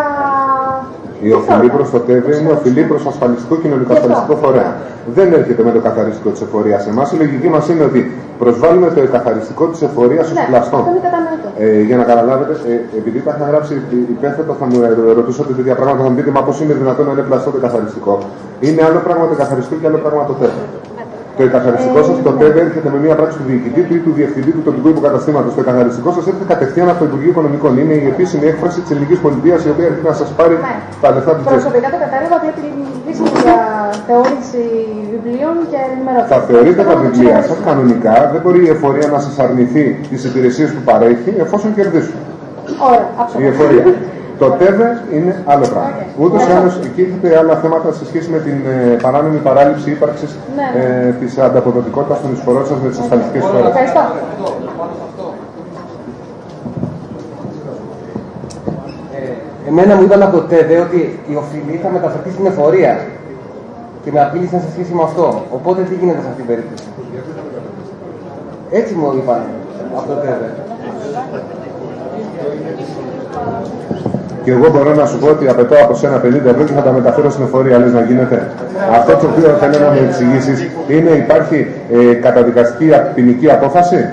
Η οφειλή προς το ΤΕΒ είναι οφειλή προς ασφαλιστικό κοινωνικοασφαλιστικό φορέα. Δεν έρχεται με το καθαριστικό της εφορίας. Εμάς η λογική μας είναι ότι προσβάλλουμε το καθαριστικό της εφορίας ως πλαστό. Για να καταλάβετε, επειδή τα είχα γράψει υπέθετο, θα μου ρωτούσατε τέτοια πράγματα, θα μου πείτε μα πώς είναι δυνατόν να είναι πλαστό το καθαριστικό. Είναι άλλο πράγμα το καθαριστικό και άλλο πράγμα το ΤΕΒ. Το εκαθαριστικό σας, το ΤΕΒ έρχεται με μια πράξη του διοικητή του ή του διευθυντή του τοπικού υποκαταστήματος. Το εκαθαριστικό σας έρχεται κατευθείαν από το Υπουργείο Οικονομικών. Είναι η επίσημη έκφραση της ελληνικής πολιτείας η οποία έρχεται να σας πάρει τα λεφτά του τσέπη. Προσωπικά το κατάλαβα ότι μιλήσαμε για θεώρηση βιβλίων και ενημερώσεις. Θα θεωρείτε τα βιβλία σας κανονικά, δεν μπορεί η εφορία να σας αρνηθεί τις υπηρεσίες που παρέχει εφόσον κερδίσουν. Ωραία, η εφορία. Το ΤΕΒ είναι άλλο πράγμα. Ούτως ή άλλως εκεί έχετε άλλα θέματα σε σχέση με την παράνομη παράληψη ύπαρξης της ανταποδοτικότητας των εισφορών σας με τις ασφαλιστικές εισφορές. Ευχαριστώ. Εμένα μου είπαν από το ΤΕΒ ότι η οφειλή θα μεταφερθεί στην εφορία και με απείλησαν σε σχέση με αυτό. Οπότε τι γίνεται σε αυτήν την περίπτωση? Έτσι μου είπαν από το ΤΕΒ. και εγώ μπορώ να σου πω ότι απαιτώ από σένα 50 ευρώ και θα τα μεταφέρω στην εφορία, λες να γίνεται. Αυτό το οποίο θέλω να μου εξηγήσεις είναι υπάρχει καταδικαστική ποινική απόφαση.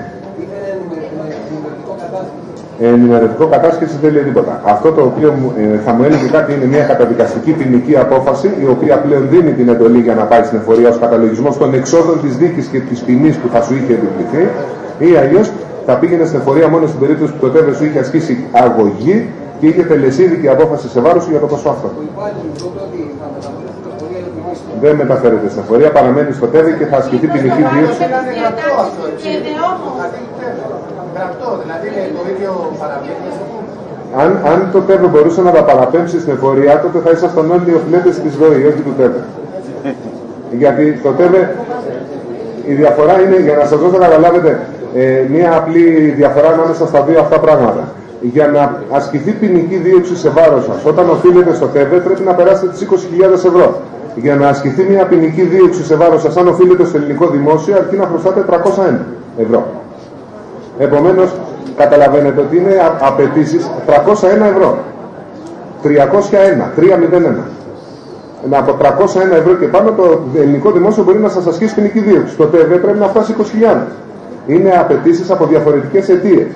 Ενημερωτικό κατάσχεση δεν λέει τίποτα. Αυτό το οποίο θα μου έλεγε κάτι είναι μια καταδικαστική ποινική απόφαση, η οποία πλέον δίνει την εντολή για να πάει στην εφορία ως καταλογισμός των εξόδων της δίκης και της ποινής που θα σου είχε επιβληθεί, ή αλλιώς θα πήγαινε στην εφορία μόνο στην περίπτωση που το ΤΕΒΕ σου είχε ασκήσει αγωγή και είχε τελεσίδικη απόφαση σε βάρος σου για το ποσό αυτό. Δεν μεταφέρεται στην εφορία, παραμένει στο ΤΕΒΕ και θα ασκηθεί ποινική δίωξη. Δηλαδή το ίδιο παραπέμπει. Αν το ΤΕΒΕ μπορούσε να τα παραπέμψει στην εφορία, τότε θα ήσασταν όλοι οι οφειλέτες της ΔΟΗ, όχι του ΤΕΒΕ. Γιατί το ΤΕΒΕ, η διαφορά είναι, για να σας δώσω να καταλάβετε, μία απλή διαφορά ανάμεσα στα δύο αυτά πράγματα. Για να ασκηθεί ποινική δίωξη σε βάρος σας, όταν οφείλετε στο ΤΕΒΕ, πρέπει να περάσετε τις 20.000 ευρώ. Για να ασκηθεί μια ποινική δίωξη σε βάρος σας, αν οφείλετε στο ελληνικό δημόσιο, αρκεί να χρωστάτε 301 ευρώ. Επομένως, καταλαβαίνετε ότι είναι απαιτήσεις 301 ευρώ. 301, 301. Από 301 ευρώ και πάνω το ελληνικό δημόσιο μπορεί να σας ασκήσει ποινική δίωξη. Το ΤΕΒΕ πρέπει να φτάσει 20.000. Είναι απαιτήσεις από διαφορετικές αιτίες.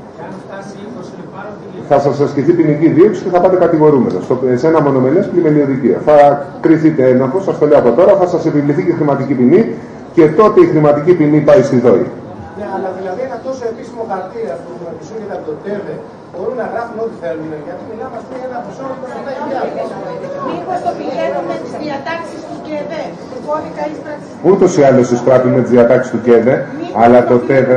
Θα σας ασκηθεί ποινική δίωξη και θα πάτε κατηγορούμενος σε ένα μονομελές πλημελιωδικείο. Θα κριθείτε ένοχος, σας το λέω από τώρα, θα σας επιβληθεί και χρηματική ποινή και τότε η χρηματική ποινή πάει στη ΔΟΗ. Ναι, αλλά δηλαδή ένα τόσο επίσημο χαρτί που χρησιμοποιούνται από το ΤΕΒΕ μπορούν να γράφουν ό,τι θέλουν, γιατί μιλάμε για ένα ποσό 27.000. Μήπως το πηγαίνουν με τις διατάξεις του ΚΕΔΕ, του κώδικα ίσπραξης. Ούτως ή άλλως εισπράττουν με τις διατάξεις του ΚΕΔΕ, αλλά το ΤΕΒΕ.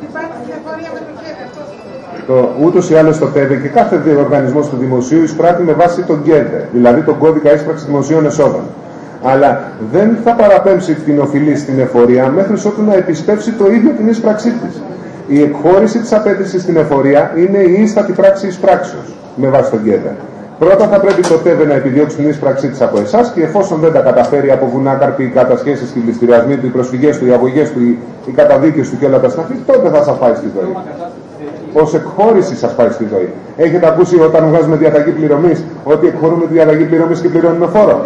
Ούτως ή άλλως το ΤΕΒΕ και κάθε οργανισμός του δημοσίου εισπράττει με βάση τον ΚΕΔΕ, δηλαδή τον κώδικα ίσπραξης δημοσίων εσόδων. Αλλά δεν θα παραπέμψει την οφειλή στην εφορία μέχρι ότου να επισπεύσει το ίδιο την ίσπραξή της. Η εκχώρηση της απέτησης στην εφορία είναι η ίστατη πράξη εισπράξεως με βάση τον ΚΕΔΕ. Πρώτα θα πρέπει το ΤΕΒΕ να επιδιώξει την ίσπραξή της από εσάς και εφόσον δεν τα καταφέρει από βουνάκαρποι, οι κατασχέσεις, οι πληστηριασμοί του, οι προσφυγές του, οι αγωγές του, οι καταδίκες του και όλα τα σταφή, τότε θα σας πάει στη ΔΟΗ. Ως εκχώρηση σας πάει στη ΔΟΗ. Έχετε ακούσει όταν βγάζουμε διαταγή πληρωμής ότι εκχωρούμε τη διαταγή πληρωμής και πληρώνουμε φόρο?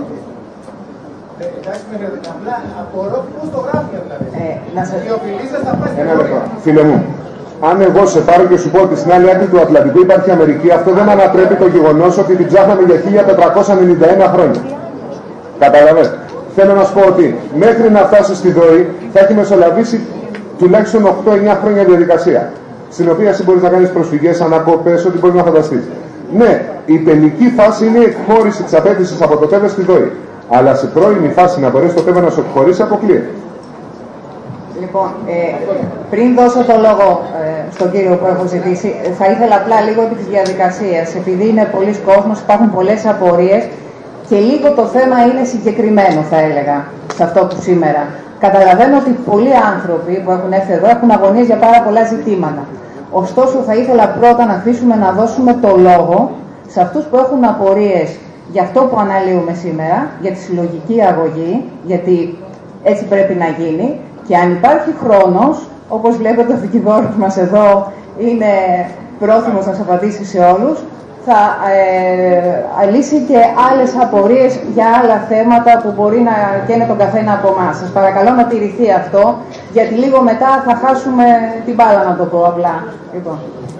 Απλά απορώ πώς το γράφουν δηλαδή. Οι οφειλείς θα πάει στην Ένα λεπτό. Φίλε μου, αν εγώ σε πάρω και σου πω ότι στην άλλη άκρη του Ατλαντικού υπάρχει Αμερική, αυτό δεν ανατρέπει το γεγονός ότι την ψάχναμε για 1491 χρόνια. Καταλαβαίνετε. Θέλω να σου πω ότι μέχρι να φτάσει στη ΔΟΗ θα έχει μεσολαβήσει τουλάχιστον 8-9 χρόνια διαδικασία. Στην οποία εσύ μπορείς να κάνεις προσφυγές, ανακοπές, ό,τι μπορείς να φανταστείς. Ναι, η τελική φάση είναι η εκχώρηση της απέτησης από το ΤΕΒΕ στη ΔΟΗ. Αλλά σε πρώιμη φάση να μπορέσει το ΤΕΒΕ να σου εκχωρήσει, αποκλείεται. Λοιπόν, πριν δώσω το λόγο στον κύριο που έχω ζητήσει, θα ήθελα απλά λίγο επί της διαδικασίας. Επειδή είναι πολλοί κόσμος, υπάρχουν πολλές απορίες και λίγο το θέμα είναι συγκεκριμένο, θα έλεγα, σε αυτό που σήμερα. Καταλαβαίνω ότι πολλοί άνθρωποι που έχουν έρθει εδώ έχουν αγωνίες για πάρα πολλά ζητήματα. Ωστόσο, θα ήθελα πρώτα να αφήσουμε να δώσουμε το λόγο σε αυτούς που έχουν απορίες για αυτό που αναλύουμε σήμερα, για τη συλλογική αγωγή, γιατί έτσι πρέπει να γίνει. Και αν υπάρχει χρόνος, όπως βλέπετε ο δικηγόρος μας εδώ είναι πρόθυμος να σας απαντήσει σε όλους, θα λύσει και άλλες απορίες για άλλα θέματα που μπορεί να καίνε τον καθένα από εμάς. Σας παρακαλώ να τηρηθεί αυτό, γιατί λίγο μετά θα χάσουμε την μπάλα, να το πω απλά. Λοιπόν.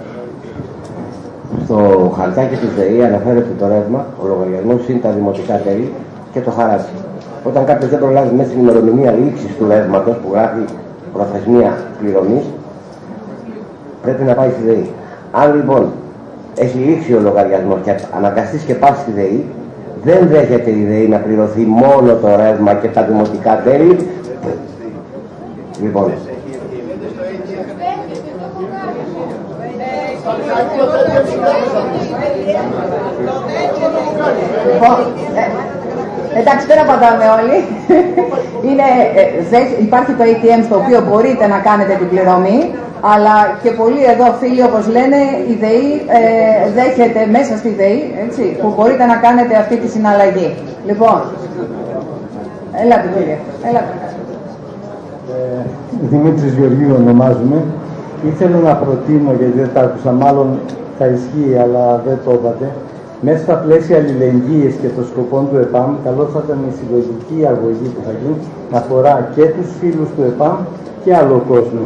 Στο χαρτάκι της ΔΕΗ αναφέρεται το ρεύμα, ο λογαριασμός είναι τα δημοτικά τέλη και το χαράτσι. Όταν κάποιος δεν προλάβει μέσα στην ημερομηνία λήξης του ρεύματος που γράφει προθεσμία πληρωμής, πρέπει να πάει στη ΔΕΗ. Αν λοιπόν έχει λήξει ο λογαριασμός και αναγκαστείς και πας στη ΔΕΗ, δεν δέχεται η ΔΕΗ να πληρωθεί μόνο το ρεύμα και τα δημοτικά τέλη. Λοιπόν, εντάξει, δεν απαντάμε όλοι. Υπάρχει το ATM στο οποίο μπορείτε να κάνετε την πληρωμή, αλλά και πολλοί εδώ φίλοι, όπως λένε, η ΔΕΗ δέχεται μέσα στη ΔΕΗ, έτσι, που μπορείτε να κάνετε αυτή τη συναλλαγή. Λοιπόν, έλατε κύριε, έλατε. Δημήτρης Γεωργίου ονομάζομαι. Ήθελα να προτείνω, γιατί δεν τα άκουσα, μάλλον θα ισχύει, αλλά δεν το είπατε, Μέσα στα πλαίσια αλληλεγγύης και των σκοπών του ΕΠΑΜ, καλό θα ήταν η συλλογική αγωγή που θα γίνει να αφορά και τους φίλους του ΕΠΑΜ και άλλο κόσμο.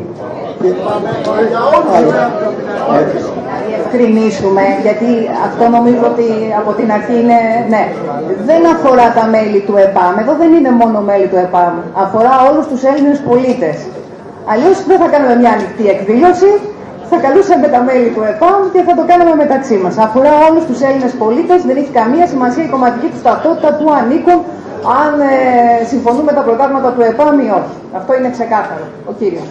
Να διευκρινίσουμε, γιατί αυτό νομίζω ότι από την αρχή είναι, ναι, δεν αφορά τα μέλη του ΕΠΑΜ, εδώ δεν είναι μόνο μέλη του ΕΠΑΜ, αφορά όλους τους Έλληνες πολίτες. Αλλιώς δεν θα κάνουμε μια ανοιχτή εκδήλωση, θα καλούσαμε τα μέλη του ΕΠΑΜ και θα το κάναμε μεταξύ μας. Αφορά όλους τους Έλληνες πολίτες, δεν έχει καμία σημασία η κομματική τους ταυτότητα, που ανήκουν, αν συμφωνούν με τα προγράμματα του ΕΠΑΜ ή όχι. Αυτό είναι ξεκάθαρο. Ο κύριος.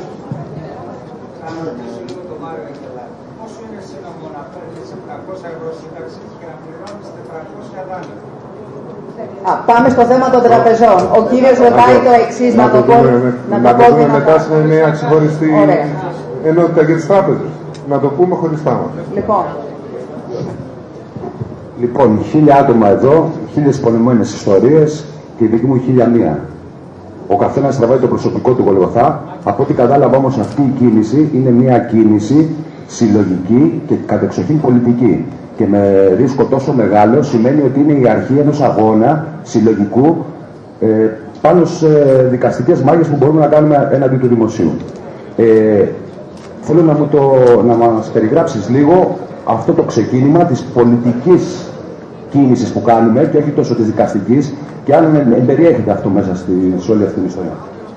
Πόσο είναι σύνομο να παίρνεις 700 ευρώ σύνταξη και να πληρώνεις 400 δάνεια? Πάμε στο θέμα των τραπεζών. Ο κύριος ρωτάει το εξής, να το πω. Να το πούμε μετά σε μια ξεχωριστή ενότητα για τις τράπεζες. Να το πούμε χωριστά μας. Λοιπόν, 1000 άτομα εδώ, 1000 πονεμένες ιστορίες και η δική μου 1001. Ο καθένας τραβάει το προσωπικό του Γολγοθά. Από ό,τι κατάλαβα όμως, αυτή η κίνηση είναι μια κίνηση συλλογική και κατεξοχήν πολιτική. Και με ρίσκο τόσο μεγάλο σημαίνει ότι είναι η αρχή ενός αγώνα συλλογικού πάνω σε δικαστικές μάχες που μπορούμε να κάνουμε έναντι του δημοσίου. Θέλω να μας περιγράψεις λίγο αυτό το ξεκίνημα της πολιτικής κίνησης που κάνουμε και όχι τόσο της δικαστικής, και αν περιέχεται αυτό μέσα σε όλη αυτή την ιστορία.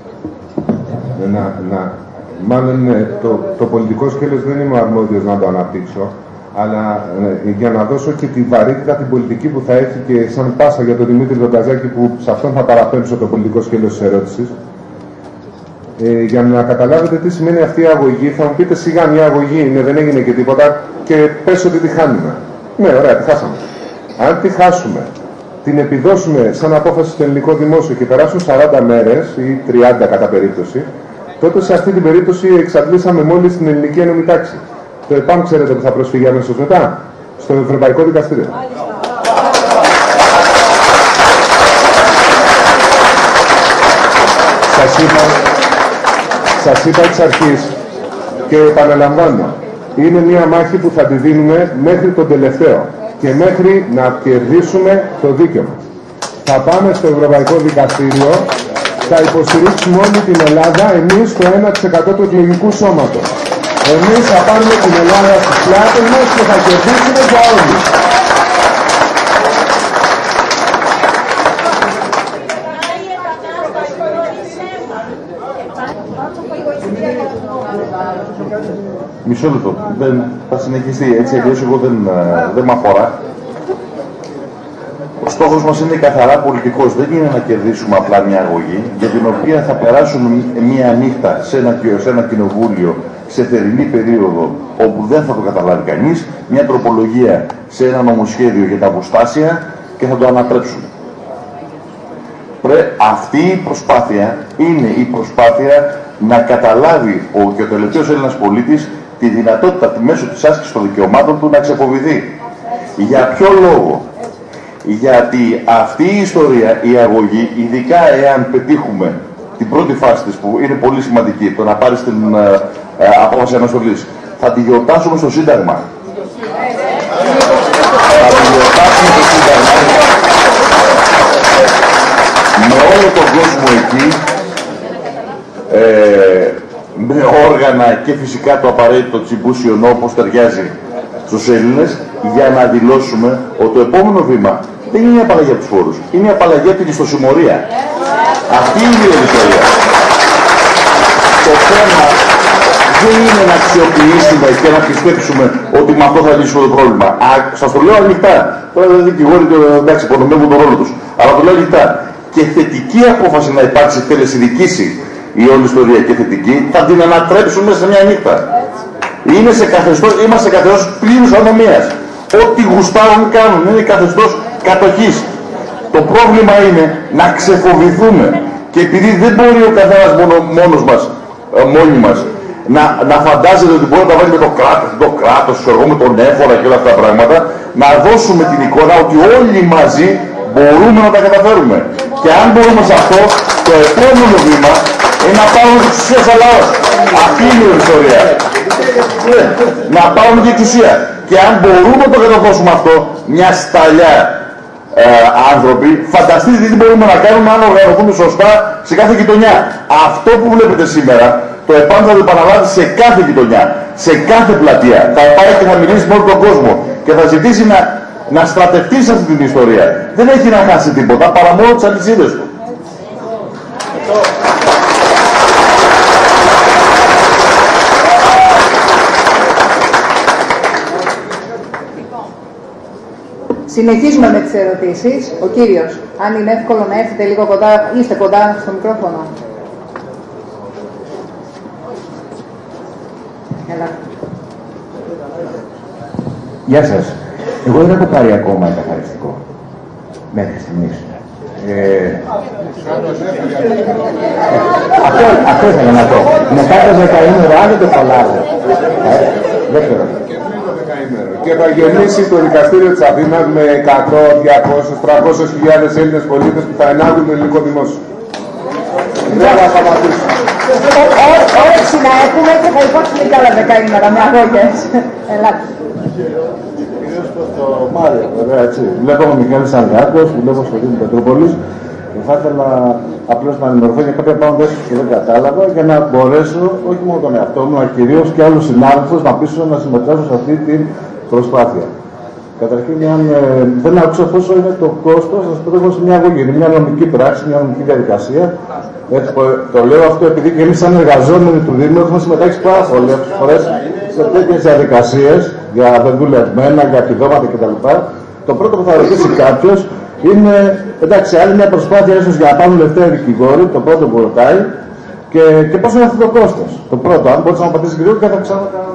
Μάλλον το πολιτικό σκέλος δεν είμαι αρμόδιος να το αναπτύξω, αλλά για να δώσω και τη βαρύτητα την πολιτική που θα έχει και σαν πάσα για τον Δημήτρη Δογκαζάκη, που σε αυτόν θα παραπέμψω το πολιτικό σκέλος της ερώτησης. Για να καταλάβετε τι σημαίνει αυτή η αγωγή, θα μου πείτε σιγά μια αγωγή είναι, δεν έγινε και τίποτα, και πες ότι τη χάνουμε. Ναι, ωραία, τη χάσαμε. Αν τη χάσουμε, την επιδώσουμε σαν απόφαση στο ελληνικό δημόσιο και περάσουν 40 μέρες ή 30 κατά περίπτωση, τότε σε αυτή την περίπτωση εξαντλήσαμε μόλις την ελληνική ένωμη τάξη. Το ΕΠΑΜ ξέρετε που θα προσφύγει αμέσως μετά, στο Ευρωπαϊκό Δικαστήριο. Σας είπα εξ αρχής και επαναλαμβάνω, είναι μια μάχη που θα τη δίνουμε μέχρι τον τελευταίο και μέχρι να κερδίσουμε το δίκαιο μας. Θα πάμε στο Ευρωπαϊκό Δικαστήριο, θα υποστηρίξουμε όλη την Ελλάδα, εμείς το 1% του εκλογικού σώματος. Εμείς θα πάρουμε την Ελλάδα στις πλάτες μας και θα κερδίσουμε για όλους. Μισό λεπτό. Θα συνεχιστεί έτσι, αλλιώς εγώ δεν με αφορά. Ο στόχος μας είναι καθαρά πολιτικός. Δεν είναι να κερδίσουμε απλά μια αγωγή, για την οποία θα περάσουν μια νύχτα σε ένα κοινοβούλιο σε θερινή περίοδο, όπου δεν θα το καταλάβει κανείς, μια τροπολογία σε ένα νομοσχέδιο για τα αποστάσια και θα το ανατρέψουν. Αυτή η προσπάθεια είναι η προσπάθεια να καταλάβει και ο τελευταίος Έλληνας πολίτης τη δυνατότητα μέσω της άσκησης των δικαιωμάτων του να ξεφοβηθεί. Για ποιο λόγο? Γιατί αυτή η ιστορία, η αγωγή, ειδικά εάν πετύχουμε την πρώτη φάση της, που είναι πολύ σημαντική, το να πάρεις την απόφαση αναστολής, θα τη γιορτάσουμε στο Σύνταγμα. Θα τη γιορτάσουμε στο Σύνταγμα με όλο τον κόσμο εκεί, με όργανα και φυσικά το απαραίτητο τσιμπούσιονό όπως ταιριάζει στους Έλληνες, για να δηλώσουμε ότι το επόμενο βήμα δεν είναι η απαλλαγή από τους φόρους, είναι η απαλλαγή από την ιστοσημωρία. Αυτή είναι η ιστορία. Το θέμα δεν είναι να αξιοποιήσουμε και να πιστέψουμε ότι με αυτό θα λύσουμε το πρόβλημα. Σας το λέω ανοιχτά. Τώρα δεν είναι δικηγόροι, εντάξει, υπονομεύουν τον ρόλο τους. Αλλά το λέω ανοιχτά. Και θετική απόφαση να υπάρξει τελεσυνδικήσει η όλη ιστορία και θετική, θα την ανατρέψουμε σε μια νύχτα. Είμαστε σε καθεστώς πλήρους ανομίας. Ό,τι γουστάρουν κάνουν, είναι καθεστώς κατοχής. Το πρόβλημα είναι να ξεφοβηθούμε. Και επειδή δεν μπορεί ο καθένας μόνος μας, μόνοι μας, να φαντάζεται ότι μπορεί να τα βάλει με το κράτος, με τον έφορα και όλα αυτά τα πράγματα, να δώσουμε την εικόνα ότι όλοι μαζί μπορούμε να τα καταφέρουμε. Και αν μπορούμε σε αυτό, το επόμενο βήμα είναι να πάρουμε τις εξουσίες αλλαγές. Αυτή είναι η ιστορία. Να πάρουμε και εξουσία. Και αν μπορούμε να το καταδώσουμε αυτό, μια σταλιά άνθρωποι, φανταστείτε τι μπορούμε να κάνουμε αν οργανωθούμε σωστά σε κάθε γειτονιά. Αυτό που βλέπετε σήμερα, το ΕΠΑΜ θα το επαναλάβει σε κάθε γειτονιά, σε κάθε πλατεία. Θα πάει και θα μιλήσει με όλο τον κόσμο και θα ζητήσει να στρατευτεί σε αυτή την ιστορία. Δεν έχει να χάσει τίποτα παρά μόνο τις αλυσίδες του. Συνεχίζουμε με τις ερωτήσεις. Ο κύριος, αν είναι εύκολο να έρθετε λίγο κοντά, είστε κοντά στο μικρόφωνο. Έλα. Γεια σας. Εγώ δεν έχω πάρει ακόμα καθαριστικό. Μέχρι στιγμής. Αυτό ήθελα να πω. Μετά το δεκαήμερο, αν δεν το προλάβω. Δεν ξέρω. Και θα γεμίσει το δικαστήριο της Αθήνας με 100, 200, 300 χιλιάδες Έλληνες πολίτες που θα ενάγουν το ελληνικό δημόσιο. Δεν θα σταματήσουμε. Όρεξη να έχουμε και θα υπάρξουν και άλλα δεκαήμερα με αγώγες. Ελάτε. Στο Μάριο, βέβαια, έτσι. Βλέπω ο Μιχάλης Αργάκος, βλέπω στο Δήμο Πετρούπολης και θα ήθελα απλώς να ενημερωθώ για κάποια πράγματα που δεν κατάλαβα για να μπορέσω, όχι μόνο τον εαυτό μου, αλλά κυρίως και άλλους συνάδελφους να πείσω να συμμετάσχω σε αυτή την προσπάθεια. Καταρχήν, αν δεν άκουσα πόσο είναι το κόστος, να σας πω εγώ σε μια αγωγή. Είναι μια νομική πράξη, μια νομική διαδικασία. Έτσι, το λέω αυτό επειδή και εμείς σαν εργαζόμενοι του Δήμου έχουμε συμμετάξει πάρα πολλές φορές σε τέτοιες διαδικασίες για δεδουλευμένα, για επιδόματα κτλ. Το πρώτο που θα ρωτήσει κάποιος είναι, εντάξει, άλλη μια προσπάθεια ίσως για να πάρουν λεφτά οι δικηγόροι, το πρώτο που ρωτάει, και πόσο είναι αυτό το κόστος. Το πρώτο, αν μπορείς να μου απαντήσεις γρήγορα και θα ξανακάνω.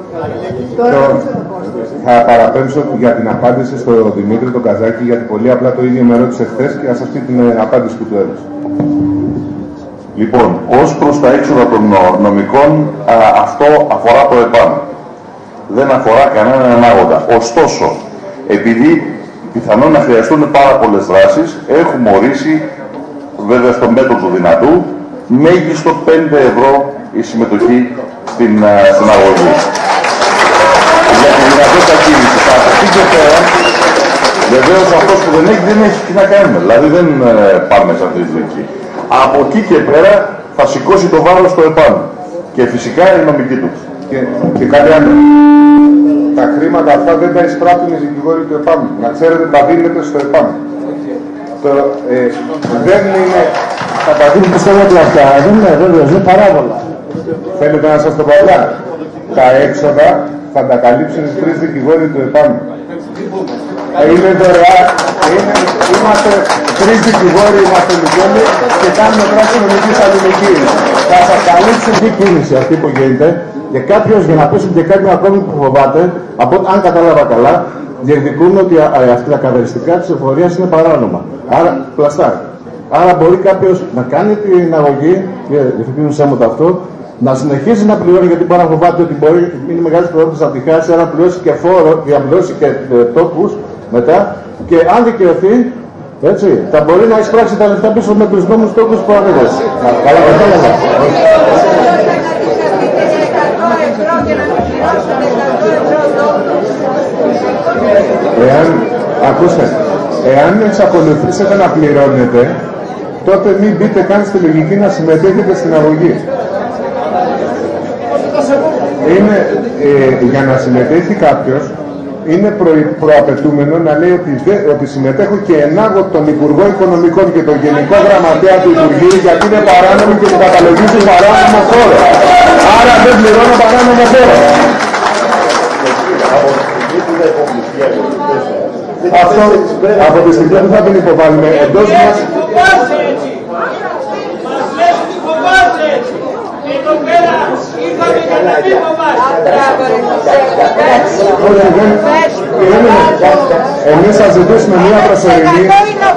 Θα παραπέμψω για την απάντηση στο Δημήτρη τον Καζάκη, γιατί πολύ απλά το ίδιο με ρώτησε χθες και να σας πει την απάντηση που του έδωσε. Λοιπόν, ως προς τα έξοδα των νομικών, αυτό αφορά το ΕΠΑΜ. Δεν αφορά κανέναν ανάγοντα. Ωστόσο, επειδή πιθανόν να χρειαστούν πάρα πολλές δράσεις, έχουμε ορίσει, βέβαια στο μέτρο του δυνατού, μέγιστο 5 ευρώ η συμμετοχή στην αγωγή. Για τη δυνατότητα κίνησης. Από εκεί και πέρα, βεβαίως αυτός που δεν έχει τι να κάνουμε. Δηλαδή δεν πάμε σε αυτή τη δική. Από εκεί και πέρα θα σηκώσει το βάρος στο ΕΠΑΜ. Και φυσικά η νομική του. Και κάτι άλλο. Τα χρήματα αυτά δεν τα εισπράττουν οι δικηγόροι του ΕΠΑΜ. Να ξέρετε, τα δίνετε στο ΕΠΑΜ. Δεν είναι. Θα τα δίνετε στο ΕΠΑΜ αυτά. Δεν είναι βέβαιος, είναι παράβολα. Θέλετε να σας το πω απλά. Τα έξοδα θα τα καλύψουν οι 3 δικηγόροι του ΕΠΑΜ. Είναι δωρεάν. Είμαστε 3 δικηγόροι, είμαστε λιγόνοι και κάνουμε πράξη νομικής αλληλεγγύης. Θα σας καλύψουν την κίνηση αυτή που γίνεται και κάποιος για να πέσουν και κάποιον ακόμη που φοβάται, αν κατάλαβα καλά, διεκδικούν ότι αυτά τα καθαριστικά της εφορίας είναι παράνομα. Άρα, πλαστά. Άρα μπορεί κάποιος να κάνει την αγωγή, και διευθύνουσέ μου το αυτό, να συνεχίσει να πληρώνει, γιατί μπορεί να φοβάται ότι μπορεί να είναι μεγάλη προοπτική να τη χάσει, να πληρώσει και φόρο, να πληρώσει και τόκους μετά, και αν δικαιωθεί, έτσι, θα μπορεί να εισπράξει τα λεφτά πίσω με τους νόμους τόκους που ανέβασε. Καλά, κατάλαβα. Εάν εξακολουθήσετε να πληρώνετε, τότε μην μπείτε καν στη λογική να συμμετέχετε στην αγωγή. Για να συμμετέχει κάποιος, είναι προαπαιτούμενο να λέει ότι συμμετέχω και ενάγω τον Υπουργό Οικονομικών και τον Γενικό Γραμματέα του Υπουργείου, γιατί είναι παράνομο και μου καταλογίζει παράνομο φόρο. Άρα δεν πληρώνω παράνομο φόρο. Αυτό από τη στιγμή που θα την υποβάλουμε εντός μας. Εμείς θα ζητήσουμε μια προσωρινή.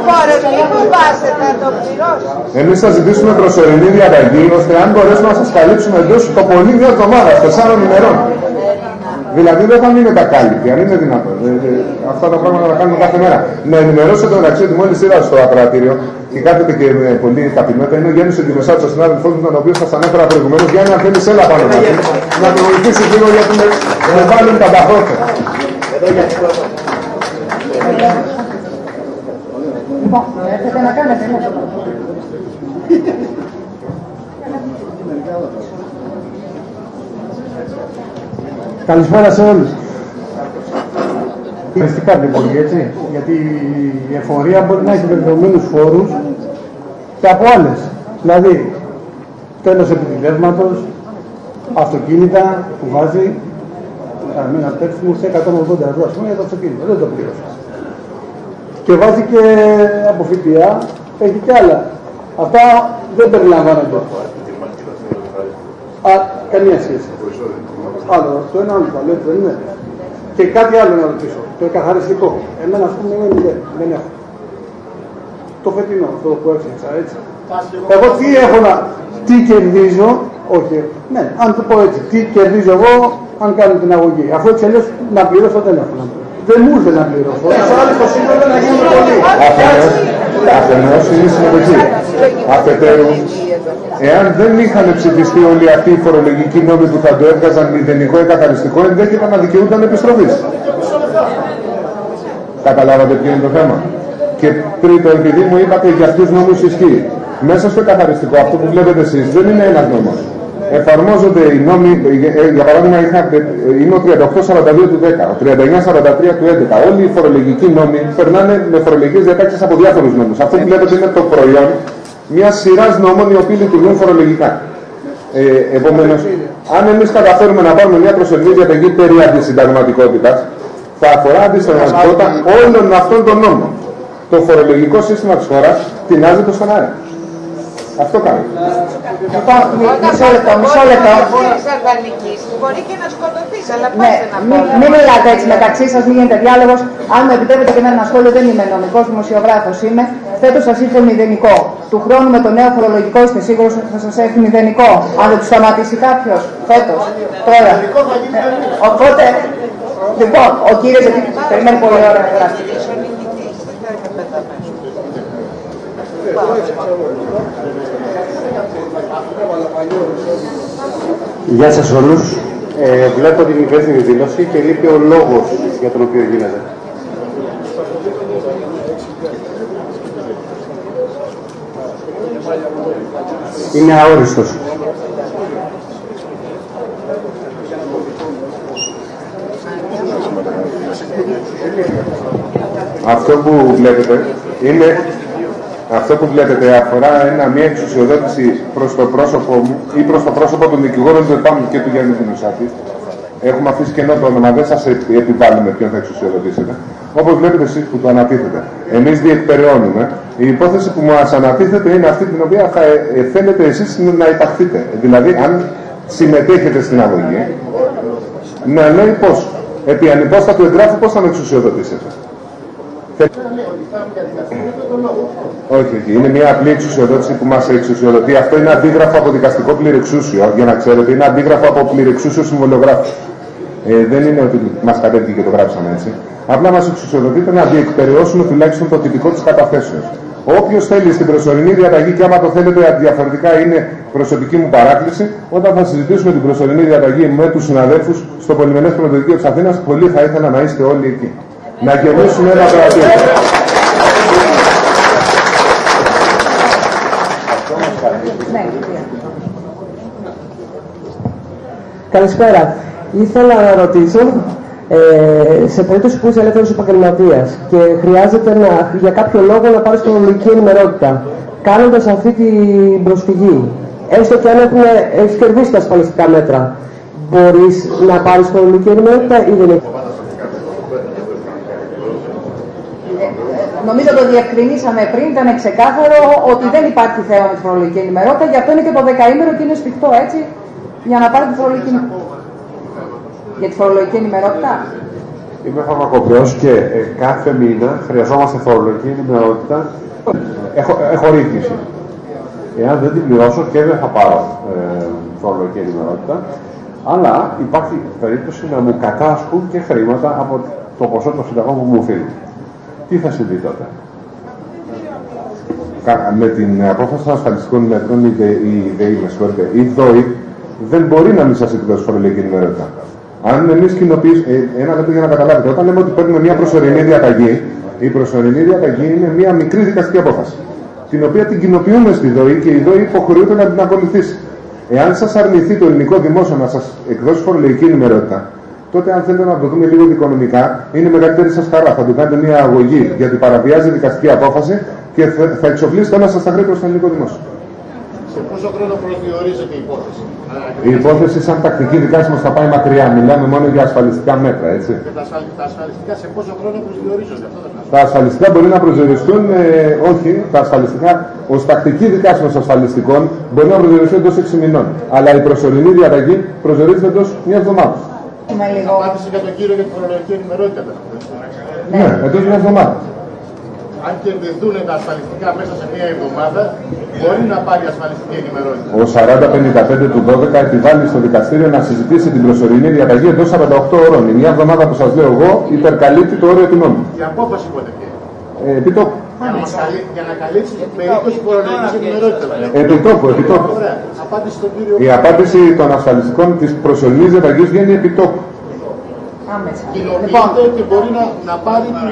Εμείς θα ζητήσουμε προσωρινή διαταγή, ώστε αν μπορέσουμε να σας καλύψουμε εντός το πολύ μια εβδομάδα, 4 ημερών. Δηλαδή δεν θα μείνετε ακάλυπτοι, αν είναι δυνατόν. Αυτά τα πράγματα τα κάνουμε κάθε μέρα. Να ενημερώσετε μεταξύ ότι μόλις είδα στο ακροατήριο, και κάθεται και με πολύ ταπεινότητα είναι ο Γιάννης Εντιμεσάτος, ο συνάδελφός μου, τον οποίο σας ανέφερα προηγουμένως. Γιάννη, αν θέλεις, έλα πάνω μαζί, να το βοηθήσεις λίγο γιατί με βάλουν τα ταχρώτα. Λοιπόν, έρχεται να κάνετε, ναι. Καλησπέρα σε όλους. Ευχαριστικά λοιπόν, έτσι, γιατί η εφορία μπορεί να έχει βελτιωμένους φόρους και από άλλες. Δηλαδή, τέλος επιτηλεύματος, αυτοκίνητα που βάζει να πέφτουν σε 180 ευρώ, ας πούμε, για το αυτοκίνητο. Δεν το πλήρωσα. Και βάζει και από ΦΠΑ, έχει και άλλα. Αυτά δεν περιλαμβάνονται. Καμία σχέση. Άλλο, το ένα άλλο το δεν είναι. Και κάτι άλλο να ρωτήσω. Το εκαθαριστικό. Εμένα, ας πούμε, δεν έχω. Το φετινό, αυτό που έφτιαξα, έτσι. Εγώ τι έχω να. Τι κερδίζω, όχι. Ναι, αν το πω έτσι. Τι κερδίζω εγώ, αν κάνω την αγωγή. Αφού έτσι αλλιώς να πληρώσω, δεν έχω να πληρώσω. Δεν μου ήρθε να πληρώσω. Άλλο το σύνολο να γίνει πολύ. Αφενός είναι η συμμετοχή. Αφετέρου, εάν δεν είχαν ψηφιστεί όλοι αυτοί οι φορολογικοί νόμοι που θα το έβγαζαν μηδενικό ή καθαριστικό, ενδέχεται να δικαιούταν επιστροφής. Καταλάβατε ποιο είναι το θέμα. Και τρίτο, επειδή μου είπατε για ποιους νόμους ισχύει. Μέσα στο καθαριστικό, αυτό που βλέπετε εσείς, δεν είναι ένας νόμος. Εφαρμόζονται οι νόμοι, για παράδειγμα, είναι ο 3842 του 10, ο 3943 του 11. Όλοι οι φορολογικοί νόμοι περνάνε με φορολογικές διατάξεις από διάφορους νόμους. Αυτό που βλέπετε είναι το προϊόν μια σειρά νόμων οι οποίοι λειτουργούν φορολογικά. Επομένως, αν εμείς καταφέρουμε να πάρουμε μια προσωρινή διαταγή περί αντισυνταγματικότητας, θα αφορά αντισυνταγματικότητα όλων αυτών των νόμων. Το φορολογικό σύστημα της χώρας τεινάζεται στον αέρα. Αυτό κάνει. Λοιπόν, μισό λεπτό. Μπορεί και να σκοτωθείς, αλλά Ναι, πάτε να πω. μην μιλάτε έτσι μεταξύ σας, μην γίνεται διάλογος. Αν με επιτρέπετε και ένα σχόλιο, δεν είμαι νομικός δημοσιογράφος, είμαι. Φέτος σας ήρθε μηδενικό. Του χρόνου με το νέο φορολογικό είστε σίγουρος ότι θα σας έρθει μηδενικό. Αν δεν του σταματήσει κάποιος, φέτος. Τώρα. Οπότε, λοιπόν, ο κύριος περιμένει πολύ ώρα να γράψει. Γεια σας όλους. Βλέπω την υπεύθυνη δήλωση και λείπει ο λόγος για τον οποίο γίνεται. Είναι αόριστος. Αυτό που βλέπετε αφορά μια εξουσιοδότηση προς το πρόσωπο μου ή προς το πρόσωπο των δικηγόρων του ΕΠΑΜ και του Γιάννη Δημοσάτη. Έχουμε αφήσει κενό το όνομα, δεν σας επιβάλλουμε ποιον θα εξουσιοδοτήσετε. Όπως βλέπετε εσείς που το ανατίθετε. Εμείς διεκπεραιώνουμε. Η υπόθεση που μας ανατίθεται είναι αυτή την οποία θα θέλετε εσείς να υπαχθείτε. Δηλαδή, αν συμμετέχετε στην αγωγή, να λέει πώς. Επί ανυπόστατου εγγράφου πώς θα με εξουσιοδοτήσετε. Όχι, είναι μια απλή εξουσιοδότηση που μας εξουσιοδοτεί. Αυτό είναι αντίγραφο από δικαστικό πληρεξούσιο, για να ξέρετε. Είναι αντίγραφο από πληρεξούσιο συμβολογράφου. Δεν είναι ότι μας κατέβηκε και το γράψαμε έτσι. Απλά μας εξουσιοδοτείται να διεκπεραιώσουμε τουλάχιστον το τυπικό της καταθέσεως. Όποιος θέλει στην προσωρινή διαταγή, και άμα το θέλετε διαφορετικά είναι προσωπική μου παράκληση, όταν θα συζητήσουμε την προσωρινή διαταγή με τους συναδέλφους στο Πολυμενές Πρωτοδικείο της Αθήνας, πολύ θα ήθελα να είστε όλοι εκεί. Να γεμίσουμε ένα κρατήριο. Καλησπέρα. Ήθελα να ρωτήσω, σε περίπτωση που είσαι ελεύθερος επαγγελματίας και χρειάζεται για κάποιο λόγο να πάρεις φορολογική ενημερότητα, κάνοντας αυτή την προσφυγή, έστω και αν έχεις κερδίσει τα ασφαλιστικά μέτρα, μπορείς να πάρεις φορολογική ενημερότητα ή δεν έχεις? Νομίζω το διευκρινίσαμε πριν, ήταν ξεκάθαρο ότι δεν υπάρχει θέμα με τη φορολογική ενημερότητα, γι' αυτό είναι και το δεκαήμερο και είναι σφιχτό έτσι, για να πάρει τη φορολογική ενημερότητα. Για τη φορολογική ενημερότητα. Είμαι φαρμακοποιός και κάθε μήνα χρειαζόμαστε φορολογική ενημερότητα. Έχω ρύθμιση. Εάν δεν την πληρώσω και δεν θα πάρω φορολογική ενημερότητα, αλλά υπάρχει περίπτωση να μου κατάσχουν και χρήματα από το ποσό των συνταγών που μου οφείλουν. Τι θα συμβεί τότε? με την απόφαση των ασφαλιστικών μέτρων, η ΔΕΗ, η ΔΟΗ, δεν μπορεί να μην σας εκδώσει φορολογική ενημερότητα. Αν εμείς κοινοποιήσουμε, ένα λεπτό για να καταλάβετε, όταν λέμε ότι παίρνουμε μια προσωρινή διαταγή, η προσωρινή διαταγή είναι μια μικρή δικαστική απόφαση, την οποία την κοινοποιούμε στη ΔΟΗ και η ΔΟΗ υποχρεούται να την ακολουθήσει. Εάν σας αρνηθεί το ελληνικό δημόσιο να σας εκδώσει φορολογική ενημερότητα, τότε αν θέλετε να το δούμε λίγο δικονομικά, είναι μεγαλύτερη σας χαρά. Θα του κάνετε μια αγωγή γιατί παραβιάζει δικαστική απόφαση και θα εξοφλήσετε όλα σας τα χρέη προς το ελληνικό δημόσιο. Σε πόσο χρόνο προσδιορίζεται η υπόθεση? Η υπόθεση σαν τακτική δικάσιμος θα πάει μακριά. Μιλάμε μόνο για ασφαλιστικά μέτρα, έτσι. Και τα ασφαλιστικά σε πόσο χρόνο προσδιορίζονται? Τα ασφαλιστικά μπορεί να προσδιοριστούν, όχι, τα ασφαλιστικά, ως τακτική δικάσιμος ασφαλιστικών μπορεί να προσδιοριστούν εντός 6 μηνών. Αλλά η προσωρινή διαταγή προσδιορίζεται εντός μια εβδομάδα. Απάντηση για τον κύριο για την φορολογική ενημερότητα. Ναι, εντός μια εβδομάδα. Αν κερδιθούν τα ασφαλιστικά μέσα σε μία εβδομάδα, μπορεί να πάρει ασφαλιστική ενημερότητα. Ο 4055 του 12 επιβάλλει στο δικαστήριο να συζητήσει την προσωρινή διαταγή εντός 48 ώρων. Η μια εβδομάδα που σας λέω εγώ υπερκαλύπτει το όριο του νόμου. Η απόφαση πότε βγαίνει? Επιτόπου. Για να καλύψει την περίπτωση φορολογικής ενημερότητας. Επιτόπου. Ωραία. Απάντηση στον κύριο. Η απάντηση των ασφαλιστικών της προσωρινής διαταγής βγαίνει επιτόπου. Κοινοποιείται και μπορεί να πάρει την...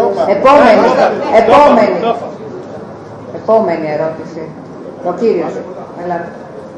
Επόμενη ερώτηση. Ο κύριος. Ελάτε.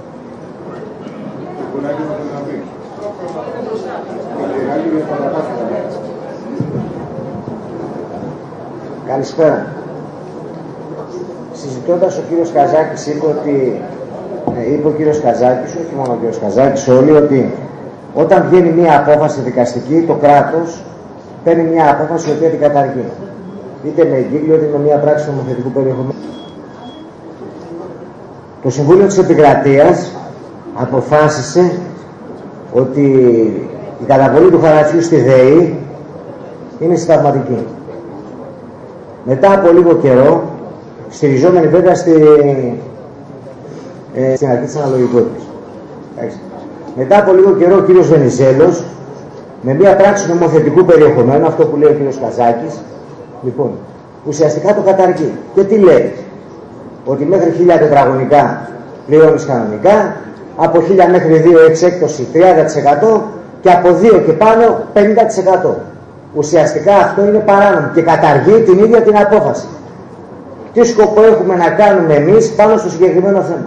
Καλησπέρα. Συζητώντας ο κύριος Καζάκης είπε ο κύριος Καζάκης, όχι μόνο ο κύριος Καζάκης, όλοι, ότι όταν βγαίνει μια απόφαση δικαστική, το κράτος παίρνει μια απόφαση η οποία την καταργεί. Είτε με εγκύκλιο, είτε με μια πράξη νομοθετικού περιεχομένου. Το Συμβούλιο της Επικρατείας αποφάσισε ότι η καταβολή του χαρατσιού στη ΔΕΗ είναι συνταγματική. Μετά από λίγο καιρό, στηριζόμενοι βέβαια στην αρχή της αναλογικότητας. Μετά από λίγο καιρό ο κύριος Βενιζέλος, με μια πράξη νομοθετικού περιεχομένου, αυτό που λέει ο κύριος Καζάκης, λοιπόν, ουσιαστικά το καταργεί. Και τι λέει? Ότι μέχρι 1000 τετραγωνικά πληρώνεις κανονικά, από 1000 μέχρι 2 εξ έκπτωση 30% και από 2 και πάνω 50%. Ουσιαστικά αυτό είναι παράνομο και καταργεί την ίδια την απόφαση. Τι σκοπό έχουμε να κάνουμε εμείς πάνω στο συγκεκριμένο θέμα?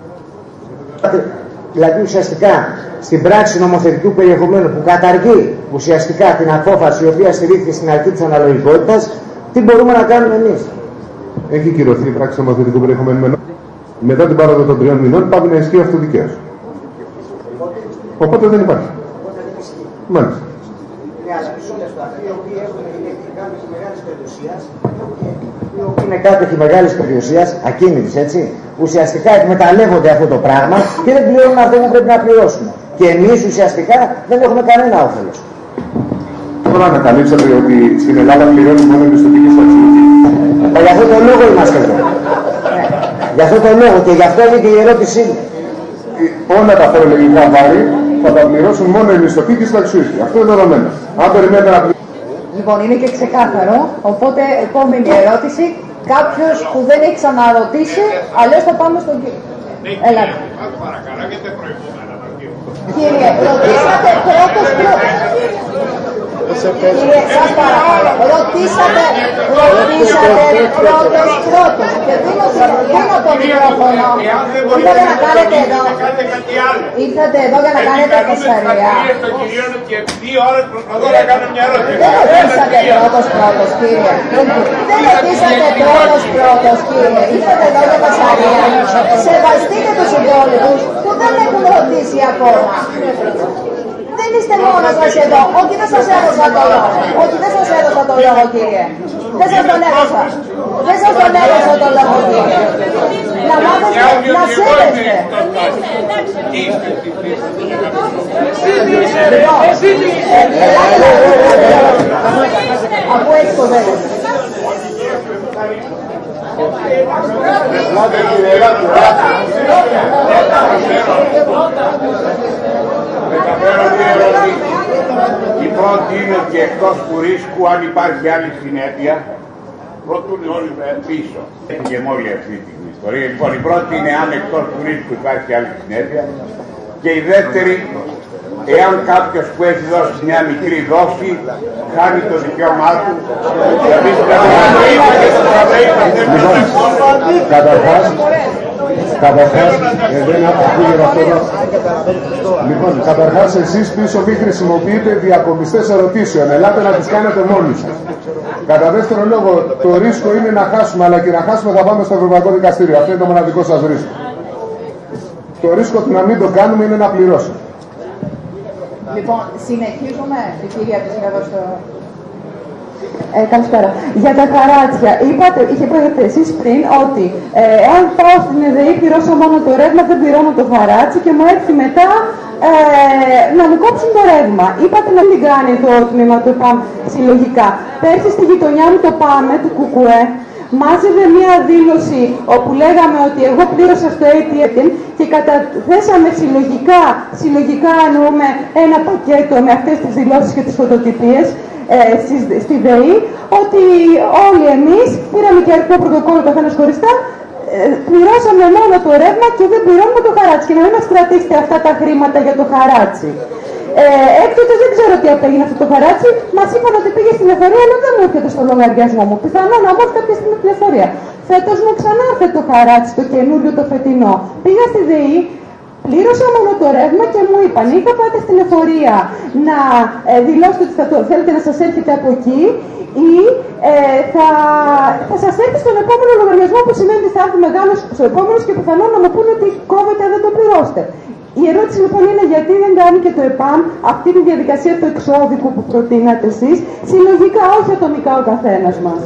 Δηλαδή ουσιαστικά στην πράξη νομοθετικού περιεχομένου που καταργεί ουσιαστικά την απόφαση η οποία στηρίχθηκε στην αρχή της αναλογικότητας, τι μπορούμε να κάνουμε εμείς? Έχει κυρωθεί η πράξη νομοθετικού περιεχομένου. Μετά την πάροδο των 3 μηνών πάβει να ισχύει αυτοδικαίως. Οπότε δεν υπάρχει. Μάλιστα. Είναι κάτοχοι μεγάλης περιουσίας, ακίνητης, έτσι. Ουσιαστικά εκμεταλλεύονται αυτό το πράγμα και δεν πληρώνουν αυτό που πρέπει να πληρώσουν. Και εμείς ουσιαστικά δεν έχουμε κανένα όφελος. Τώρα ανακαλύψατε ότι στην Ελλάδα πληρώνει μόνο η μισθωτική στατιστική. Γι' αυτό το λόγο είμαστε εδώ. Γι' αυτό το λόγο και γι' αυτό είναι και η ερώτησή μου. Όλα τα φορολογικά βάρη θα τα πληρώσουν μόνο οι μισθωτοί και οι συνταξιούχοι. Αυτό είναι δεδομένο. Αν περιμένετε να πληρώσουν. Λοιπόν, είναι και ξεκάθαρο, οπότε επόμενη ερώτηση. Κάποιος που δεν έχει ξαναρωτήσει, αλλιώς θα πάμε στον κύριο. Ελάτε. Κύριε, ρωτήσατε πρώτος. Κύριε, σας παρακαλώ, ρωτήσατε πρώτος και δίνω το μικρόφωνο. Ήρθατε να κάνετε εδώ. Ήρθατε εδώ για να κάνετε φασαρία. Δεν ρωτήσατε πρώτος, κύριε. Δεν ρωτήσατε πρώτος, κύριε. Ήρθατε εδώ για φασαρία. Σεβαστείτε τους υπόλοιπους που δεν έχουν ρωτήσει ακόμα. Δεν είστε μόνος σας εδώ. Όχι, δεν σας έδωσα το λόγο. Όχι, δεν σας έδωσα το λόγο, κύριε. Δεν σας τον έδωσα. Δεν σας τον έδωσα το λόγο, κύριε. Να μάθετε, να σέβεστε. Αφού έτσι το δέχομαι. Η πρώτη είναι ότι εκτός του ρίσκου, αν υπάρχει άλλη συνέπεια, πρώτα τροφοδοτούν όλοι πίσω. Και με όλη αυτή την ιστορία. Λοιπόν, η πρώτη είναι αν εκτός του ρίσκου υπάρχει άλλη συνέπεια. Και η δεύτερη, εάν κάποιος που έχει δώσει μια μικρή δόση χάνει το δικαίωμά του. Καταρχάς εσείς πίσω μη χρησιμοποιείτε διακομιστές ερωτήσεων. Ελάτε να τις κάνετε μόνοι σας. Κατά δεύτερο λόγο, το ρίσκο είναι να χάσουμε, αλλά και να χάσουμε θα πάμε στο Ευρωπαϊκό Δικαστήριο. Αυτό είναι το μοναδικό σας ρίσκο. Το ρίσκο του να μην το κάνουμε είναι να πληρώσουμε. Λοιπόν, συνεχίζουμε, η κυρία της στο... Καλησπέρα. Για τα χαράτσια, είχε πει εσείς πριν ότι αν πάω στην ΕΔΕΗ πληρώσω μόνο το ρεύμα, δεν πληρώνω το χαράτσι και μου έρθει μετά να μου κόψουν το ρεύμα. Είπατε να μην κάνει το τμήμα του ΠΑΜ συλλογικά. Πέρσι στη γειτονιά μου το ΠΑΜ του ΚΚΕ μάζευε μία δήλωση όπου λέγαμε ότι εγώ πλήρωσα στο ATM και καταθέσαμε συλλογικά εννοούμε ένα πακέτο με αυτές τις δηλώσεις και τις φωτοτυπίες στη ΔΕΗ, ότι όλοι εμείς πήραμε και αριθμό πρωτοκόλλο καθένας χωριστά, πληρώσαμε μόνο το ρεύμα και δεν πληρώνουμε το χαράτσι. Και να μην μας κρατήσετε αυτά τα χρήματα για το χαράτσι. Έκτοτε δεν ξέρω τι απέγινε αυτό το χαράτσι. Μας είπαν ότι πήγε στην εφορία, αλλά δεν μου έρχεται στο λογαριασμό μου. Πιθανόν να μου έρθει κάποια στιγμή την εφορία. Φέτος μου ξανά έρθει το χαράτσι, το καινούριο, το φετινό. Πήγα στη ΔΕΗ, πλήρωσα μόνο το ρεύμα και μου είπαν ή θα πάτε στην εφορία να δηλώσετε ότι θέλετε να σας έρχεται από εκεί ή θα σας έρθει στον επόμενο λογαριασμό, που σημαίνει ότι θα έρθει μεγάλος στο επόμενο και πιθανόν να μου πούνε ότι κόβετε, δεν το πληρώσετε. Η ερώτηση λοιπόν είναι γιατί δεν κάνει και το ΕΠΑΜ αυτή τη διαδικασία του εξώδικου που προτείνατε εσείς, συλλογικά, όχι ατομικά ο καθένας μας.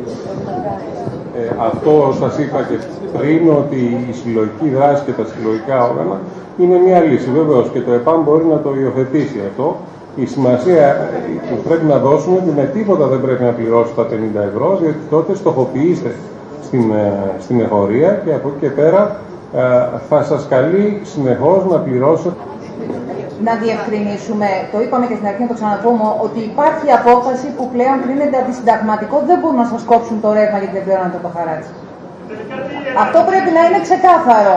Αυτό σας είπα και πριν, ότι η συλλογική δράση και τα συλλογικά όργανα είναι μια λύση. Βεβαίως και το ΕΠΑΜ μπορεί να το υιοθετήσει αυτό. Η σημασία που πρέπει να δώσουμε ότι με τίποτα δεν πρέπει να πληρώσει τα 50 ευρώ, διότι τότε στοχοποιείστε στην εφορία και από εκεί και πέρα θα σας καλεί συνεχώς να πληρώσετε. Να διευκρινίσουμε, το είπαμε και στην αρχή, να το ξαναπούμε, ότι υπάρχει απόφαση που πλέον κρίνεται αντισυνταγματικό, δεν μπορούν να σας κόψουν το ρεύμα γιατί δεν πληρώνετε το χαράτσι. Αυτό πρέπει να είναι ξεκάθαρο.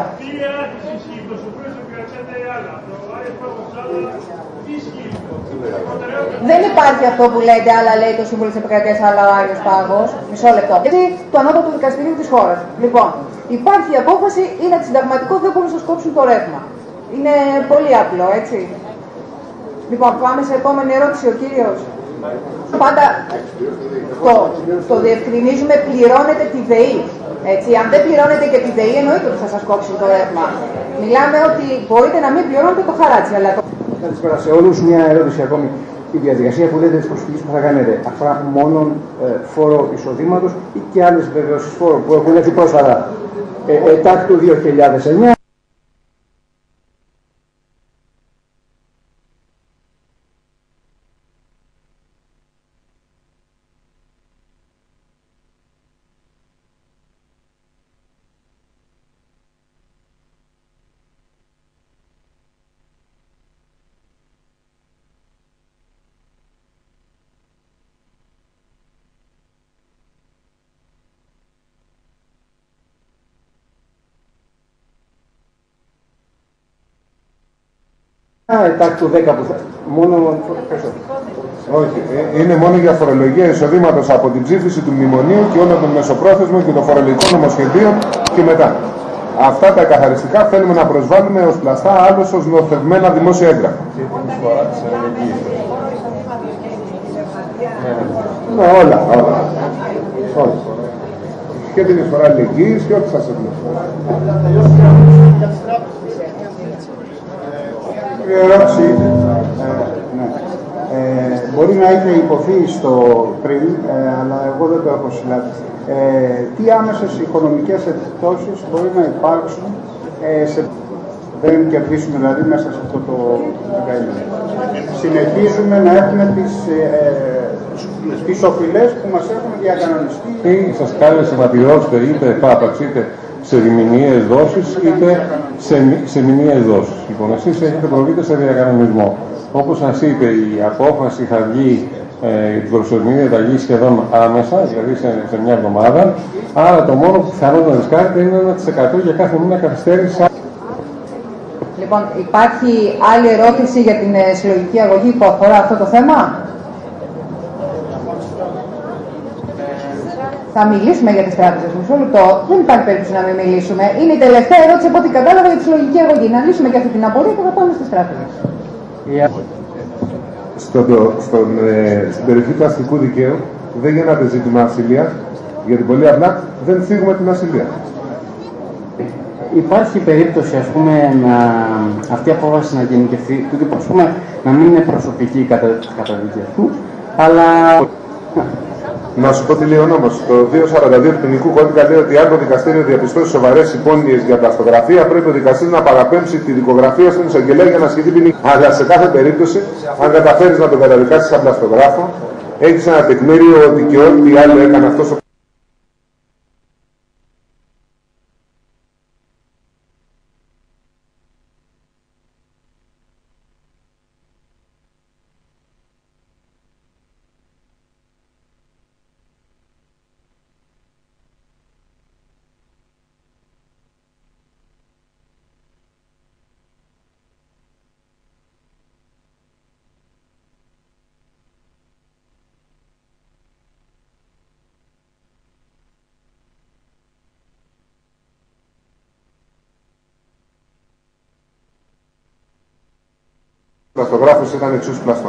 Δεν υπάρχει αυτό που λέτε, άλλα λέει το Σύμβουλο της Επικρατείας, άλλα ο Άριος Πάγος. Μισό λεπτό. Γιατί το ανώτατο δικαστηρίο της χώρας. Λοιπόν, υπάρχει απόφαση, είναι αντισυνταγματικό, δεν μπορούν να σας κόψουν το ρεύμα. Είναι πολύ απλό, έτσι. Λοιπόν, πάμε σε επόμενη ερώτηση, ο κύριος. Πάντα το διευκρινίζουμε, πληρώνετε τη ΔΕΗ. Έτσι, αν δεν πληρώνετε και τη ΔΕΗ, εννοείται ότι θα σας κόψουν το ρεύμα. Μιλάμε ότι μπορείτε να μην πληρώνετε το χαράτσι, αλλά... Καλησπέρα σε όλους. Μια ερώτηση ακόμη. Η διαδικασία που λέτε της προσφυγής που θα κάνετε αφορά μόνο φόρο εισοδήματος ή και άλλες βεβαιώσεις φόρου που έχουν έρθει πρόσφατα τάκ του 2009. Τάκ του 10 που θα... Μόνο... Όχι, είναι μόνο για φορολογία εισοδήματος από την ψήφιση του μνημονίου και όλων των μεσοπρόθεσμων και των φορολογικών νομοσχεδίων και μετά. Αυτά τα καθαριστικά θέλουμε να προσβάλλουμε ως πλαστά, άλλως ως νοθευμένα δημόσια έγγραφα. Ναι, όλα. Και την εισφορά αλληλεγγύης και ό,τι σας εμπνεύσει. Ερώτηση. Μπορεί να είχε υποθεί στο πριν, αλλά εγώ δεν το έχω συλλάβει. Τι άμεσες οικονομικές επιπτώσεις μπορεί να υπάρξουν δεν κερδίσουμε δηλαδή μέσα σε αυτό το δεκαήμερο. Συνεχίζουμε να έχουμε τις οφειλές που μας έχουν διακανονιστεί. Ή σας κάλεσε να πληρώσετε είτε φάπαξ είτε σε διμηνιαίες δόσεις είτε σε μηνιαίες δόσεις. Λοιπόν, εσείς έχετε προβεί σε διακανονισμό. Όπως σας είπε, η απόφαση θα βγει την προσωρινή διαταγή σχεδόν άμεσα, δηλαδή σε μια εβδομάδα. Άρα το μόνο που πιθανόν να ρισκάρεται είναι 1% για κάθε μήνα καθυστέρηση. Λοιπόν, υπάρχει άλλη ερώτηση για την συλλογική αγωγή που αφορά αυτό το θέμα? Θα μιλήσουμε για τις τράπεζες. Μισό λεπτό. Δεν υπάρχει περίπτωση να μην μιλήσουμε. Είναι η τελευταία ερώτηση από ό,τι κατάλαβα για τη συλλογική αγωγή. Να λύσουμε και αυτή την απορία και θα πάμε στις τράπεζες. Στην περιοχή του αστικού δικαίου δεν γίνεται ζήτημα ασυλίας, γιατί πολύ απλά δεν θίγουμε την ασυλία. Υπάρχει περίπτωση, ας πούμε, αυτή η απόφαση να γενικευθεί, τούτο, ας πούμε, να μην είναι προσωπική κατά δίκαια του, αλλά... Να σου πω τι λέει ο νόμος. Το 242 του ποινικού κώδικα λέει ότι αν το δικαστήριο διαπιστώσει σοβαρές υπόνοιες για πλαστογραφία, πρέπει ο δικαστής να παραπέμψει τη δικογραφία στον εισαγγελέα για να ασκηθεί ποινή. Αλλά σε κάθε περίπτωση, αν καταφέρεις να τον καταδικάσεις σαν πλαστογράφο, έχεις ένα τεκμήριο ότι και ό,τι άλλο έκανε αυτός ο πλαστογράφος ήταν εξίσου πλαστό.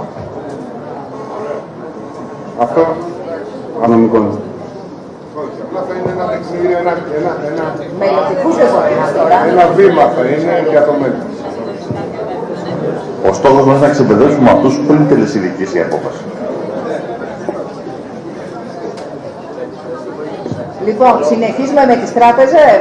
Αυτό ανομικό. Όχι, απλά θα είναι ένα τεκμήριο, ένα βήμα θα είναι για το μέλλον. Ο στόχος μας είναι να ξεπερδέψουμε αυτούς πριν τελεσιδικήσει η απόφαση. Λοιπόν, συνεχίζουμε με τις τράπεζες.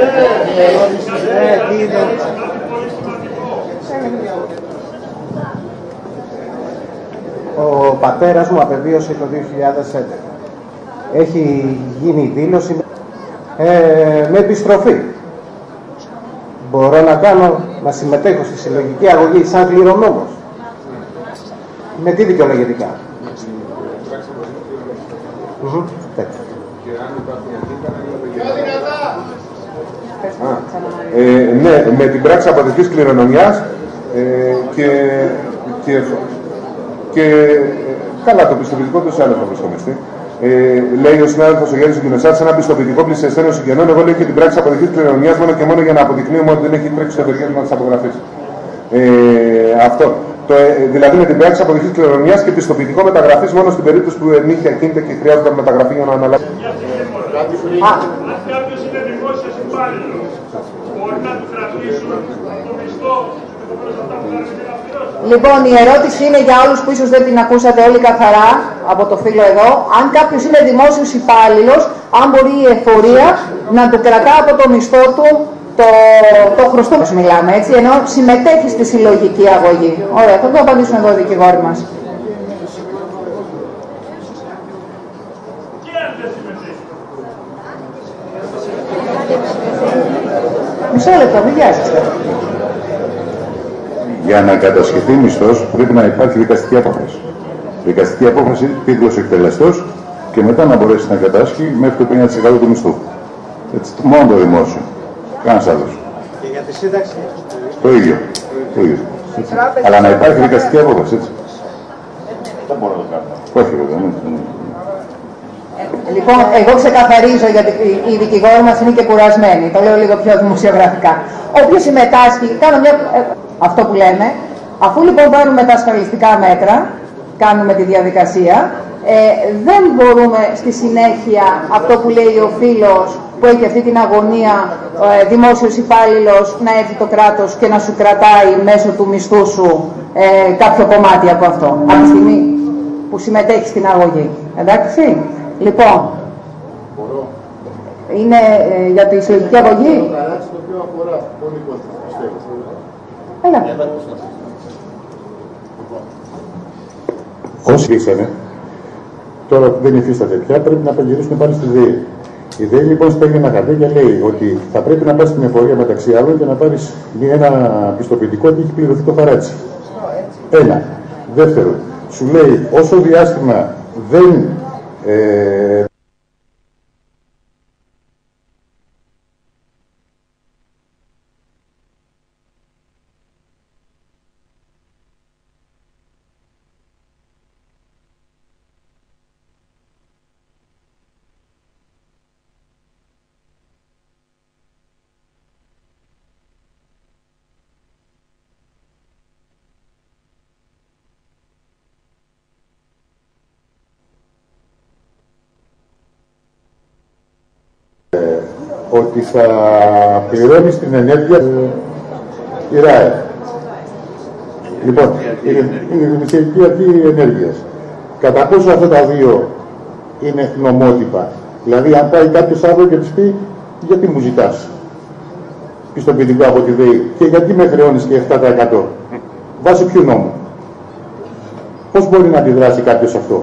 Ο πατέρας μου απεβίωσε το 2011. Έχει γίνει δήλωση με επιστροφή. Μπορώ να συμμετέχω στη συλλογική αγωγή σαν κληρονόμος. Με τι δικαιολογητικά? Ναι, με την πράξη αποδοχής κληρονομιάς και καλά το πιστοποιητικό του σε άλλο θα βρισκόμαστε. Λέει ο συνάδελφος ο Γιάννης Γκουνεσάτης, ένα πιστοποιητικό πλησιαστένων συγγενών. Εγώ λέω και την πράξη αποδοχής κληρονομιάς μόνο και μόνο για να αποδεικνύουμε ότι δεν έχει τρέξει στο ευεργέτημα της απογραφής. Αυτό. Δηλαδή με την πράξη αποδοχής κληρονομιάς και πιστοποιητικό μεταγραφής μόνο στην περίπτωση που ενίχει ακίνητα και χρειάζεται μεταγραφή για να αναλάβει. Αν κάποιος είναι δημόσιος υπάλληλος, μπορεί να του κρατήσουν το μισθό. Λοιπόν, η ερώτηση είναι για όλους που ίσως δεν την ακούσατε όλοι καθαρά από το φίλο εδώ. Αν κάποιος είναι δημόσιος υπάλληλος, αν μπορεί η εφορία να του κρατά από το μισθό του το χρωστό που μιλάμε, έτσι, ενώ συμμετέχει στη συλλογική αγωγή. Ωραία, θα το απαντήσουν εδώ οι δικηγόροι μας. Μισό λεπτό, μην βιάζεστε. Για να κατασχεθεί μισθός πρέπει να υπάρχει δικαστική απόφαση. Δικαστική απόφαση, τίτλος εκτελεστός και μετά να μπορέσει να κατάσχει μέχρι το 50% του μισθού. Έτσι, μόνο το δημόσιο. Κανένας άλλος. Και για τη σύνταξη. Το ίδιο. Αλλά να υπάρχει δικαστική απόφαση. Έτσι. Δεν μπορώ να το κάνω. Όχι, βέβαια. Λοιπόν, εγώ ξεκαθαρίζω γιατί οι δικηγόροι μας είναι και κουρασμένοι. Το λέω λίγο πιο δημοσιογραφικά. Όποιος συμμετάσχει, κάνω αυτό που λέμε, αφού λοιπόν πάρουμε τα ασφαλιστικά μέτρα, κάνουμε τη διαδικασία, δεν μπορούμε στη συνέχεια αυτό που λέει ο φίλος που έχει αυτή την αγωνία, δημόσιος υπάλληλος, να έρθει το κράτος και να σου κρατάει μέσω του μισθού σου κάποιο κομμάτι από αυτό, από τη στιγμή που συμμετέχει στην αγωγή. Εντάξει. Λοιπόν, είναι για τη συλλογική αγωγή. Έλα. Όσοι ήσανε, τώρα που δεν υφίσταται πια, πρέπει να απαγγελίσουν πάλι στη ΔΕΗ. Η ΔΕΗ λοιπόν στέλνει ένα χαρτί και λέει ότι θα πρέπει να πας στην εφορία μεταξύ άλλων και να πάρεις ένα πιστοποιητικό ότι έχει πληρωθεί το χαράτσι. Ένα. Δεύτερον, σου λέει όσο διάστημα δεν ότι θα πληρώνεις την ενέργεια η ΡΑΕ. Λοιπόν, είναι η Δημοσιονομική Αρχή Ενέργειας. Κατά πόσο αυτά τα δύο είναι νομότυπα. Δηλαδή, αν πάει κάποιος αύριο και της πει, γιατί μου ζητάς πιστοποιητικό από τη ΔΕΗ και γιατί με χρεώνεις και 7%. Βάσει ποιου νόμου. Πώς μπορεί να αντιδράσει κάποιος αυτό.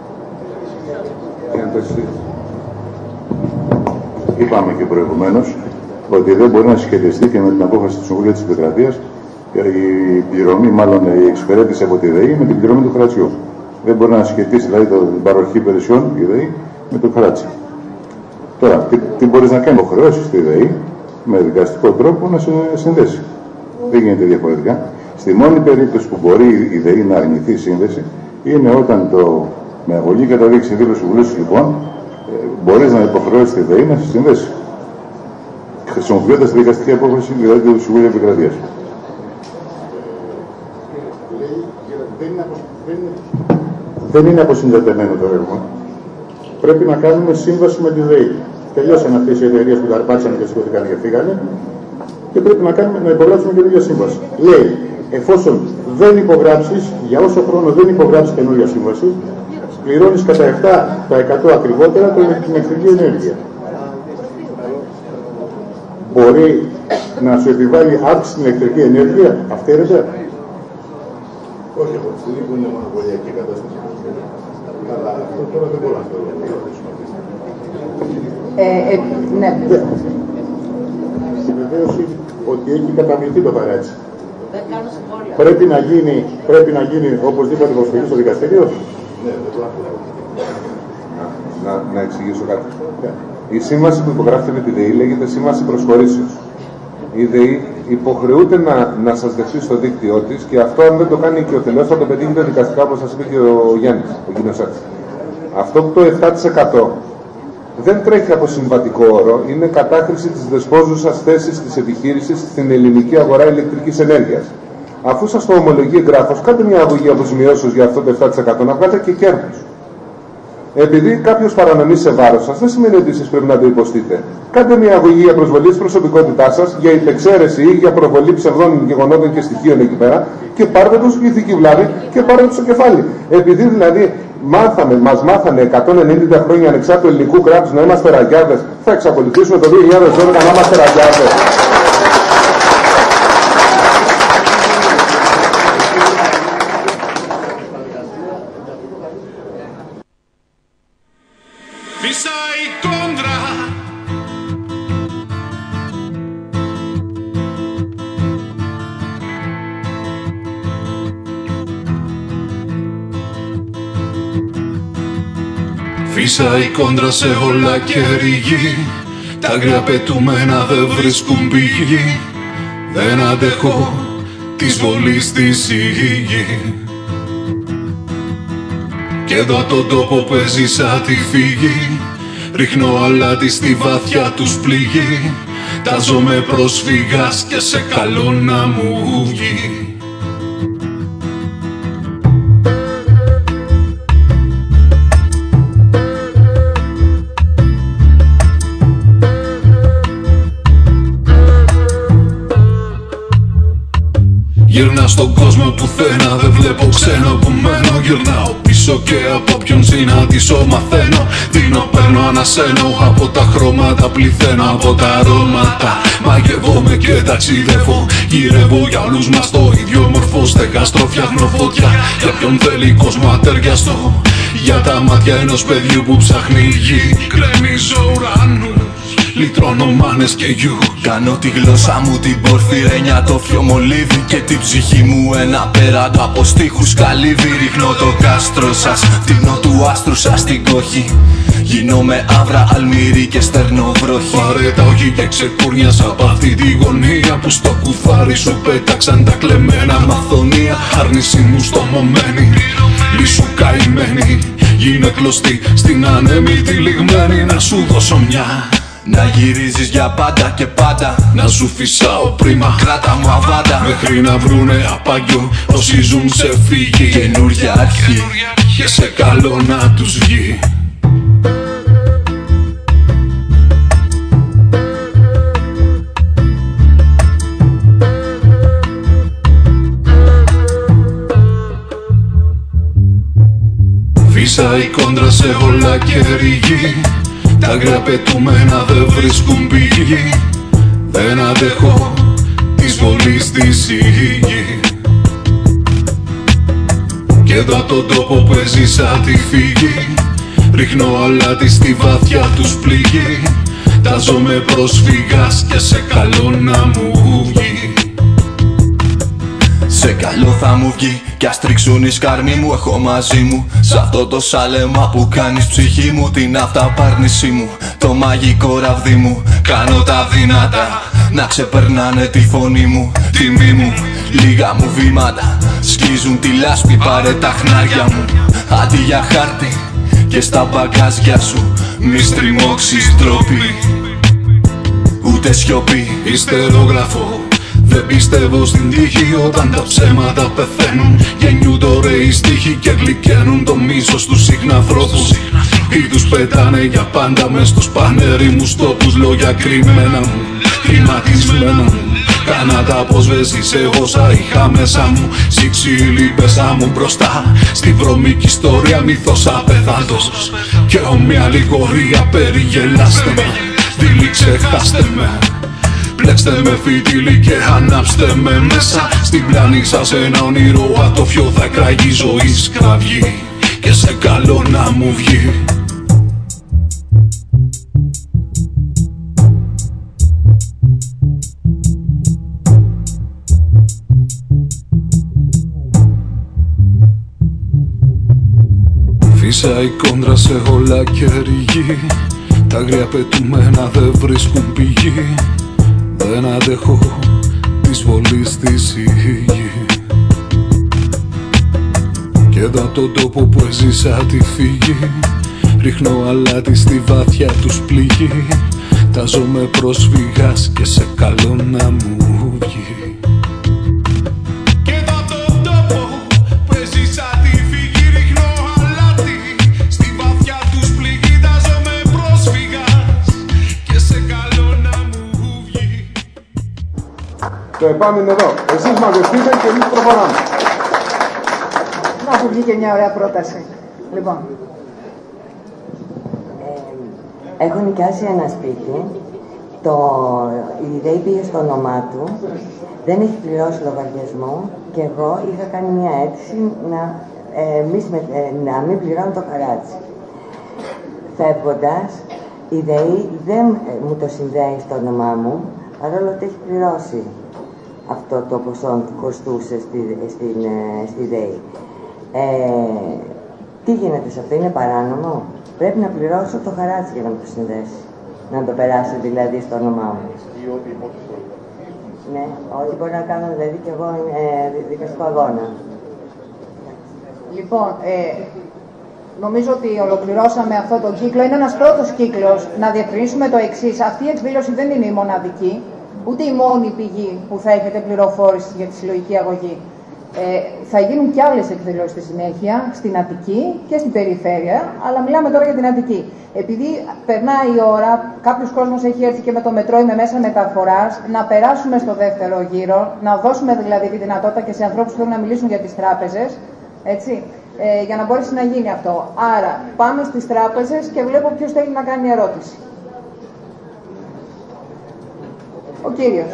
Είπαμε και προηγουμένως ότι δεν μπορεί να συσχετιστεί και με την απόφαση του Συμβουλίου της Επικρατείας η πληρωμή, μάλλον η εξυπηρέτηση από τη ΔΕΗ με την πληρωμή του χαρατσιού. Δεν μπορεί να συσχετίσει δηλαδή την παροχή υπηρεσιών η ΔΕΗ με το χαράτσι. Τώρα, τι μπορείς να κάνει, υποχρεώσεις στη ΔΕΗ με δικαστικό τρόπο να σε συνδέσει. Δεν γίνεται διαφορετικά. Στη μόνη περίπτωση που μπορεί η ΔΕΗ να αρνηθεί η σύνδεση είναι όταν με αγωγή καταδείξει δήλωση του Συμβουλίου λοιπόν μπορείς να υποχρεώσεις τη ΔΕΗ να σε συνδέσει. Χρησιμοποιώντας τη δικαστική απόφαση δηλαδή του Συμβουλίου Επικρατείας. Δεν είναι αποσυνδεδεμένο το έργο. Πρέπει να κάνουμε σύμβαση με τη ΔΕΗ. Τελειώσαν αυτές οι εταιρείες που καρπάξαν και σηκώθηκαν και φύγανε και πρέπει να υπογράψουμε και ίδια σύμβαση. Λέει, εφόσον δεν υπογράψεις, για όσο χρόνο δεν υπογράψεις καινούργια σύμβαση, πληρώνεις κατά 7% ακριβότερα την ηλεκτρική ενέργεια. Μπορεί να σου επιβάλλει αύξηση στην ηλεκτρική ενέργεια, αυθαίρετα. Όχι, από τη στιγμή που είναι μονοπωλιακή κατάσταση. Αλλά αυτό τώρα δεν μπορώ να το ρωτήσουμε. Ναι. Η βεβαίωση ότι έχει καταβληθεί το χαράτσι. Δεν κάνω συμβόλαια. Πρέπει να γίνει οπωσδήποτε προσφυγή στο δικαστήριο. Ναι, δεν το να εξηγήσω κάτι. Η σύμβαση που υπογράφεται με τη ΔΕΗ λέγεται Σύμβαση Προσχωρήσεως. Η ΔΕΗ υποχρεούται να σας δεχτεί στο δίκτυό της και αυτό αν δεν το κάνει και ο τελείως θα το πετύχετε δικαστικά όπως σας είπε και ο Γιάννης, ο κύριος Σάκης. Αυτό που το 7% δεν τρέχει από συμβατικό όρο, είναι κατάχρηση της δεσπόζουσας θέσης της επιχείρησης στην ελληνική αγορά ηλεκτρικής ενέργειας. Αφού σας το ομολογεί εγγράφος, κάντε μια αγωγή αποζημιώσεως για αυτό το 7% να βγάλετε και κέρδος. Επειδή κάποιος παρανομεί σε βάρος σας, δεν σημαίνει ότι εσείς πρέπει να το υποστείτε. Κάντε μια αγωγή για προσβολή της προσωπικότητάς σας, για υπεξαίρεση ή για προβολή ψευδών γεγονότων και στοιχείων εκεί πέρα και πάρτε τους ηθική βλάβη και πάρτε τους στο κεφάλι. Επειδή δηλαδή μας μάθανε 190 χρόνια ανεξάρτητου ελληνικού κράτους να είμαστε ραγιάδες, θα εξακολουθήσουμε το 2012 να είμαστε ραγιάδες. Φύσα η κόντρα σε όλα και ρηγή. Τα άγρια πετούμενα δεν βρίσκουν πηγή. Δεν αντέχω της βολής της η γη. Κι εδώ τον τόπο που έζησα τη φύγη. Ρίχνω αλάτι στη βαθιά τους πληγή. Τάζομαι πρόσφυγας και σε καλό να μου βγει. Γυρνά στον κόσμο πουθένα, δεν βλέπω ξένο που μένω. Γυρνάω πίσω και από ποιον συναντήσω μαθαίνω. Δίνω, παίρνω, ανασένω, από τα χρώματα πληθαίνω. Από τα αρώματα μαγεύομαι και ταξιδεύω. Γυρεύω για όλους μας το ίδιο μορφό. Στεγάστρο, φτιάχνω φωτιά για ποιον θέλει κόσμο αταιριαστό. Για τα μάτια ενός παιδιού που ψάχνει γη. Κρέμιζω ουρανούς λυτρώνω μάνες και γιου. Κάνω τη γλώσσα μου την πορφυρένια, το θείο μολύβι και την ψυχή μου ένα πέραντο από στίχους καλύβι. Ρίχνω το κάστρο σας, τίνω του άστρου σας την κόχη. Γίνομαι άβρα, αλμύρι και στερνό βροχή. Πάρε τα όχι και ξεκούρνιασα απ' αυτή τη γωνία που στο κουφάρι σου πέταξαν τα κλεμμένα μαθονία. Άρνηση μου στομωμένη, λύσου καημένη. Γίνε κλωστή στην ανέμη τυλιγμένη. Να σου δώσω μια, να γυρίζεις για πάντα και πάντα. Να σου φυσάω πρίμα, κράτα μου αβάντα. Μέχρι να βρουνε απαγιό όσοι ζουν σε φύγη. Καινούρια αρχή και σε καλό να τους βγει. Φύσα η κόντρα σε όλα και ρηγή. Τα άγρια πετούμενα δεν βρίσκουν πηγή. Δεν αντέχω της βολής στη σιγή. Και εδώ τον τόπο που έζησα τη φύγη. Ρίχνω αλάτι στη βαθιά τους πληγή. Τάζομαι πρόσφυγας και σε καλό να μου βγει. Σε καλό θα μου βγει κι ας τρίξουν οι σκαρμοί μου. Έχω μαζί μου σ' αυτό το σάλεμα που κάνεις ψυχή μου. Την αυταπάρνησή μου, το μαγικό ραβδί μου. Κάνω τα δυνατά να ξεπερνάνε τη φωνή μου. Τιμή μου, λίγα μου βήματα σκίζουν τη λάσπη. Πάρε τα χνάρια μου, αντί για χάρτη. Και στα μπαγκάζια σου μη στριμώξεις τρόποι. Ούτε σιωπή, ιστερόγραφο. Δεν πιστεύω στην τύχη όταν τα ψέματα πεθαίνουν. Γεννιούν τώρα οι στίχοι και γλυκαίνουν το μίσος τους συχναθρώπους. Ή τους πετάνε για πάντα μες στους πανερήμους τόπους. Λόγια κρυμμένα μου, χρηματισμένα μου. Κάνα τα αποσβέσεις εγώ όσα είχα μέσα μου. Σιξίλι πέσα μου μπροστά στη βρωμική ιστορία. Μύθος απεδάντος και ομοία αλληγορία. Περιγελάστε με, δίλη ξεχάστε με. Πλέξτε με φιτίλι και ανάψτε με μέσα. Στην πλάνη σας ένα όνειρο ατόφιο θα κραγεί ζωής κραυγή. Και σε καλό να μου βγει. Φύσα η κόντρα σε όλα και ρηγή. Τα άγρια πετούμενα δεν βρίσκουν πηγή. Δεν αντέχω της βολής στη σιγή. Και εδώ απ' τον τόπο που έζησα τη φύγη. Ρίχνω αλάτι στη βάθια τους πληγή. Τάζομαι πρόσφυγας και σε καλό να μου βγει. Και εδώ απ' τον τόπο που έζησα τη φύγη. Ρίχνω αλάτι στη βάθια τους πληγή. Τάζομαι πρόσφυγας και σε καλό να μου βγει. Το ΕΠΑΜ είναι εδώ. Εσείς μαζευτείτε και εμείς προχωράμε. Να που βγήκε μια ωραία πρόταση. Λοιπόν. Έχω νοικιάσει ένα σπίτι. Η ΔΕΗ πήγε στο όνομά του. Δεν έχει πληρώσει λογαριασμό και εγώ είχα κάνει μια αίτηση να μην πληρώνω το χαράτσι. Φεύγοντας, η ΔΕΗ δεν μου το συνδέει στο όνομά μου, παρόλο ότι έχει πληρώσει αυτό το ποσό που κοστούσε στη ΔΕΗ. Τι γίνεται σε αυτό, είναι παράνομο? Πρέπει να πληρώσω το χαράτσι για να μου το συνδέσει. Να το περάσει δηλαδή στο όνομά μου. Ναι, ό,τι μπορεί να κάνω δηλαδή και εγώ δικαστικό αγώνα. Λοιπόν, νομίζω ότι ολοκληρώσαμε αυτό το κύκλο. Είναι ένας πρώτος κύκλος. Να διευκρινίσουμε το εξής. Αυτή η εκδήλωση δεν είναι η μοναδική, ούτε η μόνη πηγή που θα έχετε πληροφόρηση για τη συλλογική αγωγή. Θα γίνουν και άλλες εκδηλώσεις στη συνέχεια, στην Αττική και στην περιφέρεια, αλλά μιλάμε τώρα για την Αττική. Επειδή περνάει η ώρα, κάποιος κόσμος έχει έρθει και με το μετρό ή με μέσα μεταφοράς, να περάσουμε στο δεύτερο γύρο, να δώσουμε δηλαδή τη δυνατότητα και σε ανθρώπους που θέλουν να μιλήσουν για τις τράπεζες, έτσι, για να μπορέσει να γίνει αυτό. Άρα, πάμε στις τράπεζες και βλέπω ποιος θέλει να κάνει ερώτηση. Ο κύριος.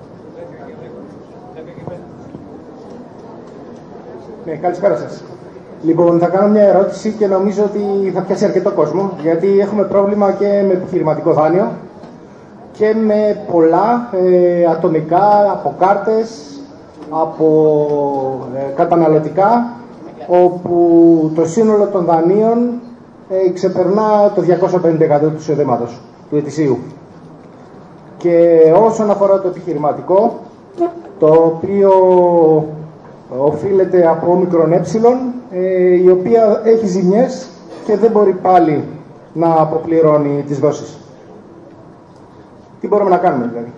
Ναι, καλησπέρα σας. Λοιπόν, θα κάνω μια ερώτηση και νομίζω ότι θα πιάσει αρκετό κόσμο, γιατί έχουμε πρόβλημα και με επιχειρηματικό δάνειο και με πολλά ατομικά, από κάρτες, από καταναλωτικά, όπου το σύνολο των δανείων ξεπερνά το 250% του εισοδήματος, του ετησίου. Και όσον αφορά το επιχειρηματικό, το οποίο οφείλεται από όμικρον η οποία έχει ζημιές και δεν μπορεί πάλι να αποπληρώνει τις δόσεις. Τι μπορούμε να κάνουμε δηλαδή?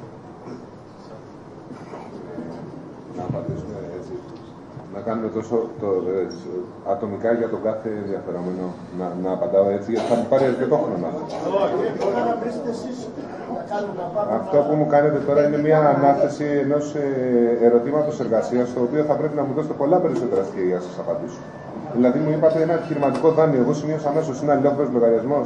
Να απαντήσουμε έτσι. Να κάνουμε ατομικά για τον κάθε ενδιαφερόμενο. Να απαντάω έτσι, γιατί θα μου πάρει αρκετό χρόνο. Αυτό που μου κάνετε τώρα είναι μια ανάθεση ενός ερωτήματος εργασίας, το οποίο θα πρέπει να μου δώσετε πολλά περισσότερα στοιχεία για να σας απαντήσω. Δηλαδή, μου είπατε ένα επιχειρηματικό δάνειο. Εγώ σημείωσα αμέσως είναι αλληλόφερος λογαριασμός.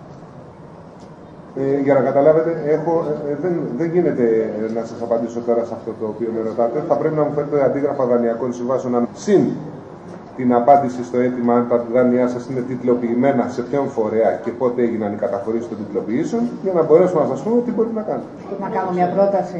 Για να καταλάβετε, δεν γίνεται να σας απαντήσω τώρα σε αυτό το οποίο με ρωτάτε. Θα πρέπει να μου φέρετε αντίγραφα δανειακών συμβάσεων συν την απάντηση στο αίτημα αν τα δάνειά σας είναι τιτλοποιημένα, σε ποιον φορέα και πότε έγιναν οι καταφορήσεις των τιτλοποιήσεων, για να μπορέσουμε να σας πούμε τι μπορεί να κάνετε. Να κάνω μια πρόταση.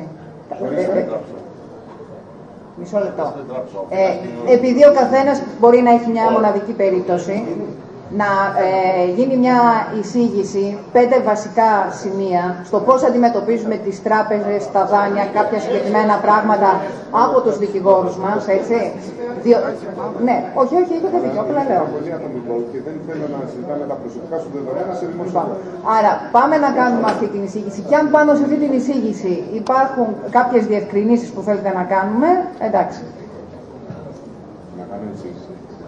Μισό λεπτό. Επειδή ο καθένας μπορεί να έχει μια μοναδική περίπτωση, να γίνει μια εισήγηση, 5 βασικά σημεία στο πώς αντιμετωπίζουμε τις τράπεζες, τα δάνεια, κάποια συγκεκριμένα πράγματα από τους δικηγόρους μας, έτσι. Ναι, όχι, έχετε δίκιο, απλά λέω. Και δεν θέλω να συζητάμε τα προσωπικά σου δεδομένα σε δημόσιο. Άρα, πάμε να κάνουμε αυτή την εισήγηση. Και αν πάνω σε αυτή την εισήγηση υπάρχουν κάποιες διευκρινήσεις που θέλετε να κάνουμε, εντάξει. Να κάνω εισήγηση.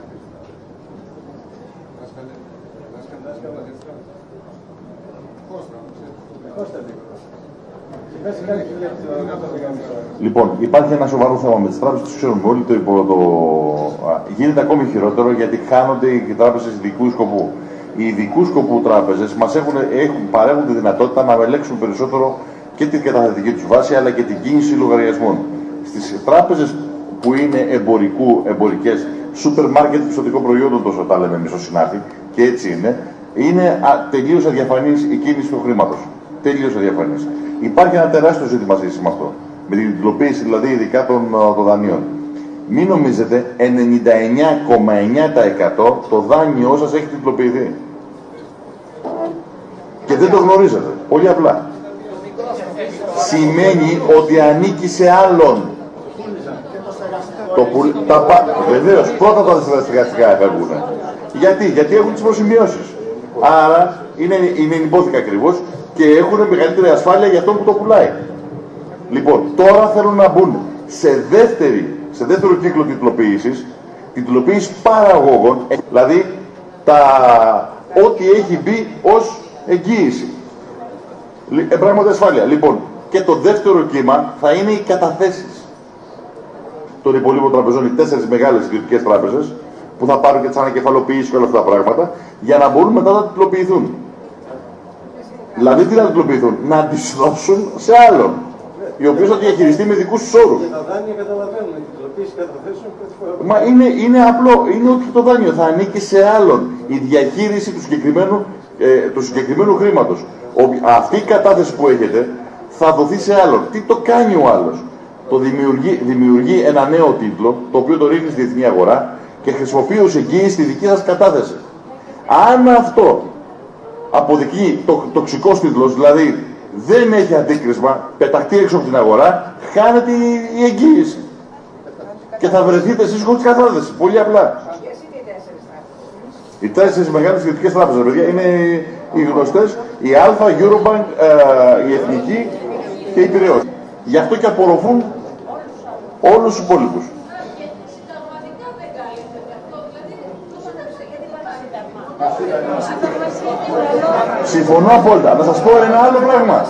Λοιπόν, υπάρχει ένα σοβαρό θέμα με τις τράπεζες, το ξέρουμε όλοι, γίνεται ακόμη χειρότερο γιατί χάνονται οι τράπεζες ειδικού σκοπού. Οι ειδικού σκοπού τράπεζες μας παρέχουν τη δυνατότητα να ελέγξουν περισσότερο και την καταθετική τους βάση αλλά και την κίνηση λογαριασμών. Στις τράπεζες που είναι εμπορικές, σούπερ μάρκετ πιστωτικών προϊόντων, τόσο τα λέμε εμείς ως συνάδελφοι, και έτσι είναι τελείως αδιαφανής η κίνηση του χρήματος. Τελείως αδιαφανής. Υπάρχει ένα τεράστιο ζήτημα σχέση με αυτό. Με την τιτλοποίηση δηλαδή ειδικά των δανείων. Μην νομίζετε, 99,9% το δάνειό σας έχει τιτλοποιηθεί. Και δεν το γνωρίζετε. Πολύ απλά. Σημαίνει ότι ανήκει σε άλλον. Βεβαίως, πρώτα τα στεγαστικά εφεύγουν. Γιατί έχουν τις προσημειώσεις. Άρα είναι υπόθηκα ακριβώς και έχουν μεγαλύτερη ασφάλεια για αυτόν που το πουλάει. Λοιπόν, τώρα θέλουν να μπουν σε δεύτερο κύκλο τιτλοποίησης παραγωγών, δηλαδή ό,τι έχει μπει ως εγγύηση. Πράγματι ασφάλεια. Λοιπόν, και το δεύτερο κύμα θα είναι οι καταθέσεις των υπολείπων τραπεζών, οι 4 μεγάλες ιδιωτικές τράπεζες, που θα πάρουν και τις ανακεφαλοποιήσεις και όλα αυτά τα πράγματα, για να μπορούν μετά να τιτλοποιηθούν. Δηλαδή τι να τιτλοποιηθούν, να τις δώσουν σε άλλον, ο οποίος θα διαχειριστεί με δικούς τους όρους. Και τα δάνεια καταλαβαίνουν, η τιτλοποίηση καταθέσεων. Μα είναι απλό, είναι ότι το δάνειο θα ανήκει σε άλλον. Η διαχείριση του συγκεκριμένου χρήματος. Αυτή η κατάθεση που έχετε θα δοθεί σε άλλον. Τι το κάνει ο άλλος? Το δημιουργεί ένα νέο τίτλο, το οποίο το ρίχνει στη διεθνή αγορά και χρησιμοποιεί ως εγγύηση τη δική σας κατάθεση. Αν αυτό αποδειχθεί τοξικός τίτλος, δηλαδή δεν έχει αντίκρισμα, πεταχτεί έξω από την αγορά, χάνεται η εγγύηση. Και θα βρεθείτε εσείς χωρίς κατάθεση. Πολύ απλά. Οι 4 μεγάλες ιδιωτικές τράπεζες, παιδιά, είναι οι γνωστές, η Αλφα, η Eurobank, η Εθνική και η Πειραιώς. Γι' αυτό και απορροφούν όλους τους υπόλοιπους. Συμφωνώ απόλυτα. Να σας πω ένα άλλο πράγμα.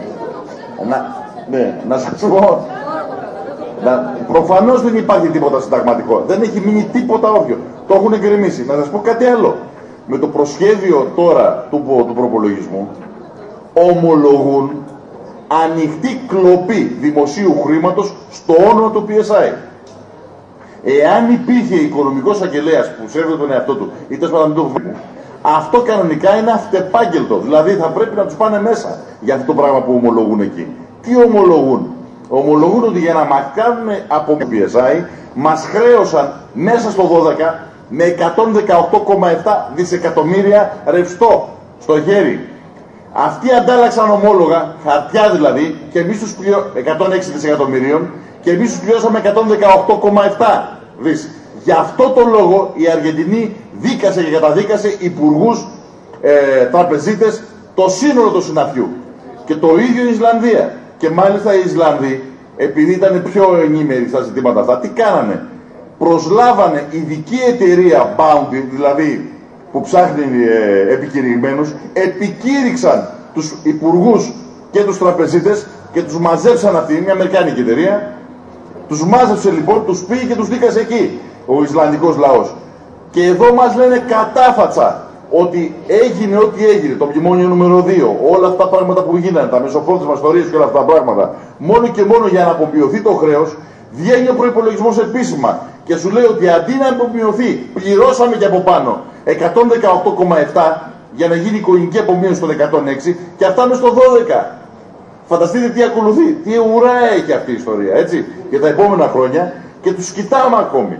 Να σας πω. Προφανώς δεν υπάρχει τίποτα συνταγματικό. Δεν έχει μείνει τίποτα όποιο. Το έχουν εγκρεμίσει. Να σας πω κάτι άλλο. Με το προσχέδιο τώρα του προπολογισμού ομολογούν ανοιχτή κλοπή δημοσίου χρήματος στο όνομα του PSI. Εάν υπήρχε οικονομικός αγγελέας που σέβεται τον εαυτό του, ή τέλος πάντων το αυτό κανονικά είναι αυτεπάγγελτο. Δηλαδή θα πρέπει να τους πάνε μέσα για αυτό το πράγμα που ομολογούν εκεί. Τι ομολογούν? Ομολογούν ότι για να μας κάνουν από PSI μας χρέωσαν μέσα στο 12 με 118,7 δισεκατομμύρια ρευστό στο χέρι. Αυτοί αντάλλαξαν ομόλογα, χαρτιά δηλαδή, και εμείς τους 106 δισεκατομμυρίων, και εμείς τους πληρώσαμε 118,7 δις. Γι' αυτό το λόγο η Αργεντινή δίκασε και καταδίκασε υπουργούς, τραπεζίτες, το σύνολο του συναφιού. Και το ίδιο η Ισλανδία. Και μάλιστα οι Ισλανδοί, επειδή ήταν πιο ενήμεροι στα ζητήματα αυτά, τι κάνανε? Προσλάβανε ειδική εταιρεία Bounty, δηλαδή που ψάχνει επικηρυγμένους, επικήρυξαν τους υπουργούς και τους τραπεζίτες και τους μαζέψαν αυτοί, μια αμερικάνικη εταιρεία. Τους μάζεψε λοιπόν, τους πήγε και τους δίκασε εκεί ο Ισλανδικός λαός. Και εδώ μας λένε κατάφατσα ότι έγινε ό,τι έγινε, το μνημόνιο νούμερο 2, όλα αυτά τα πράγματα που γίνανε, τα μεσοπρόθεσμα ιστορίες και όλα αυτά τα πράγματα, μόνο και μόνο για να απομειωθεί το χρέος, βγαίνει ο προϋπολογισμός επίσημα και σου λέει ότι αντί να απομειωθεί, πληρώσαμε και από πάνω 118,7 για να γίνει εικονική απομείωση των 106 και φτάνουμε στο 12. Φανταστείτε τι ακολουθεί, τι ουρά έχει αυτή η ιστορία, έτσι, για τα επόμενα χρόνια και τους κοιτάμε ακόμη.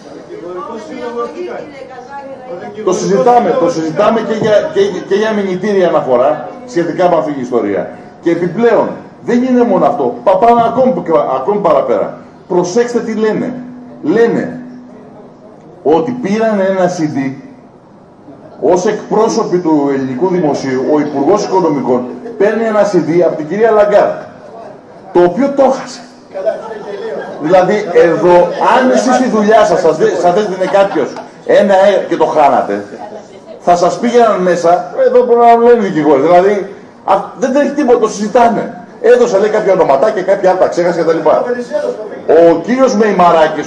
Το συζητάμε και για μηνυτήρια αναφορά σχετικά με αυτή την ιστορία. Και επιπλέον, δεν είναι μόνο αυτό, πάνε ακόμη παραπέρα. Προσέξτε τι λένε. Λένε ότι πήραν ένα CD ως εκπρόσωποι του ελληνικού δημοσίου, ο Υπουργός Οικονομικών παίρνει ένα CD από την κυρία Λαγκάρντ, το οποίο το έχασε. Δηλαδή εδώ, αν εσείς στη δουλειά σας έδινε κάποιος ένα και το χάνατε, θα σας πήγαιναν μέσα, εδώ μπορεί να λένε δικηγόροι, δηλαδή δεν τρέχει τίποτα, το συζητάνε. Έδωσε λέει κάποια ονοματάκια, κάποια άλλα τα ξέχασε κτλ. Ο κύριος Μεϊμαράκης,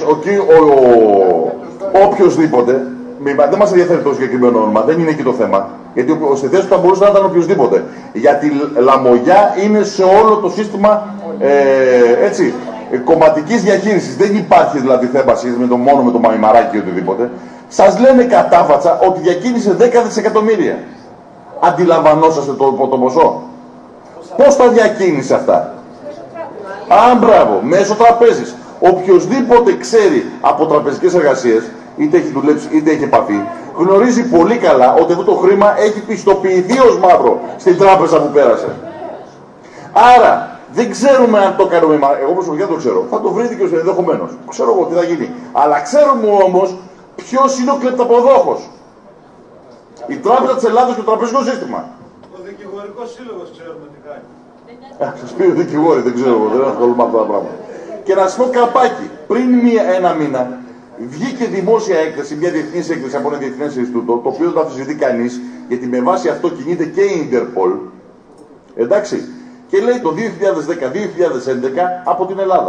οποιοσδήποτε, δεν μας ενδιαφέρει το συγκεκριμένο όνομα, δεν είναι εκεί το θέμα. Γιατί στη θέση του θα μπορούσε να ήταν οποιοσδήποτε. Γιατί λαμογιά είναι σε όλο το σύστημα κομματικής διαχείρισης. Δεν υπάρχει δηλαδή θέμα μόνο με το Μεϊμαράκη ή οτιδήποτε. Σας λένε κατάφατσα ότι διακίνησε 10 δισεκατομμύρια. Αντιλαμβανόσαστε το ποσό? Πώς τα διακίνησε αυτά? Μπράβο, μέσω τραπέζης. Οποιοςδήποτε ξέρει από τραπεζικές εργασίες, είτε έχει δουλέψει είτε έχει επαφή, γνωρίζει πολύ καλά ότι αυτό το χρήμα έχει πιστοποιηθεί ως μαύρο στην τράπεζα που πέρασε. Άρα, δεν ξέρουμε αν το κάνουμε, εγώ προσωπικά το ξέρω. Θα το βρει δικαιός ενδεχομένως. Ξέρω εγώ τι θα γίνει. Αλλά ξέρουμε όμως ποιος είναι ο κλεπταποδόχος. Η Τράπεζα της Ελλάδος και το τραπεζικό σύστημα. Ο δικηγορικός σύλλογος ξέρουμε τι κάνει. Σας πει ο δικηγόροι, δεν ξέρω εγώ, δεν ασχολούμαι με αυτά τα πράγματα. Και να σας πω καπάκι, πριν ένα μήνα βγήκε δημόσια έκθεση, μια διεθνής έκθεση από ένα διεθνές Ινστιτούτο, το οποίο δεν θα αμφισβητεί κανείς, γιατί με βάση αυτό κινείται και η Interpol. Εντάξει. Και λέει το 2010-2011 από την Ελλάδα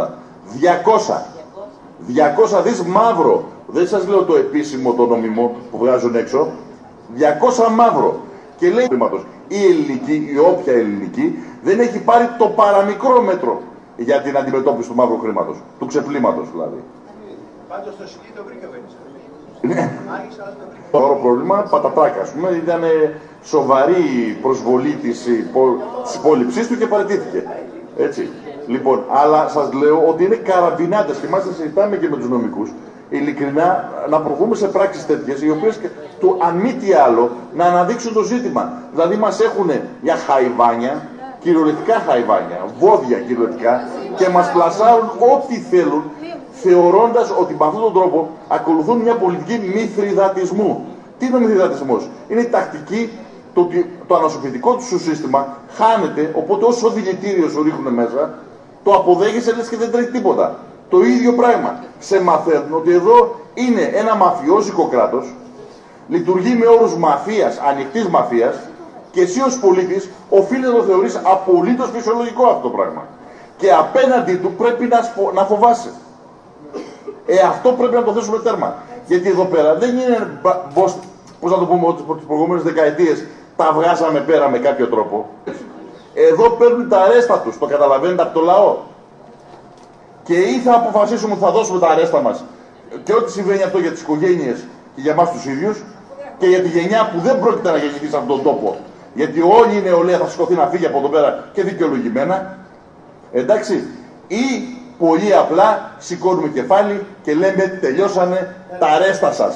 200 δις μαύρο. Δεν σας λέω το επίσημο, το νομιμό που βγάζουν έξω. 200 μαύρο. Και λέει η ελληνική, η όποια ελληνική, δεν έχει πάρει το παραμικρό μέτρο για την αντιμετώπιση του μαύρου χρήματος, του ξεπλήματος δηλαδή. Πάντως το CD το βρήκα βέβαια. Ναι. Το άλλο πρόβλημα, πατατράκα, ας πούμε, ήταν σοβαρή προσβολή της υπόλοιψής του και παραιτήθηκε. Έτσι. Λοιπόν, αλλά σας λέω ότι είναι καραμπινάτες και μάλιστα συζητάμε και με τους νομικούς. Ειλικρινά, να προβούμε σε πράξεις τέτοιες, οι οποίες, αν μη τι άλλο, να αναδείξουν το ζήτημα. Δηλαδή μας έχουν για χαϊβάνια, κυριολεκτικά χαϊβάνια, βόδια κυριολεκτικά, και μας πλασάρουν ό,τι θέλουν, θεωρώντας ότι με αυτόν τον τρόπο ακολουθούν μια πολιτική μηθριδατισμού. Τι είναι ο μηθριδατισμός? Είναι η τακτική, το ανασωπητικό του σύστημα χάνεται, οπότε όσο δηλητήριο σου ρίχνουν μέσα, το αποδέχεσαι λες και δεν τρέχει τίποτα. Το ίδιο πράγμα. Σε μαθαίνουν ότι εδώ είναι ένα μαφιόζικο κράτος, λειτουργεί με όρους μαφίας, ανοιχτής μαφίας, και εσύ ως πολίτης οφείλει να το θεωρείς απολύτως φυσιολογικό αυτό το πράγμα. Και απέναντι του πρέπει να φοβάσαι. Αυτό πρέπει να το θέσουμε τέρμα. Γιατί εδώ πέρα δεν είναι, πώς να το πούμε, ότι τις προηγούμενες δεκαετίες τα βγάσαμε πέρα με κάποιο τρόπο. Εδώ παίρνουν τα αρέστα τους, το καταλαβαίνετε, από το λαό. Και ή θα αποφασίσουμε ότι θα δώσουμε τα αρέστα μας και ό,τι συμβαίνει αυτό για τις οικογένειες και για εμάς τους ίδιους και για τη γενιά που δεν πρόκειται να γεννηθεί σε αυτόν τον τόπο. Γιατί όλη η νεολαία θα σηκωθεί να φύγει από εδώ πέρα και δικαιολογημένα. Εντάξει. Ή πολύ απλά σηκώνουμε κεφάλι και λέμε τελειώσανε τα ρέστα σας.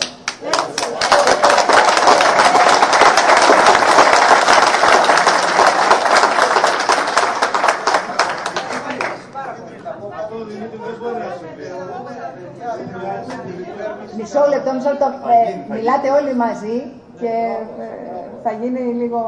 Μισό λεπτό. Μιλάτε όλοι μαζί και θα γίνει λίγο...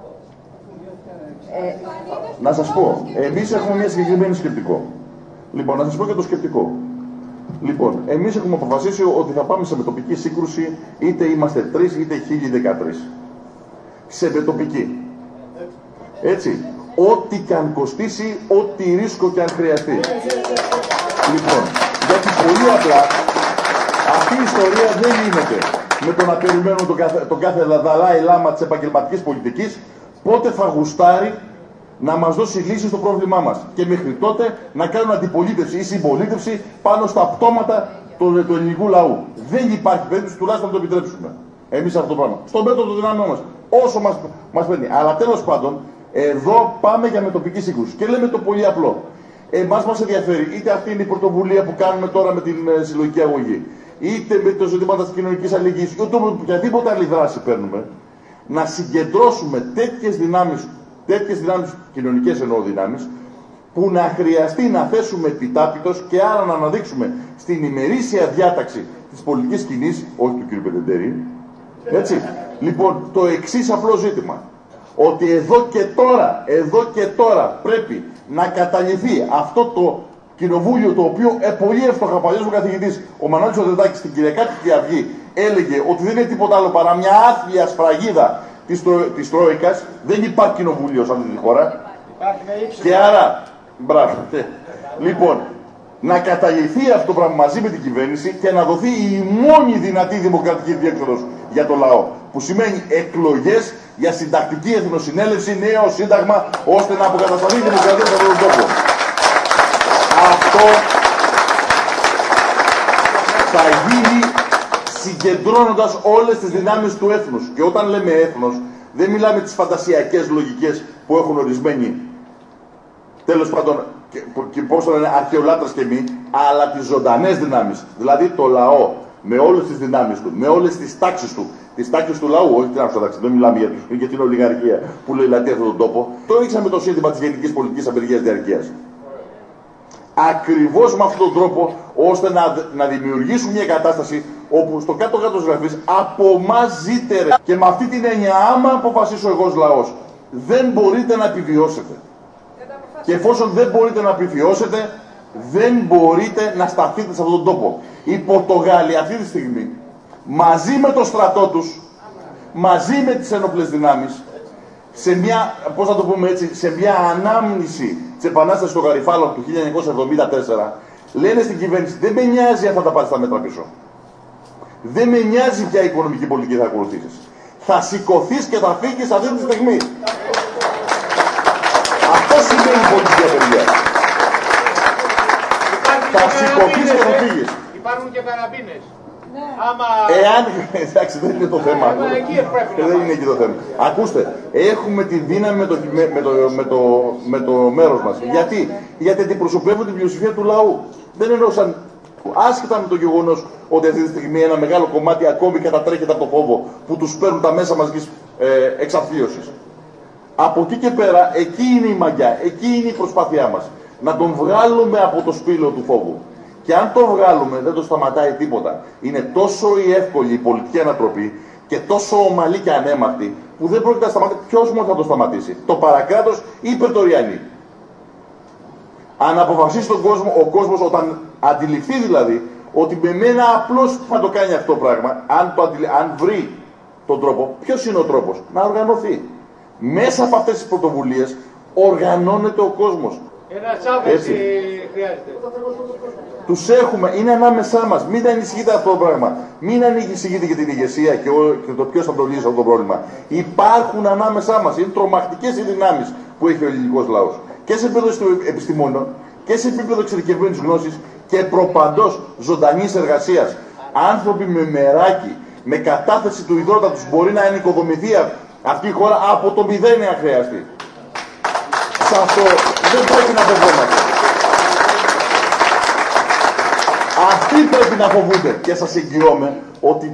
Να σας πω, εμείς έχουμε μια συγκεκριμένη σκεπτικό. Λοιπόν, να σας πω και το σκεπτικό. Λοιπόν, εμείς έχουμε αποφασίσει ότι θα πάμε σε μετοπική σύγκρουση, είτε είμαστε 3 είτε 1013. Σε μετοπική. Έτσι. Ό,τι και αν κοστίσει, ό,τι ρίσκο και αν χρειαστεί. Λοιπόν, γιατί πολύ απλά αυτή η ιστορία δεν γίνεται με το να περιμένουμε τον κάθε Δαλάη Λάμα της επαγγελματικής πολιτικής πότε θα γουστάρει να μας δώσει λύση στο πρόβλημά μας. Και μέχρι τότε να κάνουν αντιπολίτευση ή συμπολίτευση πάνω στα πτώματα του ελληνικού λαού. Δεν υπάρχει περίπτωση, τουλάχιστον να το επιτρέψουμε. Εμείς αυτό το πράγμα. Στον μέτρο των δυνάμεών μας. Όσο μας παίρνει. Αλλά τέλος πάντων, εδώ πάμε για μετοπική σύγκρουση. Και λέμε το πολύ απλό. Εμάς μας ενδιαφέρει είτε αυτή είναι η πρωτοβουλία που κάνουμε τώρα με την συλλογική αγωγή, είτε με το ζητήματα της κοινωνικής αλληλεγγύης, είτε με οποιαδήποτε άλλη δράση παίρνουμε, να συγκεντρώσουμε τέτοιες δυνάμεις, κοινωνικές εννοώ δυνάμεις, που να χρειαστεί να θέσουμε επιτάπητος και άρα να αναδείξουμε στην ημερήσια διάταξη της πολιτικής σκηνής, όχι του κ. Πετεντέρη, έτσι. Λοιπόν, το εξής απλό ζήτημα. Ότι εδώ και τώρα πρέπει να καταληφθεί αυτό το κοινοβούλιο, το οποίο πολύ εύστοχα παλιός ο καθηγητής, ο Μανώλης ο Δεδάκης, στην Κυριακάτικη Αυγή έλεγε ότι δεν είναι τίποτα άλλο παρά μια άθλια σφραγίδα της Τρόικας. Δεν υπάρχει κοινοβούλιο σε αυτή τη χώρα. Και άρα, μπράβο. Λοιπόν, να καταληφθεί αυτό το πράγμα μαζί με την κυβέρνηση και να δοθεί η μόνη δυνατή δημοκρατική διέξοδος για το λαό. Που σημαίνει εκλογές για συντακτική εθνοσυνέλευση, νέο σύνταγμα, ώστε να αποκατασταθεί η δημοκρατία σε αυτόν τον τόπο. Αυτό θα γίνει συγκεντρώνοντας όλες τις δυνάμεις του έθνους. Και όταν λέμε έθνος, δεν μιλάμε τις φαντασιακές λογικές που έχουν ορισμένοι, τέλος πάντων, και πώς το λένε, αρχαιολάτρες και μη, αλλά τις ζωντανές δυνάμεις. Δηλαδή το λαό, με όλες τις δυνάμεις του, με όλες τις τάξεις του, τις τάξεις του λαού, όχι την άξονα, δεν μιλάμε για την ολιγαρχία που λέει λατρεύει αυτόν τον τόπο, το ρίξαμε το σύνθημα της γενικής πολιτικής απεργίας διαρκείας. Ακριβώς με αυτόν τον τρόπο, ώστε να δημιουργήσουμε μια κατάσταση όπου στο κάτω-κάτω της γραφής από μας ζείτε ρε. Και με αυτή την έννοια, άμα αποφασίσω εγώ ως λαός, δεν μπορείτε να επιβιώσετε. Και εφόσον δεν μπορείτε να επιβιώσετε, δεν μπορείτε να σταθείτε σε αυτόν τον τόπο. Οι Πορτογάλοι αυτή τη στιγμή, μαζί με το στρατό τους, μαζί με τις ένοπλες δυνάμεις, σε μια, πώς θα το πούμε έτσι, σε μια ανάμνηση της επανάστασης στο Γαριφάλο του 1974, λένε στην κυβέρνηση, δεν με νοιάζει αν θα τα πάρεις τα μέτρα πίσω. Δεν με νοιάζει ποια οικονομική πολιτική θα ακολουθήσεις. Θα σηκωθείς και θα φύγεις αυτή τη στιγμή. Αυτό σημαίνει πολιτική απεργία. Θα σηκωθείς και θα φύγεις. Υπάρχουν και καραμπίνες. Εάν, εντάξει, δεν είναι το θέμα. Δεν είναι εκεί το θέμα. Ακούστε, έχουμε τη δύναμη με το μέρος μας. Γιατί αντιπροσωπεύουν την πλειοψηφία του λαού. Δεν εννοούσαν, άσχετα με το γεγονός ότι αυτή τη στιγμή ένα μεγάλο κομμάτι ακόμη κατατρέχεται από το φόβο που τους παίρνουν τα μέσα μαζικής εξαθλίωσης. Από εκεί και πέρα, εκεί είναι η μαγιά, εκεί είναι η προσπάθειά μας. Να τον βγάλουμε από το σπήλαιο του φόβου. Και αν το βγάλουμε, δεν το σταματάει τίποτα. Είναι τόσο η εύκολη η πολιτική ανατροπή και τόσο ομαλή και ανέμακτη, που δεν πρόκειται να σταματήσει. Ποιος μόνο θα το σταματήσει, το παρακράτος ή οι Πρετοριανοί. Αν αποφασίσει ο κόσμος, όταν αντιληφθεί δηλαδή, ότι με μένα απλώς θα το κάνει αυτό το πράγμα, αν βρει τον τρόπο, ποιος είναι ο τρόπος, να οργανωθεί. Μέσα από αυτές τις πρωτοβουλίες οργανώνεται ο κόσμος. Ένας άβεση χρειάζεται. Τους έχουμε, είναι ανάμεσά μας. Μην ανησυχείτε αυτό το πράγμα. Μην ανησυχείτε για την ηγεσία και το ποιος θα το λύσει αυτό το πρόβλημα. Υπάρχουν ανάμεσά μας. Είναι τρομακτικές οι δυνάμεις που έχει ο ελληνικός λαός. Και σε επίπεδο επιστημόνων και σε επίπεδο εξειδικευμένης γνώσης και προπαντός ζωντανής εργασίας. Άνθρωποι με μεράκι, με κατάθεση του ιδρώτα τους μπορεί να ενοικοδομηθεί αυτή η χώρα από το μηδέν αν χρειαστεί. Σε αυτό δεν πρέπει να φοβόμαστε. Αυτοί πρέπει να φοβούνται και σας εγγυώμαι ότι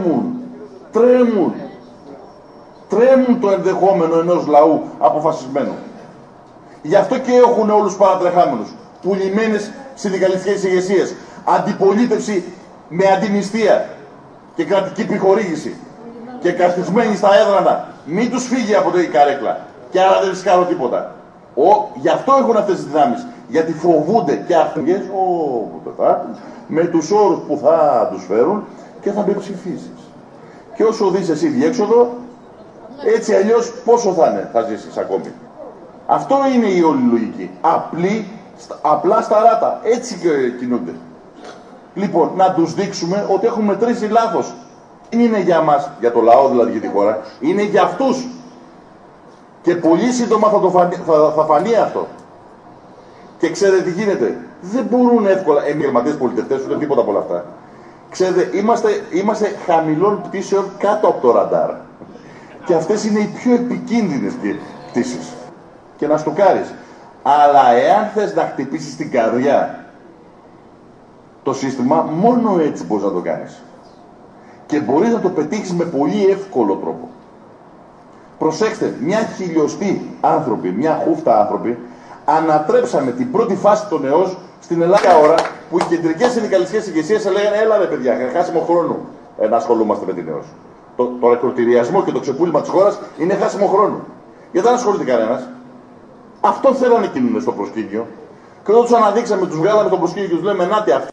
τρέμουν το ενδεχόμενο ενός λαού αποφασισμένου. Γι' αυτό και έχουν όλους τους παρατρεχάμενους, πουλημένες συνδικαλιστικές ηγεσίες, αντιπολίτευση με αντιμισθία και κρατική επιχορήγηση και καθισμένοι στα έδρανα. Μην τους φύγει από την καρέκλα και άρα δεν ρισκάρω τίποτα. Γι' αυτό έχουν αυτές τις δυνάμεις, γιατί φοβούνται και αυτές με τους όρους που θα τους φέρουν και θα με ψηφίσεις. Και όσο δεις εσύ διέξοδο, έτσι αλλιώς πόσο θα ζήσεις ακόμη. Αυτό είναι η όλη λογική. Απλά σταράτα. Έτσι κινούνται. Λοιπόν, να τους δείξουμε ότι έχουμε μετρήσει λάθος. Δεν είναι για μας, για το λαό δηλαδή, για τη χώρα, είναι για αυτούς. Και πολύ σύντομα θα φανεί αυτό. Και ξέρετε τι γίνεται. Δεν μπορούν εύκολα επαγγελματίες πολιτευτές ούτε τίποτα από όλα αυτά. Ξέρετε, είμαστε χαμηλών πτήσεων κάτω από το ραντάρ. Και αυτές είναι οι πιο επικίνδυνες πτήσεις. Και να στοκάρεις. Αλλά εάν θες να χτυπήσεις την καρδιά το σύστημα, μόνο έτσι μπορείς να το κάνεις. Και μπορείς να το πετύχεις με πολύ εύκολο τρόπο. Προσέξτε, μια χιλιοστή άνθρωποι, μια χούφτα άνθρωποι, ανατρέψαμε την πρώτη φάση των ΕΟΣ στην Ελλάδα ώρα που οι κεντρικές συνδικαλιστικές ηγεσίες έλεγαν έλα ρε παιδιά, χάσιμο χρόνο να ασχολούμαστε με την ΕΟΣ. Το ρεκροτηριασμό και το ξεπούλημα της χώρας είναι χάσιμο χρόνο. Γιατί δεν ασχολείται κανένας. Αυτό θέλανε εκείνοι στο προσκήνιο. Και όταν τους αναδείξαμε, τους βγάλαμε στο προσκήνιο και τους λέμε να τι αυτό.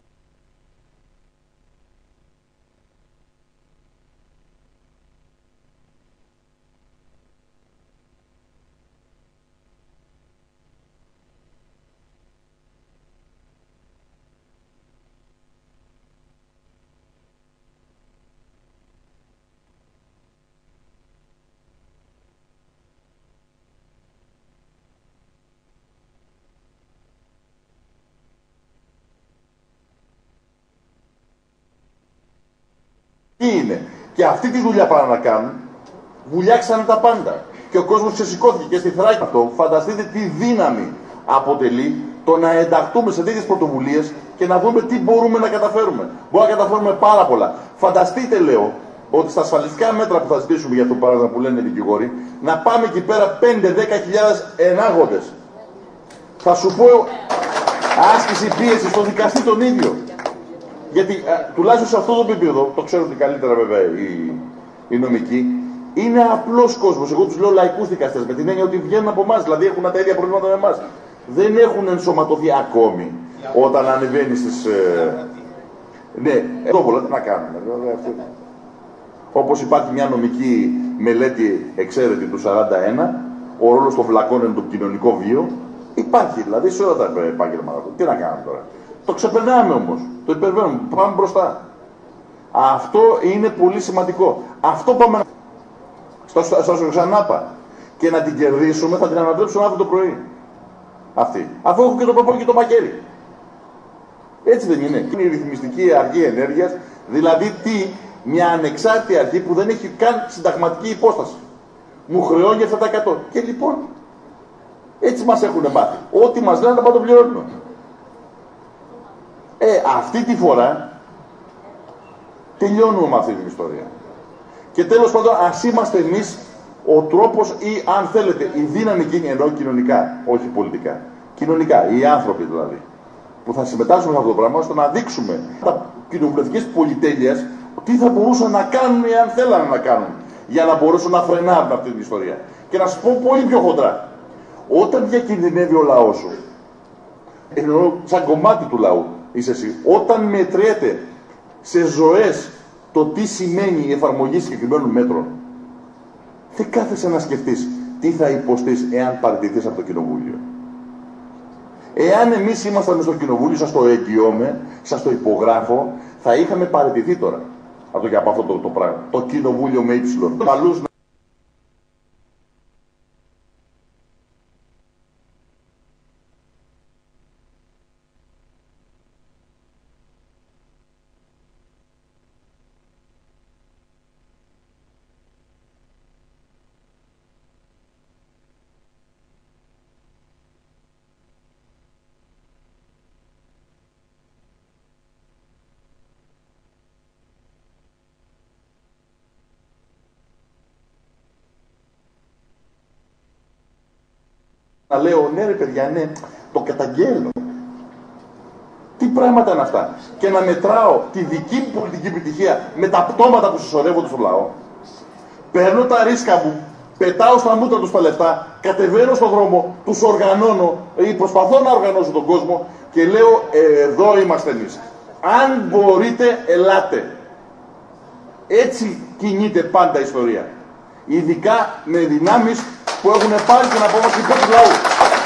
Τι είναι. Και αυτή τη δουλειά πάνε να κάνουν, βουλιάξανε τα πάντα. Και ο κόσμος ξεσηκώθηκε και στη Θράκη αυτό. Φανταστείτε τι δύναμη αποτελεί το να ενταχθούμε σε τέτοιες πρωτοβουλίες και να δούμε τι μπορούμε να καταφέρουμε. Μπορούμε να καταφέρουμε πάρα πολλά. Φανταστείτε, λέω, ότι στα ασφαλιστικά μέτρα που θα ζητήσουμε για αυτό το παράδειγμα που λένε οι δικηγόροι, να πάμε εκεί πέρα 5-10 χιλιάδες ενάγοντες. Θα σου πω άσκηση πίεση στον δικαστή τον ίδιο. Γιατί τουλάχιστον σε αυτό το επίπεδο, το ξέρουν καλύτερα βέβαια οι νομικοί, είναι απλός κόσμος. Εγώ τους λέω λαϊκούς δικαστές, με την έννοια ότι βγαίνουν από εμάς, δηλαδή έχουν τα ίδια προβλήματα με εμάς. Δεν έχουν ενσωματωθεί ακόμη όταν ανεβαίνει στις. Ναι, εδώ πολλά τι να κάνουμε. Όπως υπάρχει μια νομική μελέτη εξαίρετη του 41, ο ρόλος των βλακών είναι το κοινωνικό βίο. Υπάρχει δηλαδή σε όλα τα επάγγελματα. Τι να κάνουμε τώρα. Το ξεπερνάμε όμως. Το υπερβαίνουμε. Πάμε μπροστά. Αυτό είναι πολύ σημαντικό. Αυτό πάμε στο ξανάπα. Και να την κερδίσουμε θα την ανατρέψουμε αύριο το πρωί. Αυτή. Αφού έχω και το προπόνι και το μαχαίρι. Έτσι δεν είναι. Είναι η ρυθμιστική αρχή ενέργειας. Δηλαδή τι, μια ανεξάρτητη αρχή που δεν έχει καν συνταγματική υπόσταση. Μου χρεώνει αυτά τα 100. Και λοιπόν, έτσι μας έχουν μάθει. Ό,τι μας λένε να το πληρώνουμε. Αυτή τη φορά τελειώνουμε με αυτή την ιστορία. Και τέλος πάντων ας είμαστε εμείς ο τρόπος ή αν θέλετε η δύναμη εκείνη, ενώ κοινωνικά, όχι πολιτικά, κοινωνικά, οι άνθρωποι δηλαδή, που θα συμμετάσχουν σε αυτό το πράγμα, ώστε να δείξουμε τα κοινοβουλευτικές πολυτέλειες τι θα μπορούσαν να κάνουν εάν θέλανε να κάνουν, για να μπορέσουν να φρενάρουν αυτή την ιστορία. Και να σας πω πολύ πιο χοντρά, όταν διακινδυνεύει ο λαός σου, εννοώ σαν κομμάτι του λαού είσαι εσύ, όταν μετριέται σε ζωές το τι σημαίνει η εφαρμογή συγκεκριμένων μέτρων, δεν κάθεσαι να σκεφτείς τι θα υποστείς εάν παραιτηθείς από το κοινοβούλιο. Εάν εμείς ήμασταν στο κοινοβούλιο, σας το εγγυώμαι, σας το υπογράφω, θα είχαμε παραιτηθεί τώρα από αυτό το πράγμα. Το κοινοβούλιο με ύψιλον. Να λέω, ναι ρε παιδιά, ναι, το καταγγέλνω. Τι πράγματα είναι αυτά. Και να μετράω τη δική μου πολιτική επιτυχία με τα πτώματα που συσσωρεύονται στο λαό. Παίρνω τα ρίσκα μου, πετάω στα μούτρα τους τα λεφτά, κατεβαίνω στον δρόμο, τους οργανώνω ή προσπαθώ να οργανώσω τον κόσμο και λέω, εδώ είμαστε εμείς. Αν μπορείτε, ελάτε. Έτσι κινείται πάντα η ιστορία. Ειδικά με δυνάμεις που έχουν πάρει την απόφαση υπέρ του λαού.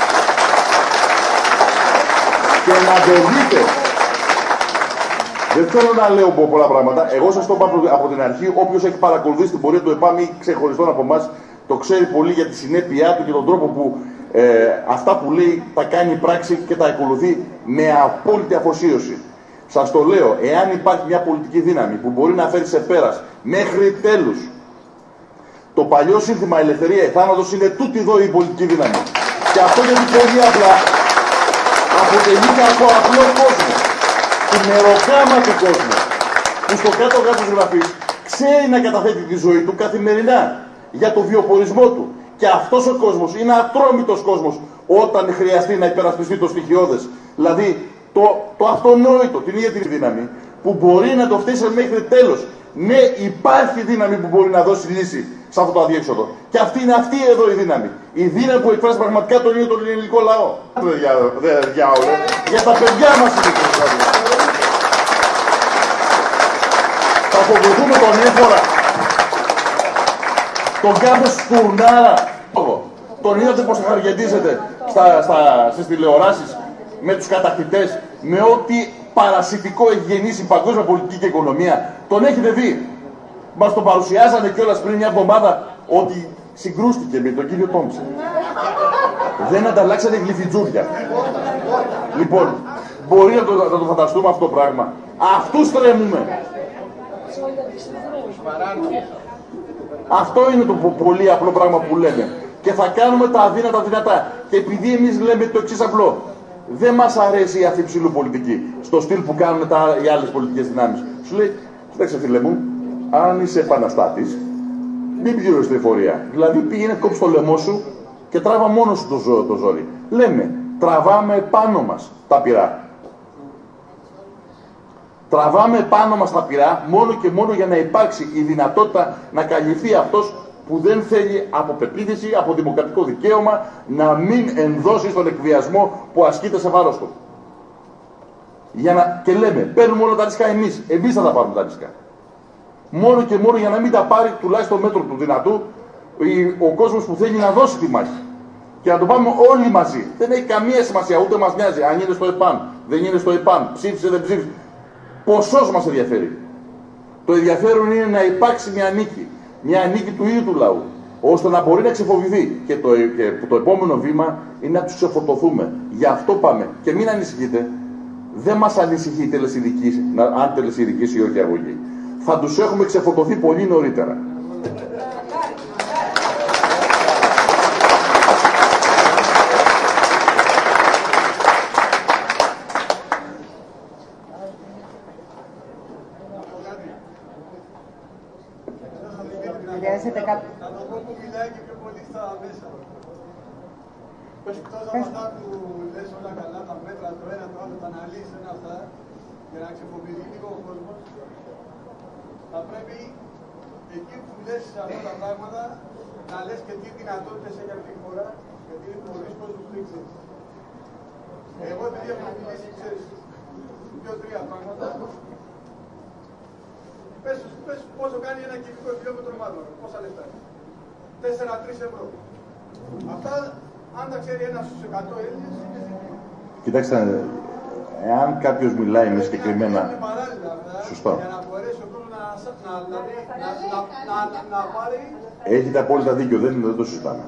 Και να το δείτε. Δεν θέλω να λέω πολλά πράγματα. Εγώ σας το είπα από την αρχή. Όποιος έχει παρακολουθήσει την πορεία του ΕΠΑΜ ή ξεχωριστόν από εμάς, το ξέρει πολύ για τη συνέπειά του και τον τρόπο που αυτά που λέει τα κάνει πράξη και τα ακολουθεί με απόλυτη αφοσίωση. Σας το λέω, εάν υπάρχει μια πολιτική δύναμη που μπορεί να φέρει σε πέρας μέχρι τέλους το παλιό σύνθημα ελευθερία ή θάνατος, είναι τούτη εδώ η πολιτική δύναμη. Και αυτό γιατί πολύ απλά αποτελείται από απλό κόσμο, του μεροκάμα του κόσμου, που στο κάτω-κάτω της γραφής ξέρει να καταθέτει τη ζωή του καθημερινά για το βιοπορισμό του. Και αυτός ο κόσμος είναι ατρόμητος κόσμος όταν χρειαστεί να υπερασπιστεί το στοιχειώδες. Δηλαδή το αυτονόητο, την ίδια τη δύναμη που μπορεί να το φτύσει μέχρι τέλος. Ναι, υπάρχει δύναμη που μπορεί να δώσει λύση σε αυτό το αδιέξοδο. Και αυτή είναι αυτή εδώ η δύναμη. Η δύναμη που εκφράζει πραγματικά τον ίδιο τον ελληνικό λαό. Για τα παιδιά μας είναι το θα φοβηθούμε τον έφορα, τον κάποιο στουρνάρα. Τον είδατε πως χαργεντίζεται στις τηλεοράσεις με τους κατακτητές, με ό,τι παρασιτικό έχει γεννήσει η παγκόσμια πολιτική και οικονομία. Τον έχετε δει. Μας το παρουσιάζανε κιόλας πριν μια εβδομάδα ότι συγκρούστηκε με τον κύριο Τόμψεν. Δεν ανταλλάξανε γλυφιτζούρια. Λοιπόν, μπορεί να το φανταστούμε αυτό το πράγμα. Αυτούς τρέμουμε. Αυτό είναι το πολύ απλό πράγμα που λέμε. Και θα κάνουμε τα αδύνατα δυνατά. Και επειδή εμείς λέμε το εξής απλό, δεν μας αρέσει αυτή η ψηλού πολιτική, στο στυλ που κάνουν οι άλλες πολιτικές δυνάμεις. Σου λέει, κοιτάξτε φίλε μου, αν είσαι επαναστάτης, μην πληρώσεις την εφορία. Δηλαδή πήγαινε, κόψε το λαιμό σου και τράβα μόνο σου το ζόρι. Λέμε, τραβάμε πάνω μας τα πυρά. Τραβάμε πάνω μας τα πυρά μόνο και μόνο για να υπάρξει η δυνατότητα να καλυφθεί αυτός που δεν θέλει από πεποίθηση, από δημοκρατικό δικαίωμα, να μην ενδώσει στον εκβιασμό που ασκείται σε βάρος του. Και λέμε, παίρνουμε όλα τα ρίσκα εμείς θα τα πάρουμε τα ρίσκα. Μόνο και μόνο για να μην τα πάρει τουλάχιστον μέτρο του δυνατού ο κόσμος που θέλει να δώσει τη μάχη. Και να το πάμε όλοι μαζί. Δεν έχει καμία σημασία, ούτε μας νοιάζει αν είναι στο ΕΠΑΜ, δεν είναι στο ΕΠΑΜ, ψήφισε, δεν ψήφισε. Ποσός μας ενδιαφέρει. Το ενδιαφέρον είναι να υπάρξει μια νίκη. Μια νίκη του ίδιου του λαού, ώστε να μπορεί να ξεφορτωθεί. Και το επόμενο βήμα είναι να τους ξεφορτωθούμε. Γι' αυτό πάμε. Και μην ανησυχείτε. Δεν μας ανησυχεί η τελεσίδικη, αν τελεσίδικη ή όχι αγωγή. Θα τους έχουμε ξεφορτωθεί πολύ νωρίτερα. Χρειάζεται κάποιο. Να το πω που μιλάει και πιο πολύ στα μέσα. Εκτός από αυτά που λες όλα καλά, τα μέτρα, το ένα, το άλλο, τα αναλύσεις, ένα αυτά, για να ξεφοβηθεί λίγο ο κόσμος, θα πρέπει εκεί που λες αυτά τα πράγματα να λες και τι δυνατότητες έχει αυτή η χώρα, γιατί είναι πολλοί κόσμος που δεν ξέρεις. Εγώ επειδή έχω μιλήσει, ξέρεις, 2-3 πράγματα, πες πόσο κάνει ένα κυβικό χιλιόμετρο μάλλον, πόσα λεφτά είναι. 4-3 ευρώ. Αυτά, αν τα ξέρει ένας στους 100 Έλληνες, είναι ζήτημα. Κοιτάξτε, εάν κάποιος μιλάει με συγκεκριμένα. Σωστό. Για να μπορέσει ο κόσμος να πάρει. Έχετε απόλυτα δίκιο, δεν το συζητάμε.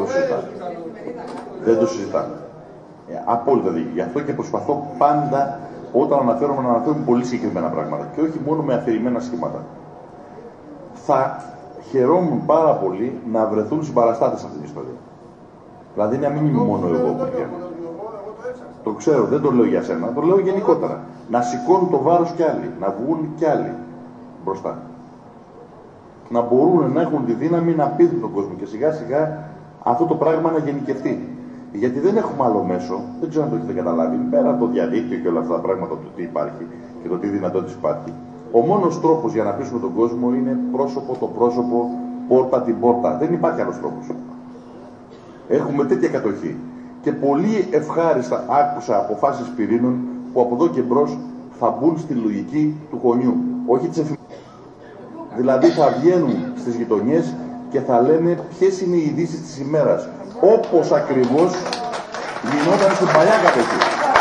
Δεν το συζητάμε. Απόλυτα δίκιο. Γι' αυτό και προσπαθώ πάντα όταν αναφέρομαι να αναφέρουμε πολύ συγκεκριμένα πράγματα και όχι μόνο με αφηρημένα σχήματα. Θα χαιρόμουν πάρα πολύ να βρεθούν συμπαραστάτες σε αυτή την ιστορία. Δηλαδή να μην είμαι μόνο εγώ που βγαίνω. Το ξέρω, δεν το λέω για σένα, το λέω γενικότερα. Να σηκώνουν το βάρος κι άλλοι, να βγουν κι άλλοι μπροστά. Να μπορούν να έχουν τη δύναμη να πείθουν τον κόσμο και σιγά σιγά αυτό το πράγμα να γενικευτεί. Γιατί δεν έχουμε άλλο μέσο, δεν ξέρω αν το έχετε καταλάβει, πέρα από το διαδίκτυο και όλα αυτά τα πράγματα, το τι υπάρχει και το τι δυνατότητες υπάρχει. Ο μόνος τρόπος για να πείσουμε τον κόσμο είναι πρόσωπο το πρόσωπο, πόρτα την πόρτα. Δεν υπάρχει άλλος τρόπος. Έχουμε τέτοια κατοχή. Και πολύ ευχάριστα άκουσα αποφάσεις πυρήνων που από εδώ και μπρος θα μπουν στη λογική του χωνιού, όχι της εφημερίδας. Δηλαδή θα βγαίνουν στις γειτονιές και θα λένε ποιες είναι οι ειδήσεις της ημέρας. Όπως ακριβώς γινόταν στην παλιά κατοχή.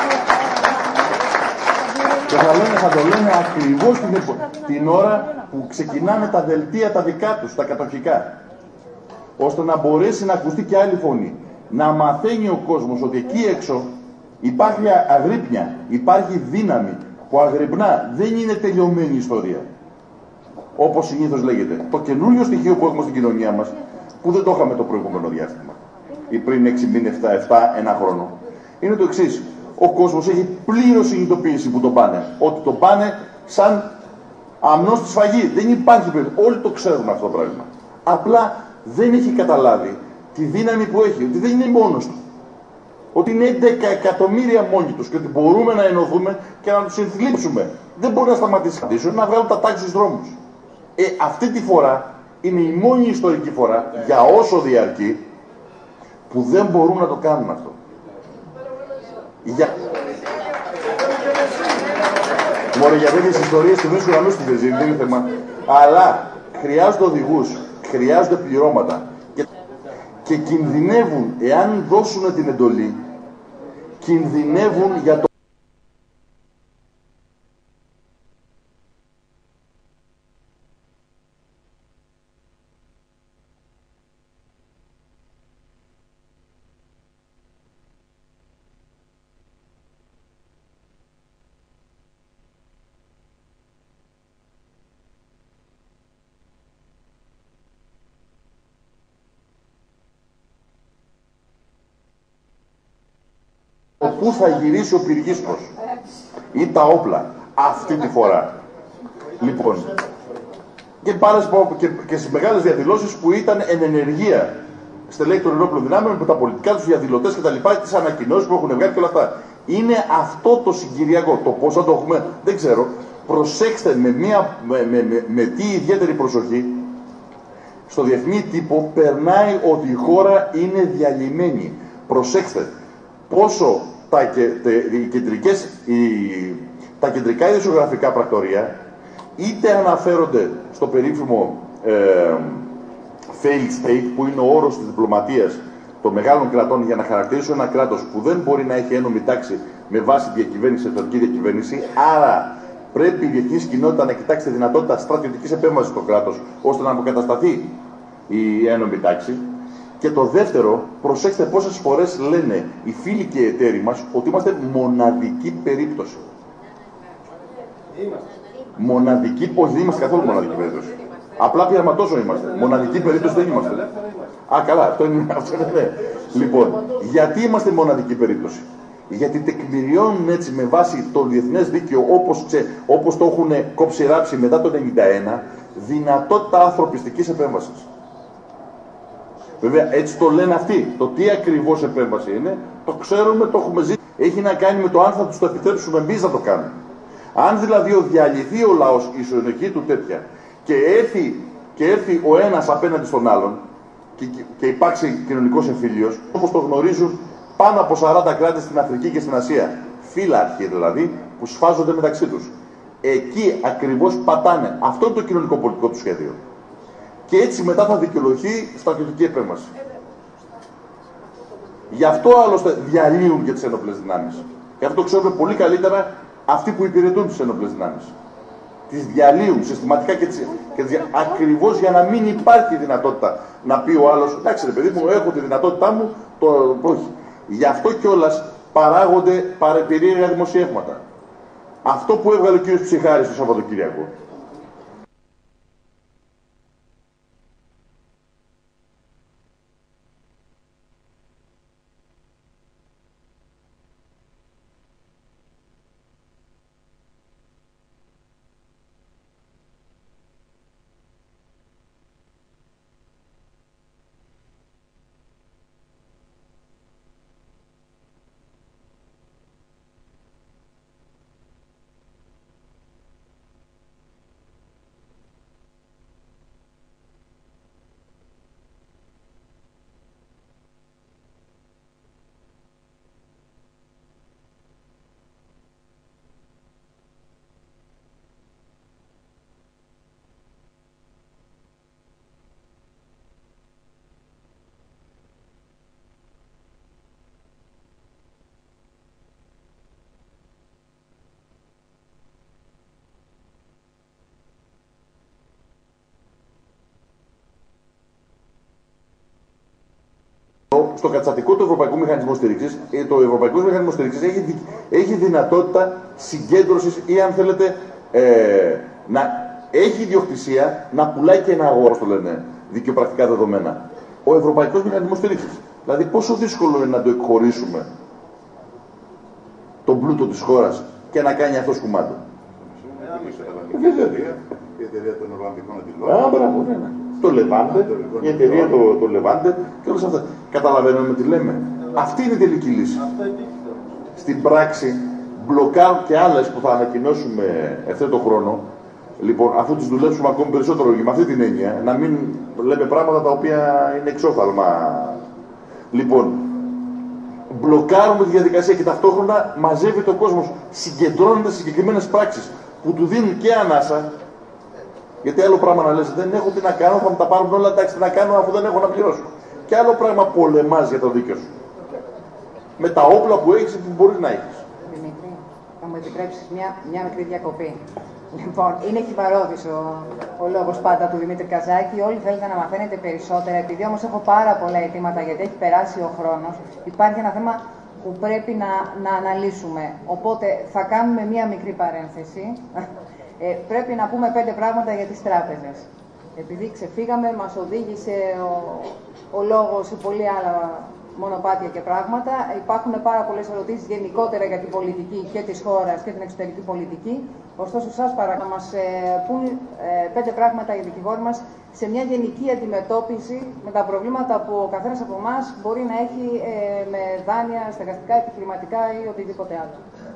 Και θα το λένε ακριβώς την ώρα που ξεκινάνε τα δελτία τα δικά τους, τα κατοχικά. Ώστε να μπορέσει να ακουστεί και άλλη φωνή. Να μαθαίνει ο κόσμος ότι εκεί έξω υπάρχει αγρύπνια, υπάρχει δύναμη που αγρυπνά, δεν είναι τελειωμένη η ιστορία. Όπως συνήθως λέγεται. Το καινούριο στοιχείο που έχουμε στην κοινωνία μας, που δεν το είχαμε το προηγούμενο διάστημα, ή πριν 6 μήνες, 7, ένα χρόνο, είναι το εξής. Ο κόσμος έχει πλήρως συνειδητοποίηση που τον πάνε. Ότι τον πάνε σαν αμνός στη σφαγή. Δεν υπάρχει περίπτωση. Όλοι το ξέρουν αυτό το πράγμα. Απλά δεν έχει καταλάβει τη δύναμη που έχει. Ότι δεν είναι μόνος του. Ότι είναι 11 εκατομμύρια μόνοι τους και ότι μπορούμε να ενωθούμε και να τους ενθλίψουμε. Δεν μπορεί να σταματήσει να βγάλουν τα τάξη στους δρόμους. Αυτή τη φορά είναι η μόνη ιστορική φορά, για όσο διαρκεί, που δεν μπορούν να το κάνουν αυτό. Μωρέ, για τέτοιες ιστορίες του βρίσκουν αλλού στην Βεζίνη, δεν είναι θέμα. Αλλά χρειάζονται οδηγούς, χρειάζονται πληρώματα και κινδυνεύουν, εάν δώσουν την εντολή, κινδυνεύουν για το πού θα γυρίσει ο πυργίσκος ή τα όπλα αυτή τη φορά. Λοιπόν, και στις μεγάλες διαδηλώσεις που ήταν εν ενεργεία στελέχη των ενόπλων δυνάμεων με τα πολιτικά τους διαδηλωτές και τα λοιπά, τις ανακοινώσεις που έχουν βγάλει και όλα αυτά. Είναι αυτό το συγκυριακό. Το πώς θα το έχουμε δεν ξέρω. Προσέξτε με τι ιδιαίτερη προσοχή στο διεθνή τύπο περνάει ότι η χώρα είναι διαλυμένη. Προσέξτε πόσο τα κεντρικά ειδησιογραφικά πρακτορία είτε αναφέρονται στο περίφημο failed state, που είναι ο όρος της διπλωματίας των μεγάλων κρατών για να χαρακτηρίσουν ένα κράτος που δεν μπορεί να έχει ένομη τάξη με βάση διακυβέρνηση, εσωτερική διακυβέρνηση. Άρα πρέπει η διεθνής κοινότητα να κοιτάξει τη δυνατότητα στρατιωτικής επέμβασης στο κράτος ώστε να αποκατασταθεί η ένομη τάξη. Και το δεύτερο, προσέξτε πόσες φορές λένε οι φίλοι και οι εταίροι μας ότι είμαστε μοναδική περίπτωση. Μοναδική, όχι, δεν είμαστε καθόλου μοναδική περίπτωση. Απλά πειραματόσο είμαστε. Μοναδική περίπτωση δεν είμαστε. Καλά, αυτό είναι ναι. Λοιπόν, γιατί είμαστε μοναδική περίπτωση? Γιατί τεκμηριώνουν έτσι με βάση το διεθνές δίκαιο όπως το έχουν κόψει ράψει μετά το 1991 δυνατότητα ανθρωπιστικής επέμβασης. Βέβαια, έτσι το λένε αυτοί. Το τι ακριβώς επέμβαση είναι, το ξέρουμε, το έχουμε ζήσει. Έχει να κάνει με το αν θα τους το επιτρέψουμε εμείς να το κάνουμε. Αν δηλαδή διαλυθεί ο λαός, η συνοχή του τέτοια, και έρθει ο ένας απέναντι στον άλλον, και υπάρξει κοινωνικός εμφύλιος, όπως το γνωρίζουν πάνω από 40 κράτη στην Αφρική και στην Ασία, φύλαρχοι δηλαδή, που σφάζονται μεταξύ τους. Εκεί ακριβώς πατάνε. Αυτό είναι το κοινωνικό πολιτικό του σχέδιο. Και έτσι μετά θα δικαιολογηθεί στρατιωτική επέμβαση. Γι' αυτό άλλωστε διαλύουν και τις ένοπλες δυνάμεις. Και αυτό το ξέρουμε πολύ καλύτερα αυτοί που υπηρετούν τις ένοπλες δυνάμεις. Τις διαλύουν συστηματικά ακριβώς για να μην υπάρχει δυνατότητα να πει ο άλλος εντάξει ρε παιδί μου, έχω τη δυνατότητά μου, όχι. Γι' αυτό κιόλας παράγονται παρεπιρρήρα δημοσιεύματα. Αυτό που έβγαλε ο κ. Ψυχάρης το Σαββατοκύριακο. στο καταστατικό του Ευρωπαϊκού Μηχανισμού Στήριξης, το Ευρωπαϊκό Μηχανισμό Στήριξης έχει δυνατότητα συγκέντρωσης ή, αν θέλετε, έχει ιδιοκτησία να πουλάει και να αγοράσει, το λένε, δικαιοπρακτικά δεδομένα. Ο Ευρωπαϊκός Μηχανισμός Στήριξης. Δηλαδή, πόσο δύσκολο είναι να το εκχωρήσουμε τον πλούτο της χώρας και να κάνει αυτό σκουμάτο. Η εταιρεία των Ολλανδικών Αντιλών. Το Λεβάντε, η εταιρεία το Λεβάντε και όλες αυτές. Καταλαβαίνουμε τι λέμε. Αυτή είναι η τελική λύση. Στην πράξη, μπλοκάρουν και άλλες που θα ανακοινώσουμε αυτό το χρόνο. Λοιπόν, αφού τις δουλέψουμε ακόμη περισσότερο με αυτή την έννοια, να μην λέμε πράγματα τα οποία είναι εξόφθαλμα. Λοιπόν, μπλοκάρουμε τη διαδικασία και ταυτόχρονα μαζεύεται ο κόσμος, συγκεντρώνεται συγκεκριμένες πράξεις που του δίνουν και ανάσα. Γιατί άλλο πράγμα να λες, δεν έχω τι να κάνω, θα μου τα πάρουν όλα, εντάξει, τι να κάνω αφού δεν έχω να πληρώσω. Και άλλο πράγμα πολεμάς για το δίκαιο σου. Με τα όπλα που έχεις ή που μπορείς να έχεις. Δημήτρη, θα μου επιτρέψεις μια μικρή διακοπή. Λοιπόν, είναι χυβαρόδης ο λόγος πάντα του Δημήτρη Καζάκη. Όλοι θέλετε να μαθαίνετε περισσότερα. Επειδή όμως έχω πάρα πολλά αιτήματα, γιατί έχει περάσει ο χρόνος, υπάρχει ένα θέμα που πρέπει να αναλύσουμε. Οπότε θα κάνουμε μια μικρή παρένθεση. Πρέπει να πούμε 5 πράγματα για τις τράπεζες. Επειδή ξεφύγαμε, μας οδήγησε ο λόγος σε πολύ άλλα μονοπάτια και πράγματα. Υπάρχουν πάρα πολλές ερωτήσεις γενικότερα για την πολιτική και της χώρας και την εξωτερική πολιτική. Ωστόσο, σας παρακαλώ να μας πούν 5 πράγματα οι δικηγόροι μας σε μια γενική αντιμετώπιση με τα προβλήματα που ο καθένας από εμάς μπορεί να έχει με δάνεια, στεγαστικά, επιχειρηματικά ή οτιδήποτε άλλο.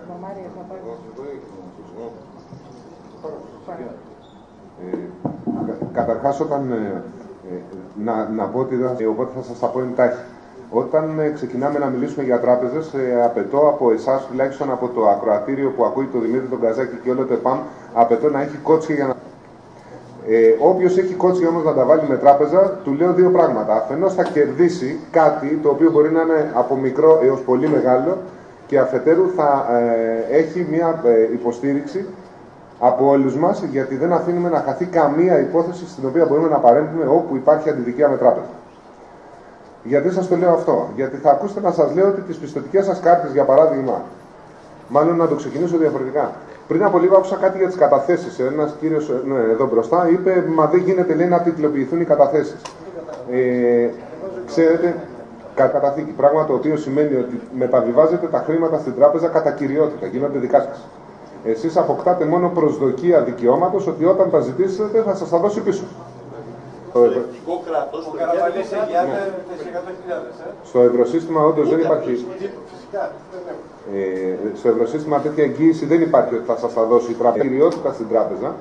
Καταρχάς, να πω ότι οπότε θα σας τα πω εντάχει. Όταν ξεκινάμε να μιλήσουμε για τράπεζες, απαιτώ από εσάς, τουλάχιστον από το ακροατήριο που ακούει το Δημήτρη τον Καζάκη και όλο το ΕΠΑΜ, απαιτώ να έχει κότσια για να... Όποιος έχει κότσια όμως να τα βάλει με τράπεζα, του λέω 2 πράγματα. Αφενός θα κερδίσει κάτι το οποίο μπορεί να είναι από μικρό έως πολύ μεγάλο και αφετέρου θα έχει μια υποστήριξη από όλους μας, γιατί δεν αφήνουμε να χαθεί καμία υπόθεση στην οποία μπορούμε να παρέμβουμε όπου υπάρχει αντιδικία με τράπεζα. Γιατί σας το λέω αυτό? Γιατί θα ακούσετε να σας λέω ότι τις πιστωτικές σας κάρτες, για παράδειγμα, μάλλον να το ξεκινήσω διαφορετικά. Πριν από λίγο άκουσα κάτι για τις καταθέσεις. Ένας κύριος εδώ μπροστά είπε, μα δεν γίνεται, λέει, να τιτλοποιηθούν οι καταθέσεις. Ξέρετε, καταθήκη, πράγμα το οποίο σημαίνει ότι μεταβιβάζετε τα χρήματα στην τράπεζα κατά κυριότητα, γίνονται δικά σας. Εσείς αποκτάτε μόνο προσδοκία δικαιώματος ότι όταν τα ζητήσετε θα σας τα δώσει πίσω. Στο ευρωσύστημα όντως δεν υπάρχει. Στο ευρωσύστημα τέτοια εγγύηση δεν υπάρχει ότι θα σας τα δώσει η τράπεζα. Κυριότητα στην τράπεζα.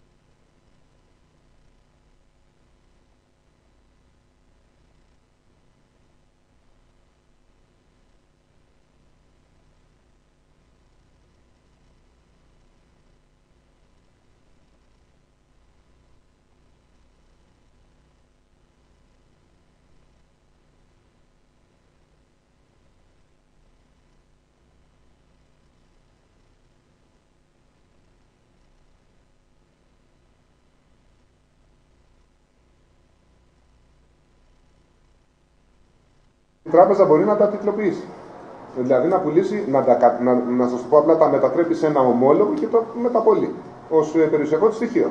Η τράπεζα μπορεί να τα τιτλοποιήσει. Δηλαδή να πουλήσει, να σας το πω απλά, τα μετατρέπει σε ένα ομόλογο και το μεταπολεί ως περιουσιακό της στοιχείο.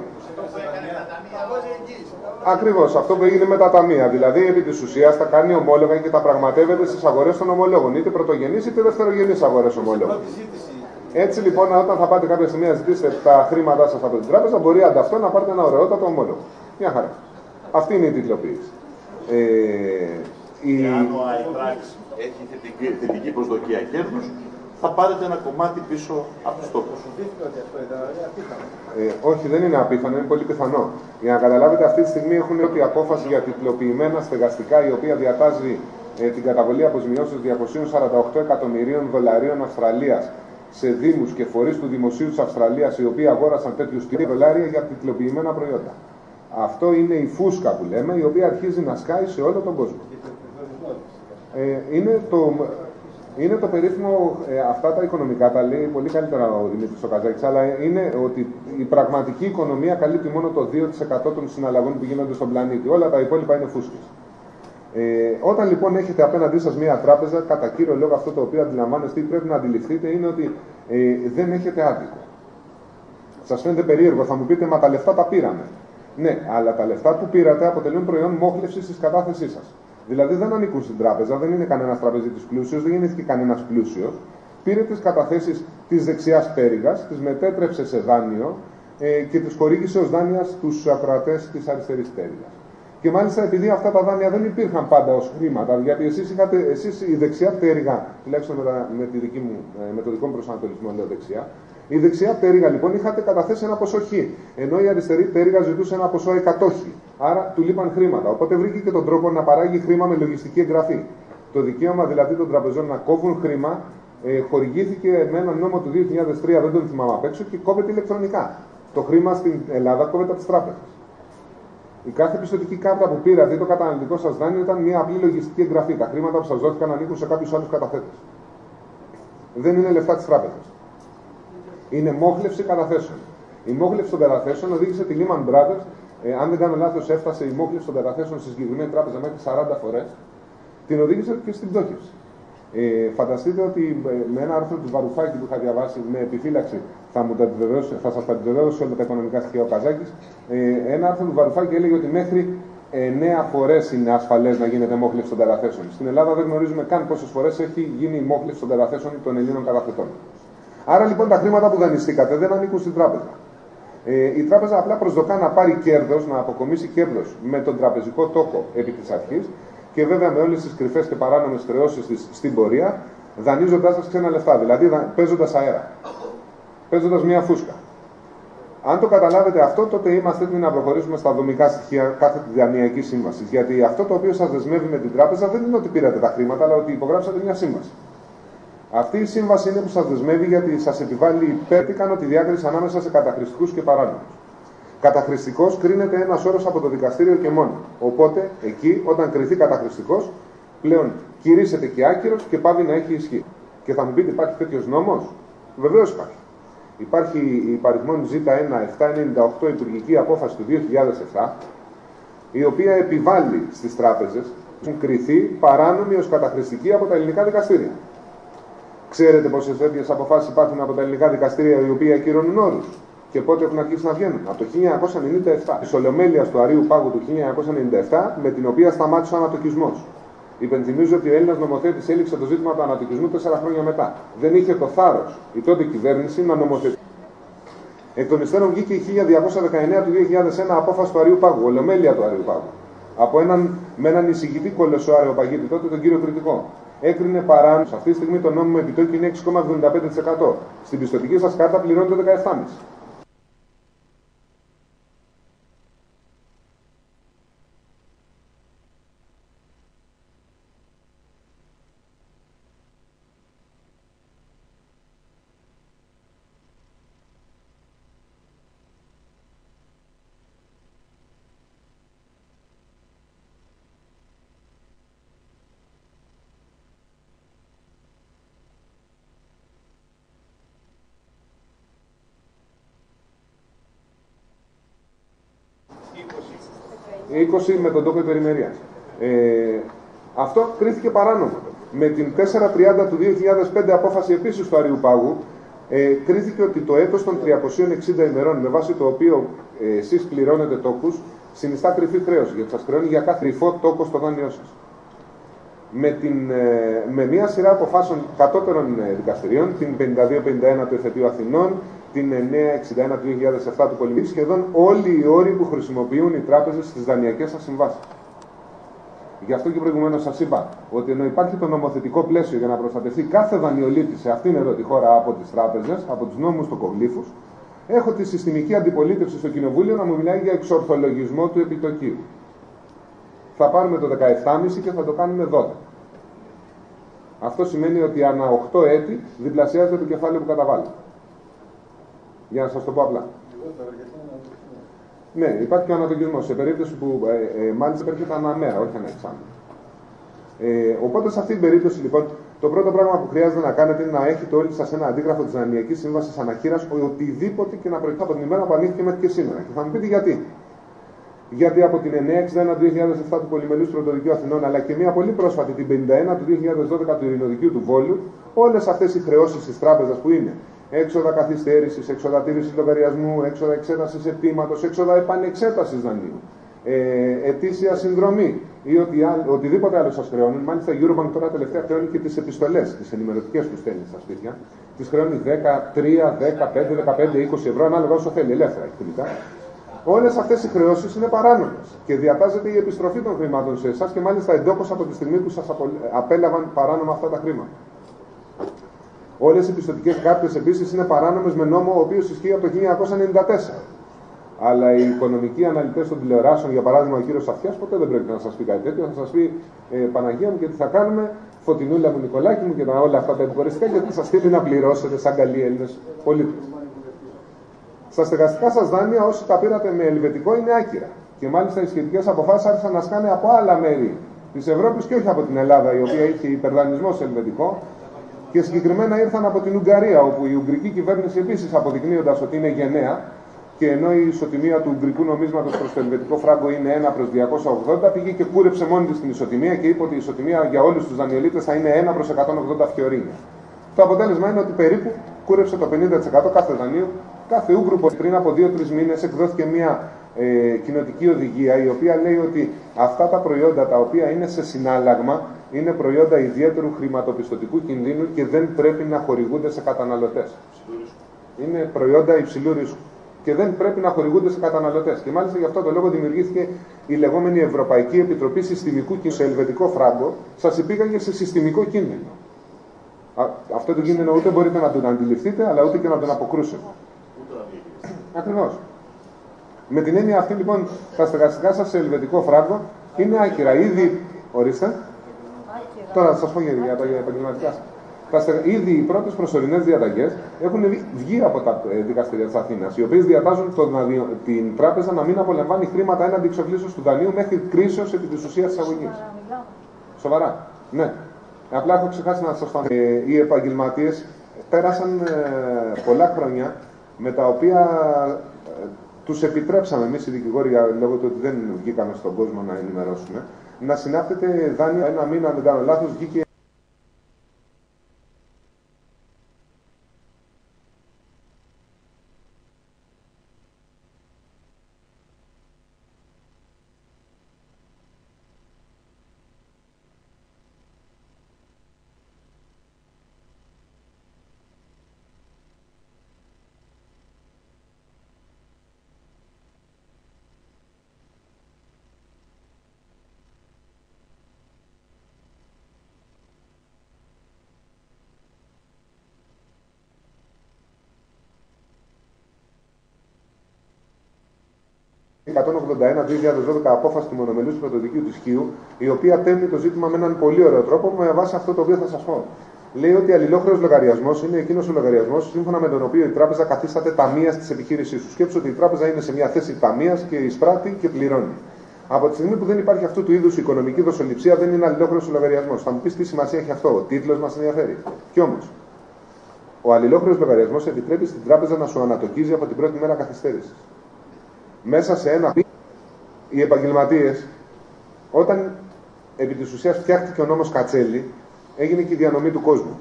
Ακριβώς, αυτό που έγινε με τα ταμεία. Δηλαδή, επί της ουσίας, τα κάνει ομόλογα και τα πραγματεύεται στις αγορές των ομολόγων, είτε πρωτογενείς είτε δευτερογενείς αγορές ομολόγων. Έτσι λοιπόν, όταν θα πάτε κάποια στιγμή να ζητήσετε τα χρήματά σας από την τράπεζα, μπορεί ανταυτό να πάρετε ένα ωραιότατο ομόλογο. Μια χαρά. Αυτή είναι η τιτλοποίηση. Και αν ο ΑΕΤΡΑΞ έχει θετική προσδοκία κέρδους, θα πάρετε ένα κομμάτι πίσω από τους τόπους. Όχι, δεν είναι απίθανο, είναι πολύ πιθανό. Για να καταλάβετε, αυτή τη στιγμή έχουν έρθει απόφαση για τιτλοποιημένα στεγαστικά, η οποία διατάζει την καταβολή αποζημιώσεως 248 εκατομμυρίων δολαρίων Αυστραλίας σε δήμους και φορείς του Δημοσίου της Αυστραλίας, οι οποίοι αγόρασαν τέτοιους δολάρια για τιτλοποιημένα προϊόντα. Αυτό είναι η φούσκα που λέμε, η οποία αρχίζει να σκάει σε όλο τον κόσμο. Είναι το περίφημο, αυτά τα οικονομικά τα λέει πολύ καλύτερα ο Δημήτρης Καζάκης, αλλά είναι ότι η πραγματική οικονομία καλύπτει μόνο το 2% των συναλλαγών που γίνονται στον πλανήτη. Όλα τα υπόλοιπα είναι φούσκες. Όταν λοιπόν έχετε απέναντί σας μία τράπεζα, κατά κύριο λόγο αυτό το οποίο αντιλαμβάνεστε ή πρέπει να αντιληφθείτε είναι ότι δεν έχετε άδικο. Σας φαίνεται περίεργο, θα μου πείτε, μα τα λεφτά τα πήραμε. Ναι, αλλά τα λεφτά που πήρατε αποτελούν προϊόν μόχλευσης της κατάθεσής σας. Δηλαδή δεν ανήκουν στην τράπεζα, δεν είναι κανένας τραπεζίτης πλούσιος, δεν γεννήθηκε κανένας πλούσιος. Πήρε τις καταθέσεις της δεξιάς πτέρυγας, τις μετέτρεψε σε δάνειο και τις χορήγησε ως δάνεια στους ακροατές της αριστερής πτέρυγας. Και μάλιστα επειδή αυτά τα δάνεια δεν υπήρχαν πάντα ως χρήματα, γιατί εσείς η δεξιά πτέρυγα, τουλάχιστον με το δικό μου προσανατολισμό λέω δεξιά, η δεξιά πτέρυγα λοιπόν είχατε καταθέσει ένα ποσό χ, ενώ η αριστερή πτέρυγα ζητούσε ένα ποσό 100 χ. Άρα του λείπαν χρήματα. Οπότε βρήκε και τον τρόπο να παράγει χρήμα με λογιστική εγγραφή. Το δικαίωμα δηλαδή των τραπεζών να κόβουν χρήμα χορηγήθηκε με έναν νόμο του 2003, δεν τον θυμάμαι απ' έξω, και κόβεται ηλεκτρονικά. Το χρήμα στην Ελλάδα κόβεται από τις τράπεζες. Η κάθε πιστωτική κάρτα που πήρατε ή το καταναλωτικό σας δάνειο ήταν μια απλή λογιστική εγγραφή. Τα χρήματα που σας δόθηκαν ανήκουν σε κάποιους άλλους καταθέτες. Δεν είναι λεφτά της τράπεζας. Είναι μόχλευση καταθέσεων. Η μόχλευση των καταθέσεων οδήγησε τη Lehman Brothers, αν δεν κάνω λάθος, έφτασε η μόχλευση των καταθέσεων στη συγκεκριμένη τράπεζα μέχρι 40 φορές, την οδήγησε και στην πτώχευση. Φανταστείτε ότι με ένα άρθρο του Βαρουφάκη που είχα διαβάσει με επιφύλαξη, θα σας τα επιβεβαιώσω όλα τα οικονομικά στοιχεία ο Καζάκης, ένα άρθρο του Βαρουφάκη έλεγε ότι μέχρι 9 φορές είναι ασφαλές να γίνεται μόχλευση των καταθέσεων. Στην Ελλάδα δεν γνωρίζουμε καν πόσες φορές έχει γίνει η μόχλευση των καταθέσεων των Ελλήνων καταθετών. Άρα λοιπόν τα χρήματα που δανειστήκατε δεν ανήκουν στην τράπεζα. Η τράπεζα απλά προσδοκά να πάρει κέρδος, να αποκομίσει κέρδος με τον τραπεζικό τόκο επί της αρχής και βέβαια με όλες τις κρυφές και παράνομες χρεώσεις της στην πορεία, δανείζοντας σας ξένα λεφτά, δηλαδή παίζοντας αέρα, παίζοντας μια φούσκα. Αν το καταλάβετε αυτό, τότε είμαστε έτοιμοι να προχωρήσουμε στα δομικά στοιχεία κάθε δανειακής σύμβασης. Γιατί αυτό το οποίο σας δεσμεύει με την τράπεζα δεν είναι ότι πήρατε τα χρήματα, αλλά ότι υπογράψατε μια σύμβαση. Αυτή η σύμβαση είναι που σας δεσμεύει γιατί σας επιβάλλει υπέρτικανο τη διάκριση ανάμεσα σε καταχρηστικούς και παράνομους. Καταχρηστικός κρίνεται ένας όρος από το δικαστήριο και μόνο. Οπότε, εκεί, όταν κριθεί καταχρηστικός, πλέον κηρύσσεται και άκυρος και πάβει να έχει ισχύ. Και θα μου πείτε, υπάρχει τέτοιος νόμος? Βεβαίως υπάρχει. Υπάρχει η υπαριθμόν Z1-798 υπουργική απόφαση του 2007, η οποία επιβάλλει στις τράπεζες που έχουν κριθεί παράνομοι ως καταχρηστικοί από τα ελληνικά δικαστήρια. Ξέρετε πόσες τέτοιες αποφάσεις υπάρχουν από τα ελληνικά δικαστήρια οι οποίοι ακυρώνουν όρους και πότε έχουν αρχίσει να βγαίνουν? Από το 1997. Της Ολομέλειας του Αρείου Πάγου του 1997, με την οποία σταμάτησε ο ανατοκισμός. Υπενθυμίζω ότι ο Έλληνας νομοθέτης έληξε το ζήτημα του ανατοκισμού 4 χρόνια μετά. Δεν είχε το θάρρος η τότε κυβέρνηση να νομοθετήσει. Εκ των υστέρων βγήκε η 1219 του 2001 απόφαση του Αρείου Πάγου, Ολομέλεια του Αρείου Πάγου. Με έναν εισηγητή κολοσσό αρεοπαγίτη τότε, τον κύριο Κρητικό. Έκρινε παράνομο. Αυτή τη στιγμή το νόμιμο επιτόκιο είναι 6,75%. Στην πιστωτική σας κάρτα πληρώνεται 17,5%. Με τον τόπο υπερημερίας. Αυτό κρίθηκε παράνομο. Με την 430 του 2005 απόφαση επίσης του Αρείου Πάγου, κρίθηκε ότι το έτος των 360 ημερών, με βάση το οποίο εσείς πληρώνετε τόκους, συνιστά κρυφή χρέωση, γιατί σας χρεώνει για κάθε κρυφό τόκο στο δάνειό σας. Με μια σειρά αποφάσεων κατώτερων δικαστηρίων, την 52-51 του Εφετείου Αθηνών, την 961 του 2007 του Πολυμβή, σχεδόν όλοι οι όροι που χρησιμοποιούν οι τράπεζες στις δανειακές σας συμβάσεις. Γι' αυτό και προηγουμένως σας είπα ότι ενώ υπάρχει το νομοθετικό πλαίσιο για να προστατευτεί κάθε δανειολήπτη σε αυτήν εδώ τη χώρα από τις τράπεζες, από τους νόμους τοκογλύφους, έχω τη συστημική αντιπολίτευση στο Κοινοβούλιο να μου μιλάει για εξορθολογισμό του επιτοκίου. Θα πάρουμε το 17,5 και θα το κάνουμε 12. Αυτό σημαίνει ότι ανά 8 έτη διπλασιάζεται το κεφάλαιο που καταβάλλει. Για να σας το πω απλά. Ναι, υπάρχει και ο ανατοκισμός, σε περίπτωση που μάλιστα έρχεται αναμέρα, όχι ανά εξάμηνο. Οπότε σε αυτή την περίπτωση λοιπόν, το πρώτο πράγμα που χρειάζεται να κάνετε είναι να έχετε όλοι σας ένα αντίγραφο της Δανειακής Σύμβασης αναχείρας, οτιδήποτε και να προηγηθεί από την ημέρα που ανοίχθηκε μέχρι και σήμερα. Και θα μου πείτε γιατί. γιατί από την 961 του 2007 του Πολυμελούς Πρωτοδικείου Αθηνών, αλλά και μια πολύ πρόσφατη, την 51 του 2012 του Ειρηνοδικείου του Βόλου, όλες αυτές οι χρεώσεις της τράπεζας που είναι έξοδα καθυστέρησης, έξοδα τήρησης λογαριασμού, έξοδα εξέτασης αιτήματος, έξοδα επανεξέτασης δανείου, ετήσια συνδρομή ή οτιδήποτε άλλο σας χρεώνουν. Μάλιστα η Eurobank τώρα τελευταία χρεώνει και τις επιστολές, τις ενημερωτικές που στέλνει στα σπίτια. Τις χρεώνει 10, 3, 10, 15, 20 ευρώ, ανάλογα όσο θέλει, ελεύθερα εκτιμητά. Όλες αυτές οι χρεώσεις είναι παράνομες και διατάζεται η επιστροφή των χρημάτων σε εσάς και μάλιστα εντόπως από τη στιγμή που σας απέλαβαν παράνομα αυτά τα χρήματα. Όλες οι πιστωτικές κάρτες επίσης είναι παράνομες με νόμο ο οποίος ισχύει από το 1994. Αλλά οι οικονομικοί αναλυτές των τηλεοράσεων, για παράδειγμα ο κύριος Σαφιάς, ποτέ δεν πρόκειται να σας πει κάτι τέτοιο. Θα σας πει Παναγία μου και τι θα κάνουμε, Φωτεινούλα μου, Νικολάκη μου και όλα αυτά τα υποχωριστικά, γιατί σας στείλει να πληρώσετε σαν καλοί Έλληνες πολίτες. Στα στεγαστικά σας δάνεια, όσοι τα πήρατε με ελβετικό, είναι άκυρα. Και μάλιστα οι σχετικές αποφάσεις άρχισαν να σκάνε από άλλα μέρη της Ευρώπης και όχι από την Ελλάδα, η οποία είχε υπερδανισμό σε ελβετικό. Και συγκεκριμένα ήρθαν από την Ουγγαρία, όπου η Ουγγρική κυβέρνηση επίσης αποδεικνύοντας ότι είναι γενναία, και ενώ η ισοτιμία του Ουγγρικού νομίσματος προς το ελβετικό φράγκο είναι 1/280, πήγε και κούρεψε μόνη της την ισοτιμία και είπε ότι η ισοτιμία για όλους τους δανειολήτες θα είναι 1/180 φιωρίνια. Το αποτέλεσμα είναι ότι περίπου κούρεψε το 50% κάθε δανείου. Κάθε Ούγγρου πριν από 2-3 μήνες εκδόθηκε μια κοινοτική οδηγία η οποία λέει ότι αυτά τα προϊόντα τα οποία είναι σε συνάλλαγμα είναι προϊόντα ιδιαίτερου χρηματοπιστωτικού κινδύνου και δεν πρέπει να χορηγούνται σε καταναλωτές. Είναι προϊόντα υψηλού ρίσκου και δεν πρέπει να χορηγούνται σε καταναλωτές. Και μάλιστα γι' αυτό το λόγο δημιουργήθηκε η λεγόμενη Ευρωπαϊκή Επιτροπή Συστημικού Κινδύνου. Σε ελβετικό φράγκο σας υπήγαγε σε συστημικό κίνδυνο. Αυτό το κίνδυνο ούτε μπορείτε να τον αντιληφθείτε, αλλά ούτε και να τον αποκρούσετε. Ακριβώς. Με την έννοια αυτή λοιπόν, τα στεγαστικά σας σε ελβετικό φράγκο είναι άκυρα. Ήδη, ορίστε, τώρα θα σας πω για τα επαγγελματικά σας. Ήδη οι πρώτες προσωρινές διαταγές έχουν βγει από τα δικαστήρια της Αθήνας, οι οποίες διατάζουν την τράπεζα να μην απολαμβάνει χρήματα έναντι εξοφλήσεως του δανείου μέχρι κρίσεως επί της ουσίας της αγωγής. Σοβαρά. Ναι. Απλά έχω ξεχάσει να σας πω. Οι επαγγελματίες πέρασαν πολλά χρόνια με τα οποία τους επιτρέψαμε εμείς οι δικηγόροι, λόγω του ότι δεν βγήκαμε στον κόσμο να ενημερώσουμε, να συνάπτεται δάνεια ένα μήνα, αν δεν κάνω λάθος, βγήκε. Η 181-2012 απόφαση του Μονομελούς Πρωτοδικείου του Σκίου, η οποία τέμνει το ζήτημα με έναν πολύ ωραίο τρόπο, με βάση αυτό το οποίο θα σας πω. Λέει ότι αλληλόχρεος λογαριασμός είναι εκείνος ο λογαριασμός σύμφωνα με τον οποίο η τράπεζα καθίσταται ταμείας της επιχείρησής του. Σκέψου ότι η τράπεζα είναι σε μια θέση ταμείας και εισπράττει και πληρώνει. Από τη στιγμή που δεν υπάρχει αυτού του είδους οικονομική δοσοληψία, δεν είναι αλληλόχρεος ο λογαριασμός. Θα μου πεις τι σημασία έχει αυτό. Ο τίτλος μας ενδιαφέρει. Κι όμως, ο αλληλόχρεος λογαριασμός επιτρέπει στην τράπεζα να σου ανατοκίζει από την πρώτη μέρα καθυστέρησης. Μέσα σε ένα οι επαγγελματίες, όταν επί της ουσίας φτιάχτηκε ο νόμος Κατσέλη, έγινε και η διανομή του κόσμου.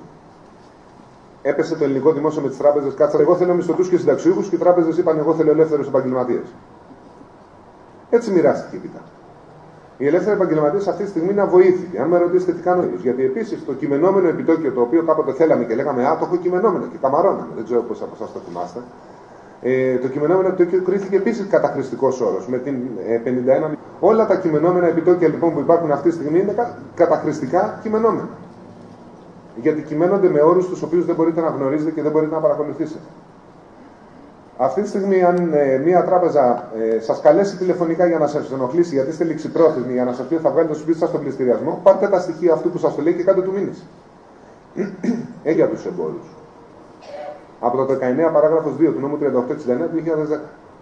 Έπεσε το ελληνικό δημόσιο με τις τράπεζες, κάτσανε εγώ θέλω μισθωτούς και συνταξιούχους και οι τράπεζες είπαν εγώ θέλω ελεύθερους επαγγελματίες. Έτσι μοιράστηκε η πίτα. Οι ελεύθεροι επαγγελματίες αυτή τη στιγμή είναι αβοήθητοι. Αν με ρωτήσετε τι κάνω, γιατί επίσης το κειμενόμενο επιτόκιο το οποίο κάποτε θέλαμε και λέγαμε το έχω κειμενόμενο και καμαρώναμε, δεν ξέρω πώς από εσάς το θυμάστε. Το κειμενόμενο επιτόκιο κρίθηκε επίσης καταχρηστικός όρος με την 51. Όλα τα κειμενόμενα επιτόκια λοιπόν που υπάρχουν αυτή τη στιγμή είναι καταχρηστικά κειμενόμενα. Γιατί κειμενώνται με όρους τους οποίους δεν μπορείτε να γνωρίζετε και δεν μπορείτε να παρακολουθήσετε. Αυτή τη στιγμή, αν μια τράπεζα σας καλέσει τηλεφωνικά για να σας ενοχλήσει, γιατί είστε ληξιπρόθεσμοι, για να σας πει ότι θα βγάλετε το σπίτι σας στον πληστηριασμό, πάρτε τα στοιχεία αυτού που σας το λέει και κάντε του μήνυση. Για τους εμπόρους. Από το 19 παράγραφος 2 του νόμου 3869 του 2010.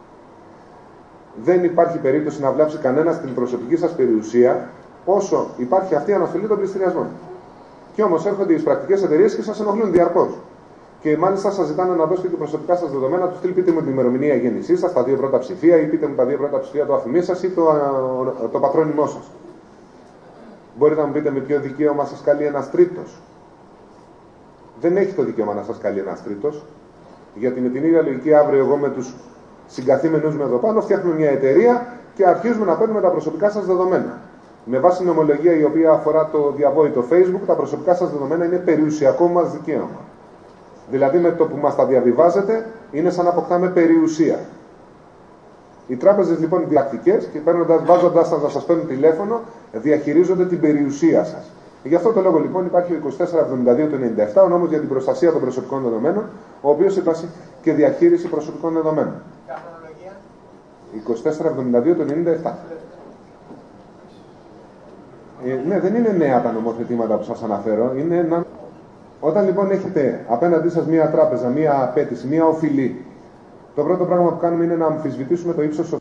Δεν υπάρχει περίπτωση να βλάψει κανένα την προσωπική σας περιουσία όσο υπάρχει αυτή η αναστολή των πληστηριασμών. Και όμως έρχονται οι πρακτικές εταιρείες και σας ενοχλούν διαρκώς. Και μάλιστα σας ζητάνε να δώσετε και προσωπικά σας δεδομένα, του στυλ πείτε μου την ημερομηνία γέννησής σας, τα 2 πρώτα ψηφία, ή πείτε μου τα 2 πρώτα ψηφία του αφημί σας ή το πατρόνυμό σας. Μπορείτε να μου πείτε με ποιο δικαίωμα σας καλεί ένας τρίτος? Δεν έχει το δικαίωμα να σας καλεί ένας τρίτος, γιατί με την ίδια λογική αύριο εγώ με τους συγκαθήμενους με εδώ πάνω φτιάχνουμε μια εταιρεία και αρχίζουμε να παίρνουμε τα προσωπικά σας δεδομένα. Με βάση νομολογία η οποία αφορά το διαβόητο Facebook, τα προσωπικά σας δεδομένα είναι περιουσιακό μας δικαίωμα. Δηλαδή με το που μας τα διαβιβάζετε είναι σαν να αποκτάμε περιουσία. Οι τράπεζες λοιπόν διδακτικές και βάζοντας σας να σας παίρνουν τηλέφωνο, διαχειρίζονται την περιουσία σας. Γι' αυτό το λόγο λοιπόν υπάρχει ο 2472 του 97, ο νόμος για την προστασία των προσωπικών δεδομένων, ο οποίος υπάρχει και διαχείριση προσωπικών δεδομένων. 2472 του 97. Ναι, δεν είναι νέα τα νομοθετήματα που σας αναφέρω. Είναι ένα... Όταν λοιπόν έχετε απέναντί σας μία τράπεζα, μία απέτηση, μία οφειλή, το πρώτο πράγμα που κάνουμε είναι να αμφισβητήσουμε το ύψος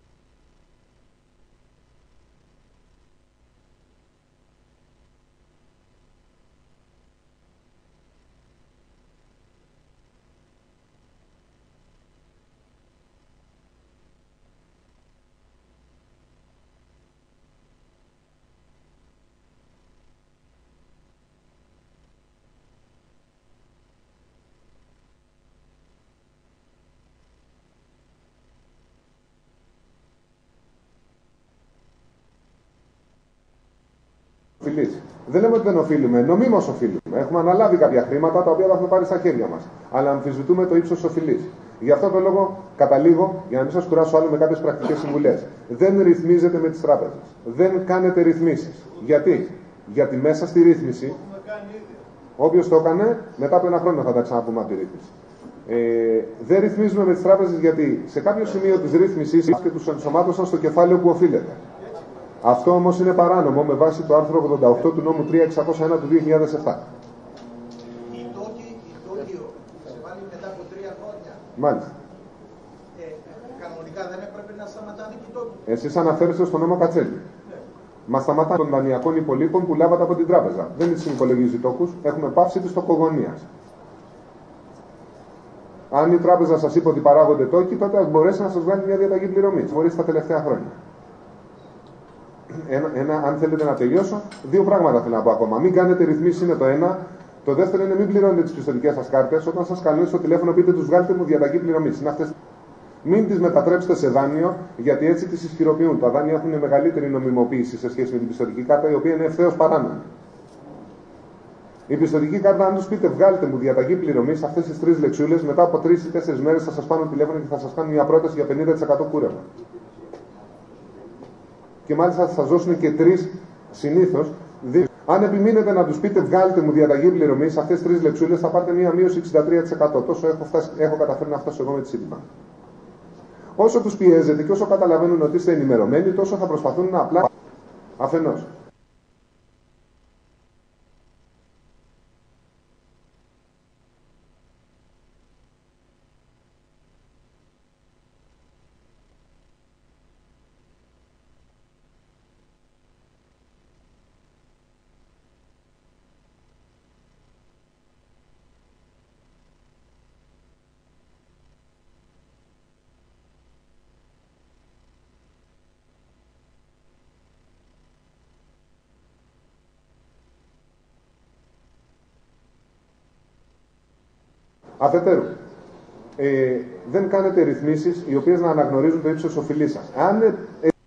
οφειλής. Δεν λέμε ότι δεν οφείλουμε, νομίμως οφείλουμε. Έχουμε αναλάβει κάποια χρήματα τα οποία τα έχουμε πάρει στα χέρια μας. Αλλά αμφισβητούμε το ύψος οφειλής. Γι' αυτό το λόγο καταλήγω, για να μην σας κουράσω άλλο με κάποιες πρακτικές συμβουλές. Δεν ρυθμίζετε με τις τράπεζες. Δεν κάνετε ρυθμίσεις. Γιατί? Γιατί μέσα στη ρύθμιση, όποιος το έκανε, μετά από 1 χρόνο θα τα ξαναπούμε από τη ρύθμιση. Δεν ρυθμίζουμε με τις τράπεζες γιατί σε κάποιο σημείο της ρύθμισης και τους ενσωμάτωσαν στο κεφάλαιο που οφείλεται. Αυτό όμως είναι παράνομο με βάση το άρθρο 88 του νόμου 3601 του 2007. Η Τόκιο σε βάλει μετά από 3 χρόνια. Μάλιστα. Κανονικά δεν έπρεπε να σταματάνε και οι Τόκοι. Εσείς αναφέρεστε στο νόμο Κατσέλη. Μα σταματά των δανειακών υπολείπων που λάβατε από την τράπεζα. Δεν τις συνυπολογίζει τόκους, έχουμε πάυση της τοκογωνίας. Αν η τράπεζα σας είπε ότι παράγονται τόκοι, τότε ας μπορέσει να σας βγάλει μια διαταγή πληρωμής. Μπορείς τα τελευταία χρόνια. Αν θέλετε να τελειώσω, 2 πράγματα θέλω να πω ακόμα. Μην κάνετε ρυθμίσεις, είναι το ένα. Το δεύτερο είναι μην πληρώνετε τις πιστωτικές σας κάρτες. Όταν σας καλούν στο τηλέφωνο, πείτε τους βγάλτε μου διαταγή πληρωμής. Είναι αυτές. Μην τις μετατρέψετε σε δάνειο, γιατί έτσι τις ισχυροποιούν. Τα δάνεια έχουν μεγαλύτερη νομιμοποίηση σε σχέση με την πιστωτική κάρτα, η οποία είναι ευθέως παράνομη. Η πιστωτική κάρτα, αν τους πείτε βγάλτε μου διαταγή πληρωμής, αυτές τις 3 λεξούλες, μετά από 3 ή 4 μέρες θα σας πάρουν τηλέφωνο και θα σας κάνουν μια πρόταση για 50% κούρεμα. Και μάλιστα θα σας δώσουν και 3 συνήθως. Αν επιμείνετε να τους πείτε βγάλτε μου διαταγή πληρωμής, αυτές τις 3 λεξούλες θα πάρετε μια μείωση 63%. Τόσο έχω καταφέρει να φτάσω εγώ με τη Citibank. Όσο τους πιέζετε και όσο καταλαβαίνουν ότι είστε ενημερωμένοι, τόσο θα προσπαθούν να απλά αφενός. Αφετέρου, δεν κάνετε ρυθμίσεις οι οποίες να αναγνωρίζουν το ύψος οφειλής σας. Αν